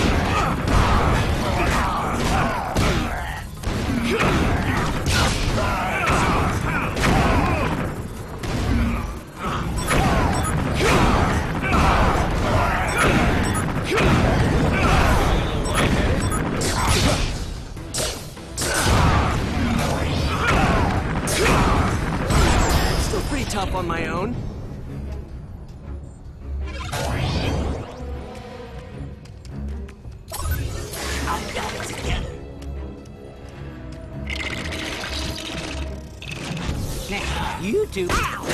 Still pretty tough on my own. I've got it together. Now, you two...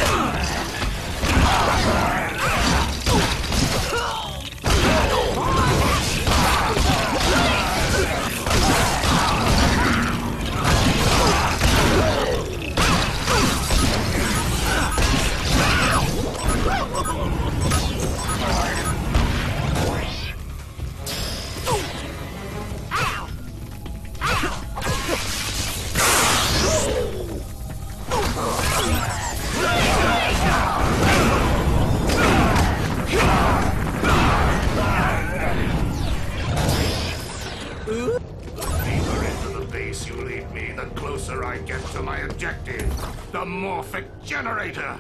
You lead me, the closer I get to my objective, the morphic generator.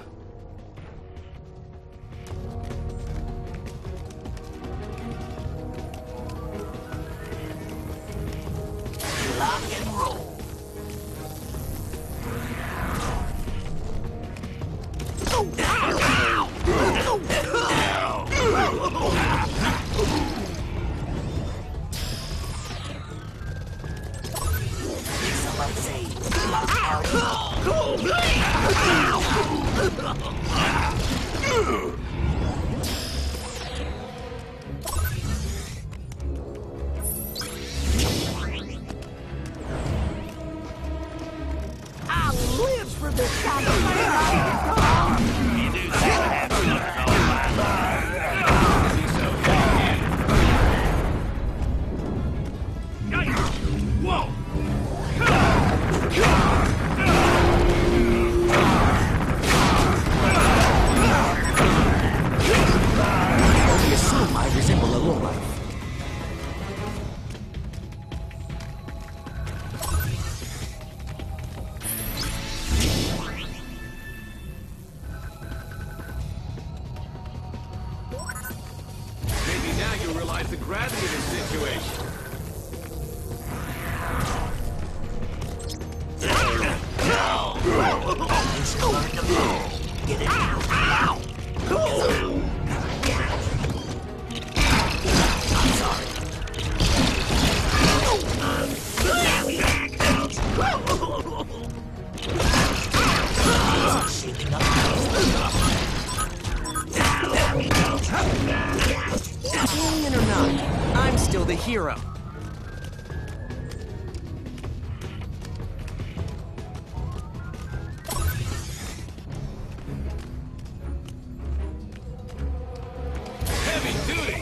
Lock and roll. Somebody say, lock out. I live for this kind of thing. You do seem to have something on my mind. Whoa! We assume I resemble a lowlife. Maybe now you realize the gravity of the situation. Get it out. Ow. I'm sorry. Shaping up. Alien or not, I'm still the hero. Heavy duty!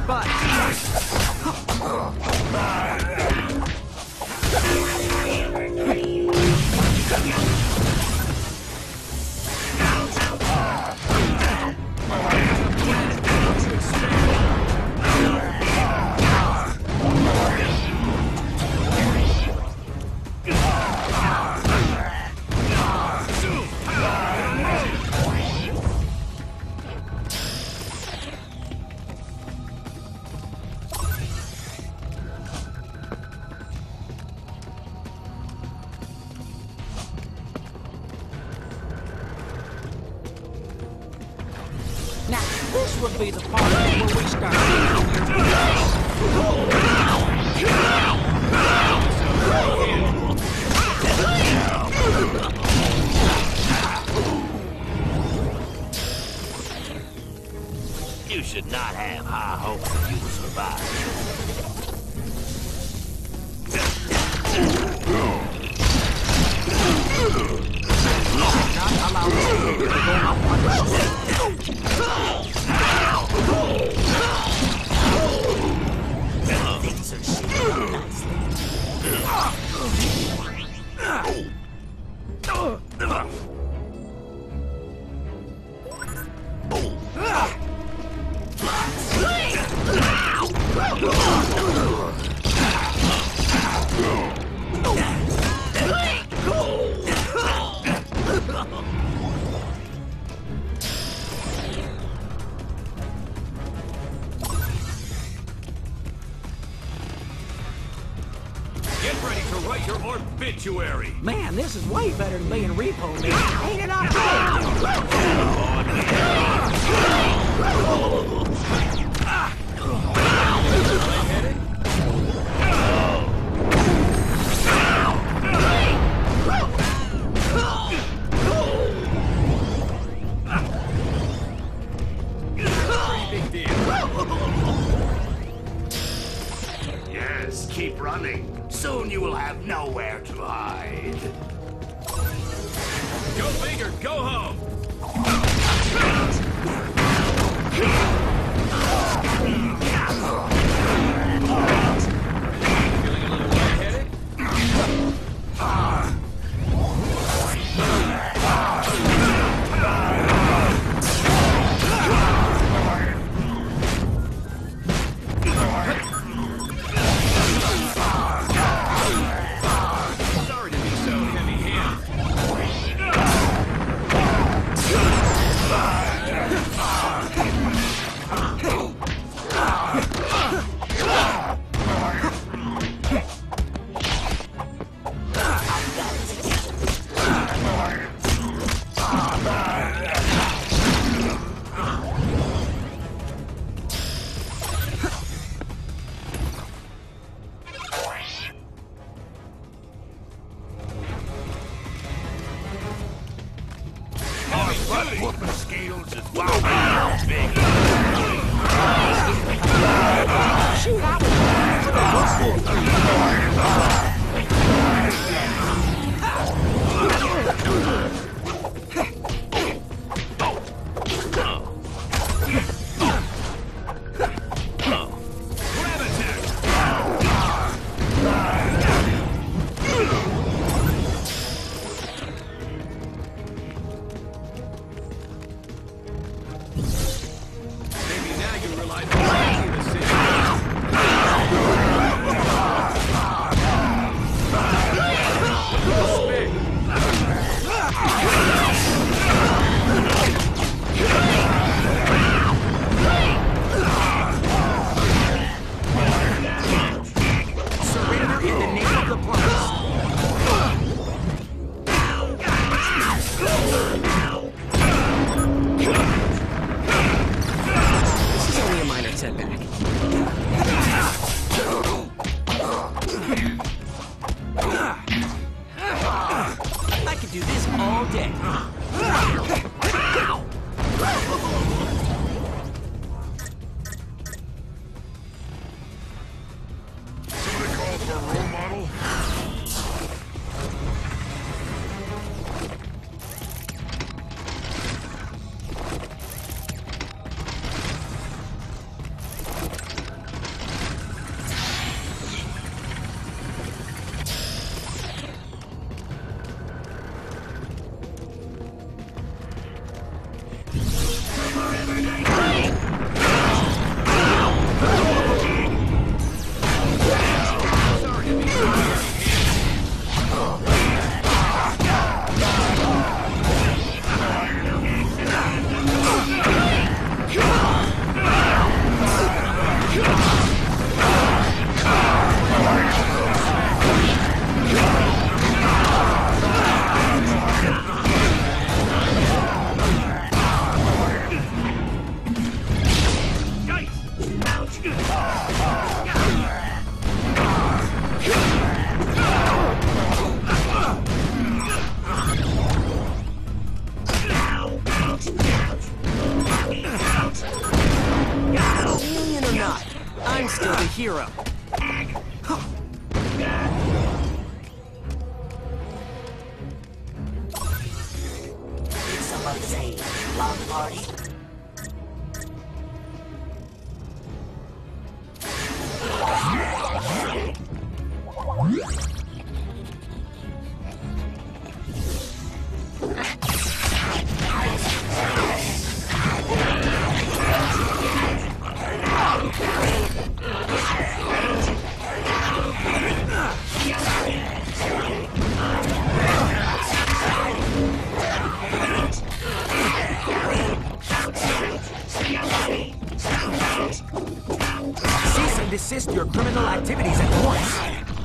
spot. Now, this would be the part where we start getting You should not have high hopes that you will survive. not allow this to go unpunished. Things are shaping up nicely. Get ready to write your obituary. Man, this is way better than being repo man. Ain't it all Yes, keep running. Soon you will have nowhere to hide. Go big or go home. Feeling a little lightheaded? Sorry to be so heavy-handed. Whooping skills is wild and big. Shoot, I Grab attack. Maybe now you realize why you the Surrender in the name of the planets. This is only a minor setback. hero. Did somebody say block party? Cease and desist your criminal activities at once.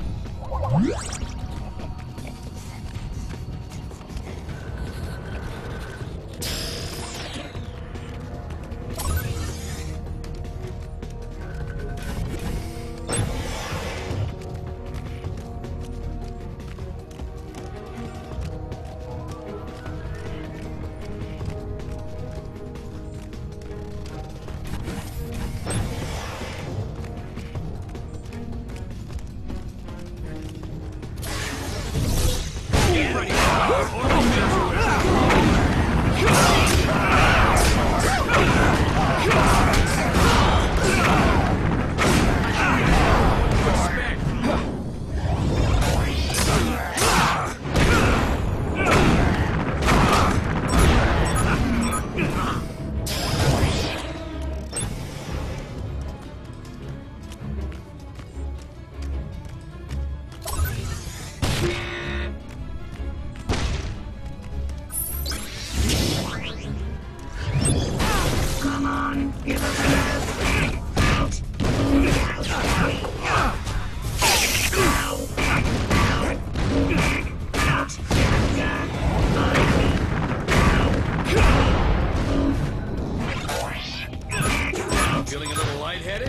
Feeling a little lightheaded?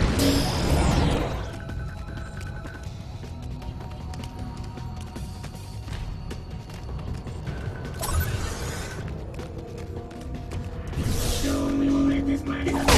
Soon we will rid this planet of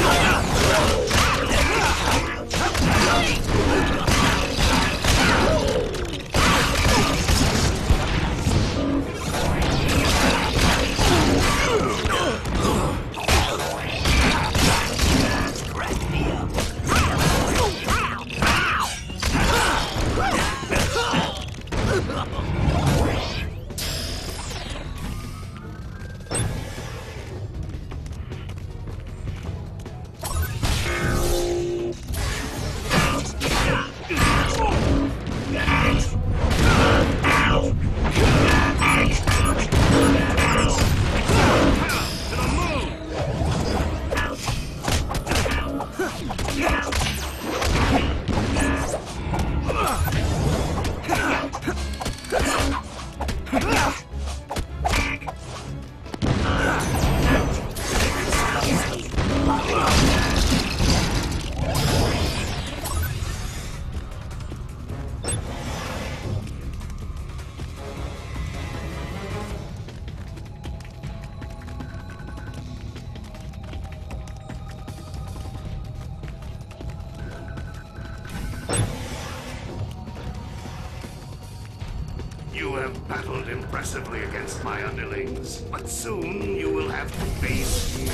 You have battled impressively against my underlings, but soon you will have to face me.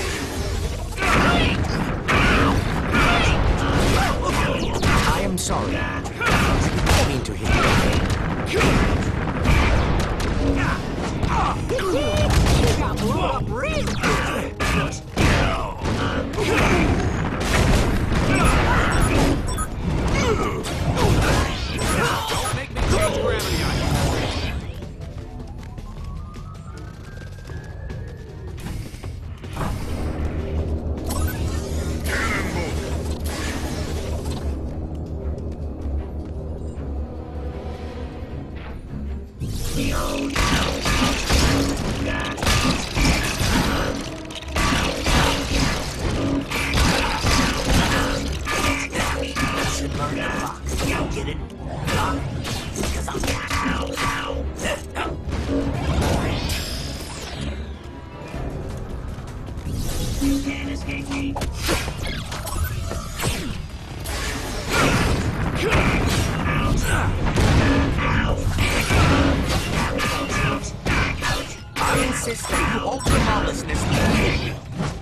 I am sorry. I didn't mean to hit you. You got blown up real good. Don't make me change gravity on you. Get it? Because I'm ow, ow. You can't escape me. lawlessness league.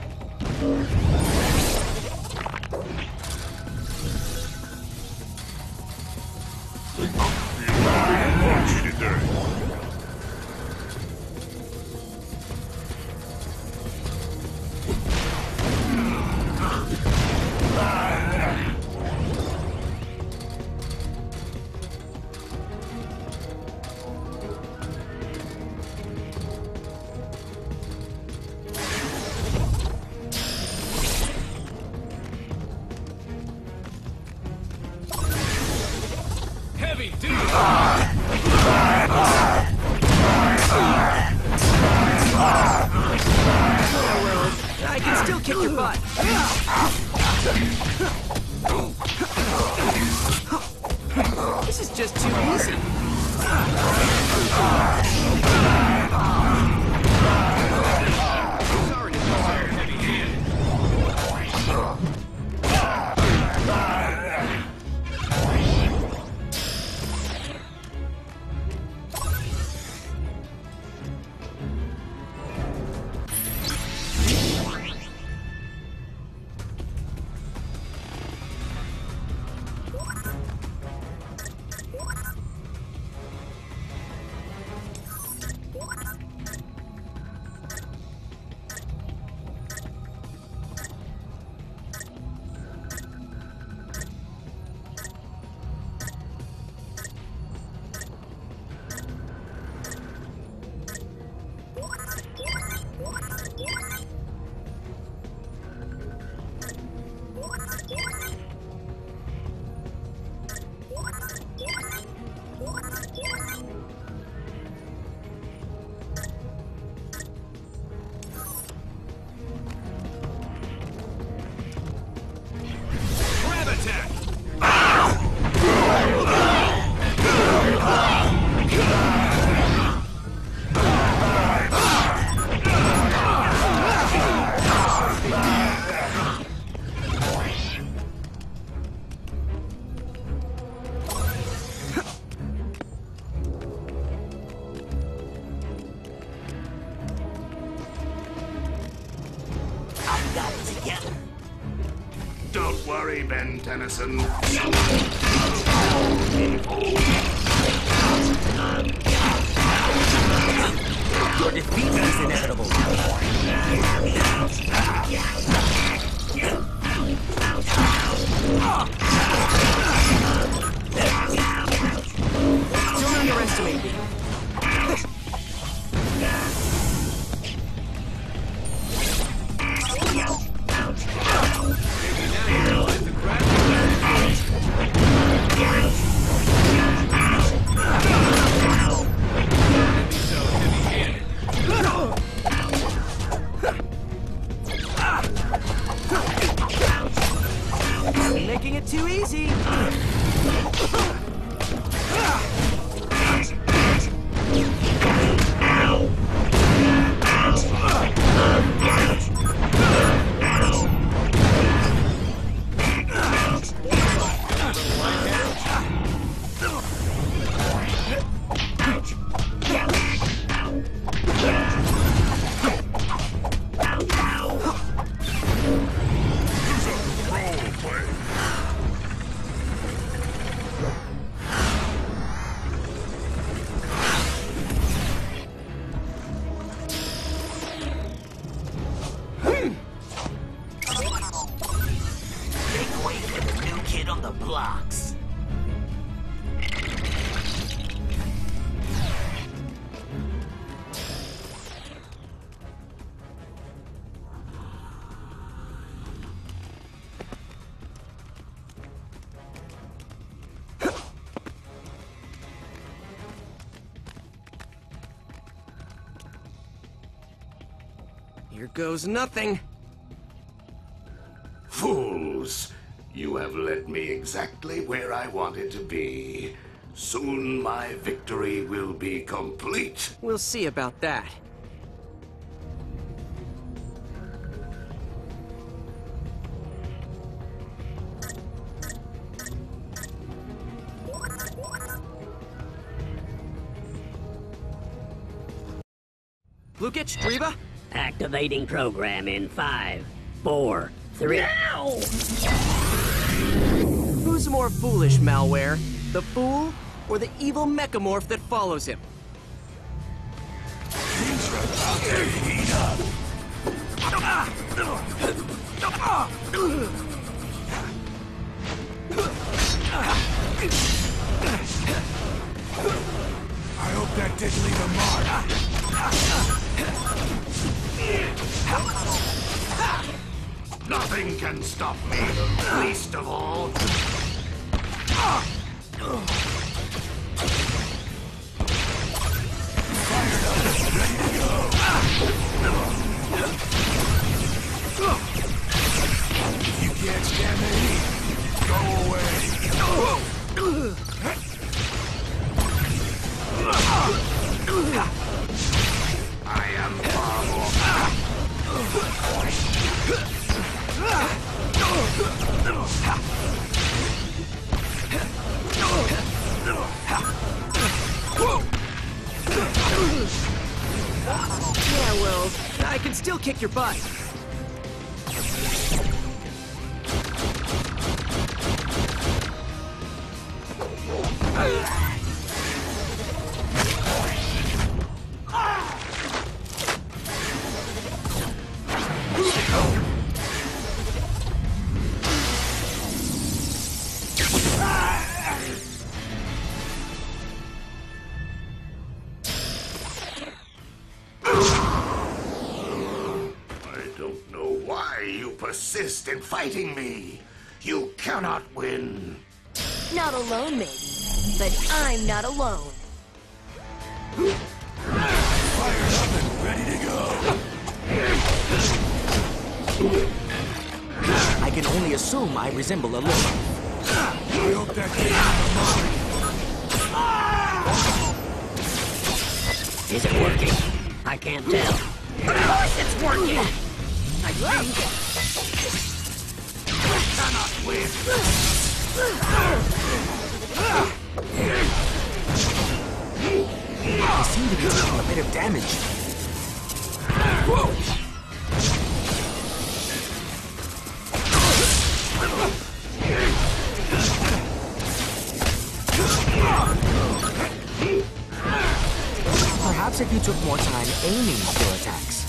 Heavy duty! I can still kick your butt. This is just too easy. Sorry to be so heavy-handed. Grab attack! I've got it together. Don't worry, Ben Tennyson. Your defeat is inevitable. Don't underestimate me. Making it too easy. Make way for the new kid on the blocks. Here goes nothing. Fools! You have led me exactly where I wanted to be. Soon my victory will be complete. We'll see about that. Lukic, Reba, Activating program in five, four, three... Ow! Who's more foolish, Malware? The fool or the evil mechamorph that follows him? Things are about to heat up. I hope that didn't leave a mark. Nothing can stop me, least of all. Fired up and ready to go. If you can't stand the heat, go away. I am far more. Yeah, well, I can still kick your butt. Persist in fighting me. You cannot win. Not alone, maybe. But I'm not alone. Fired up and ready to go. I can only assume I resemble a lure. I hope that came Is it working? I can't tell. Of course it's working! I think... cannot win. I seem to be taking a bit of damage. Perhaps if you took more time aiming your attacks.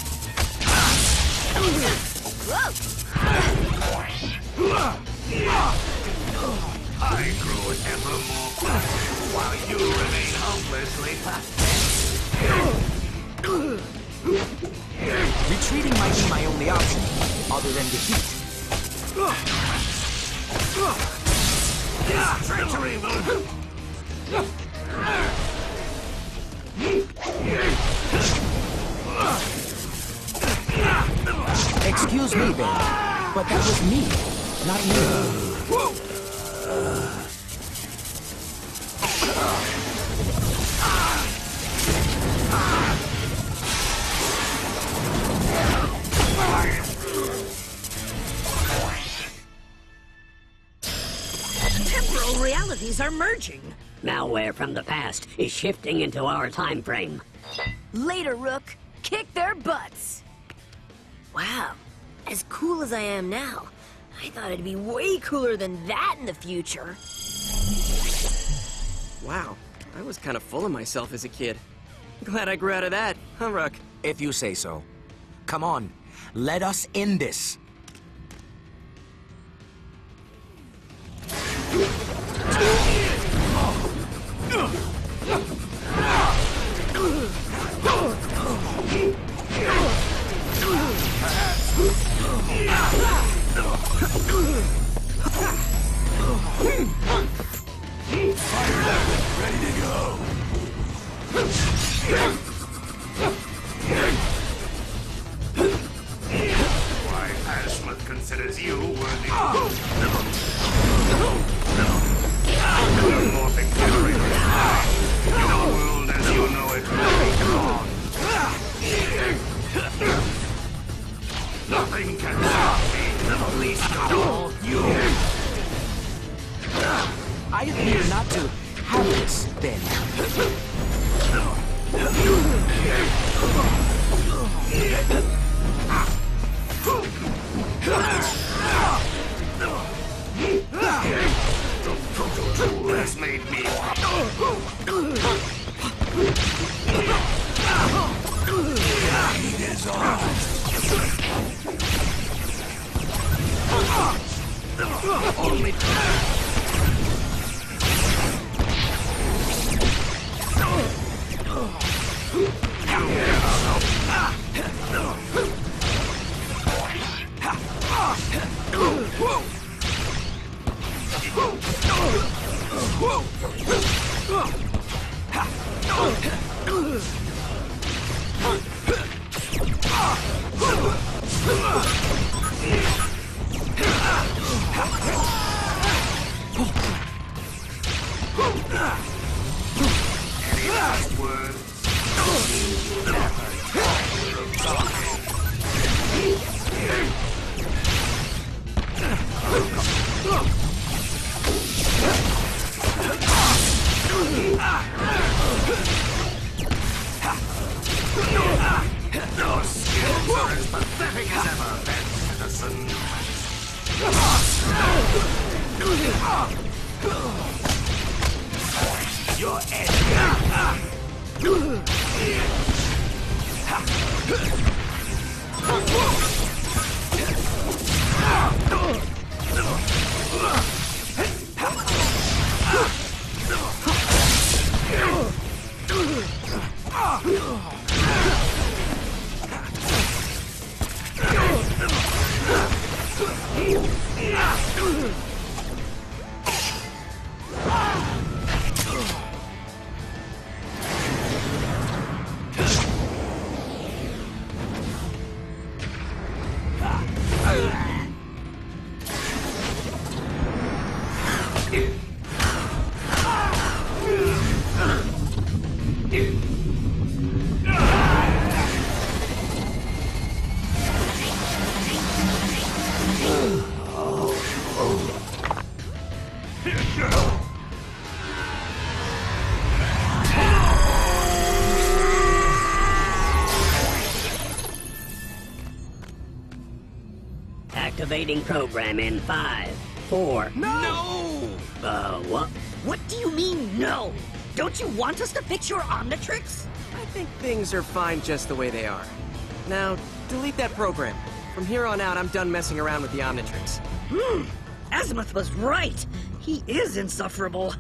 I grew ever more powerful while you remain hopelessly pathetic. Retreating might be my only option, other than defeat. This treachery will... Excuse me, Ben, but that was me, not you. Temporal realities are merging. Malware from the past is shifting into our time frame. Later, Rook. Kick their butts. Wow. As cool as I am now, I thought it'd be way cooler than that in the future. Wow, I was kind of full of myself as a kid. Glad I grew out of that, huh, Rook? If you say so. Come on, let us end this. Fired up and ready to go. Why, Ashmouth considers you worthy. Your morphing generator is mine. Your world as you know it will be gone. Nothing can stop me, least of all you. I appear not to have this, Ben. The proto-tool has made me... It is ours. Only... Any last words? Your skills are as pathetic as ever, Ben Tennyson. Your Activating program in five, four... No! Uh, what? What do you mean, no? Don't you want us to fix your Omnitrix? I think things are fine just the way they are. Now, delete that program. From here on out, I'm done messing around with the Omnitrix. Hmm. Azimuth was right. He is insufferable.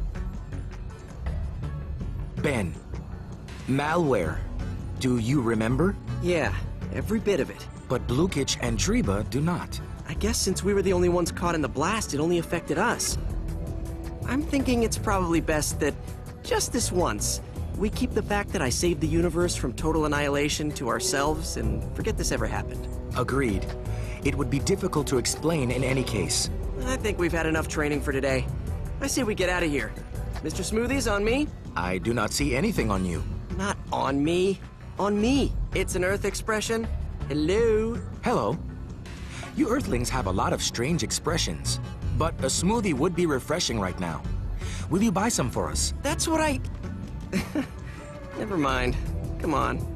Ben, malware. Do you remember? Yeah, every bit of it. But Blukich and Treba do not. I guess since we were the only ones caught in the blast, it only affected us. I'm thinking it's probably best that, just this once, we keep the fact that I saved the universe from total annihilation to ourselves and forget this ever happened. Agreed. It would be difficult to explain in any case. I think we've had enough training for today. I say we get out of here. Mister Smoothie's on me? I do not see anything on you. Not on me. On me. It's an Earth expression. Hello? Hello. You Earthlings have a lot of strange expressions, but a smoothie would be refreshing right now. Will you buy some for us? That's what I... Never mind. Come on.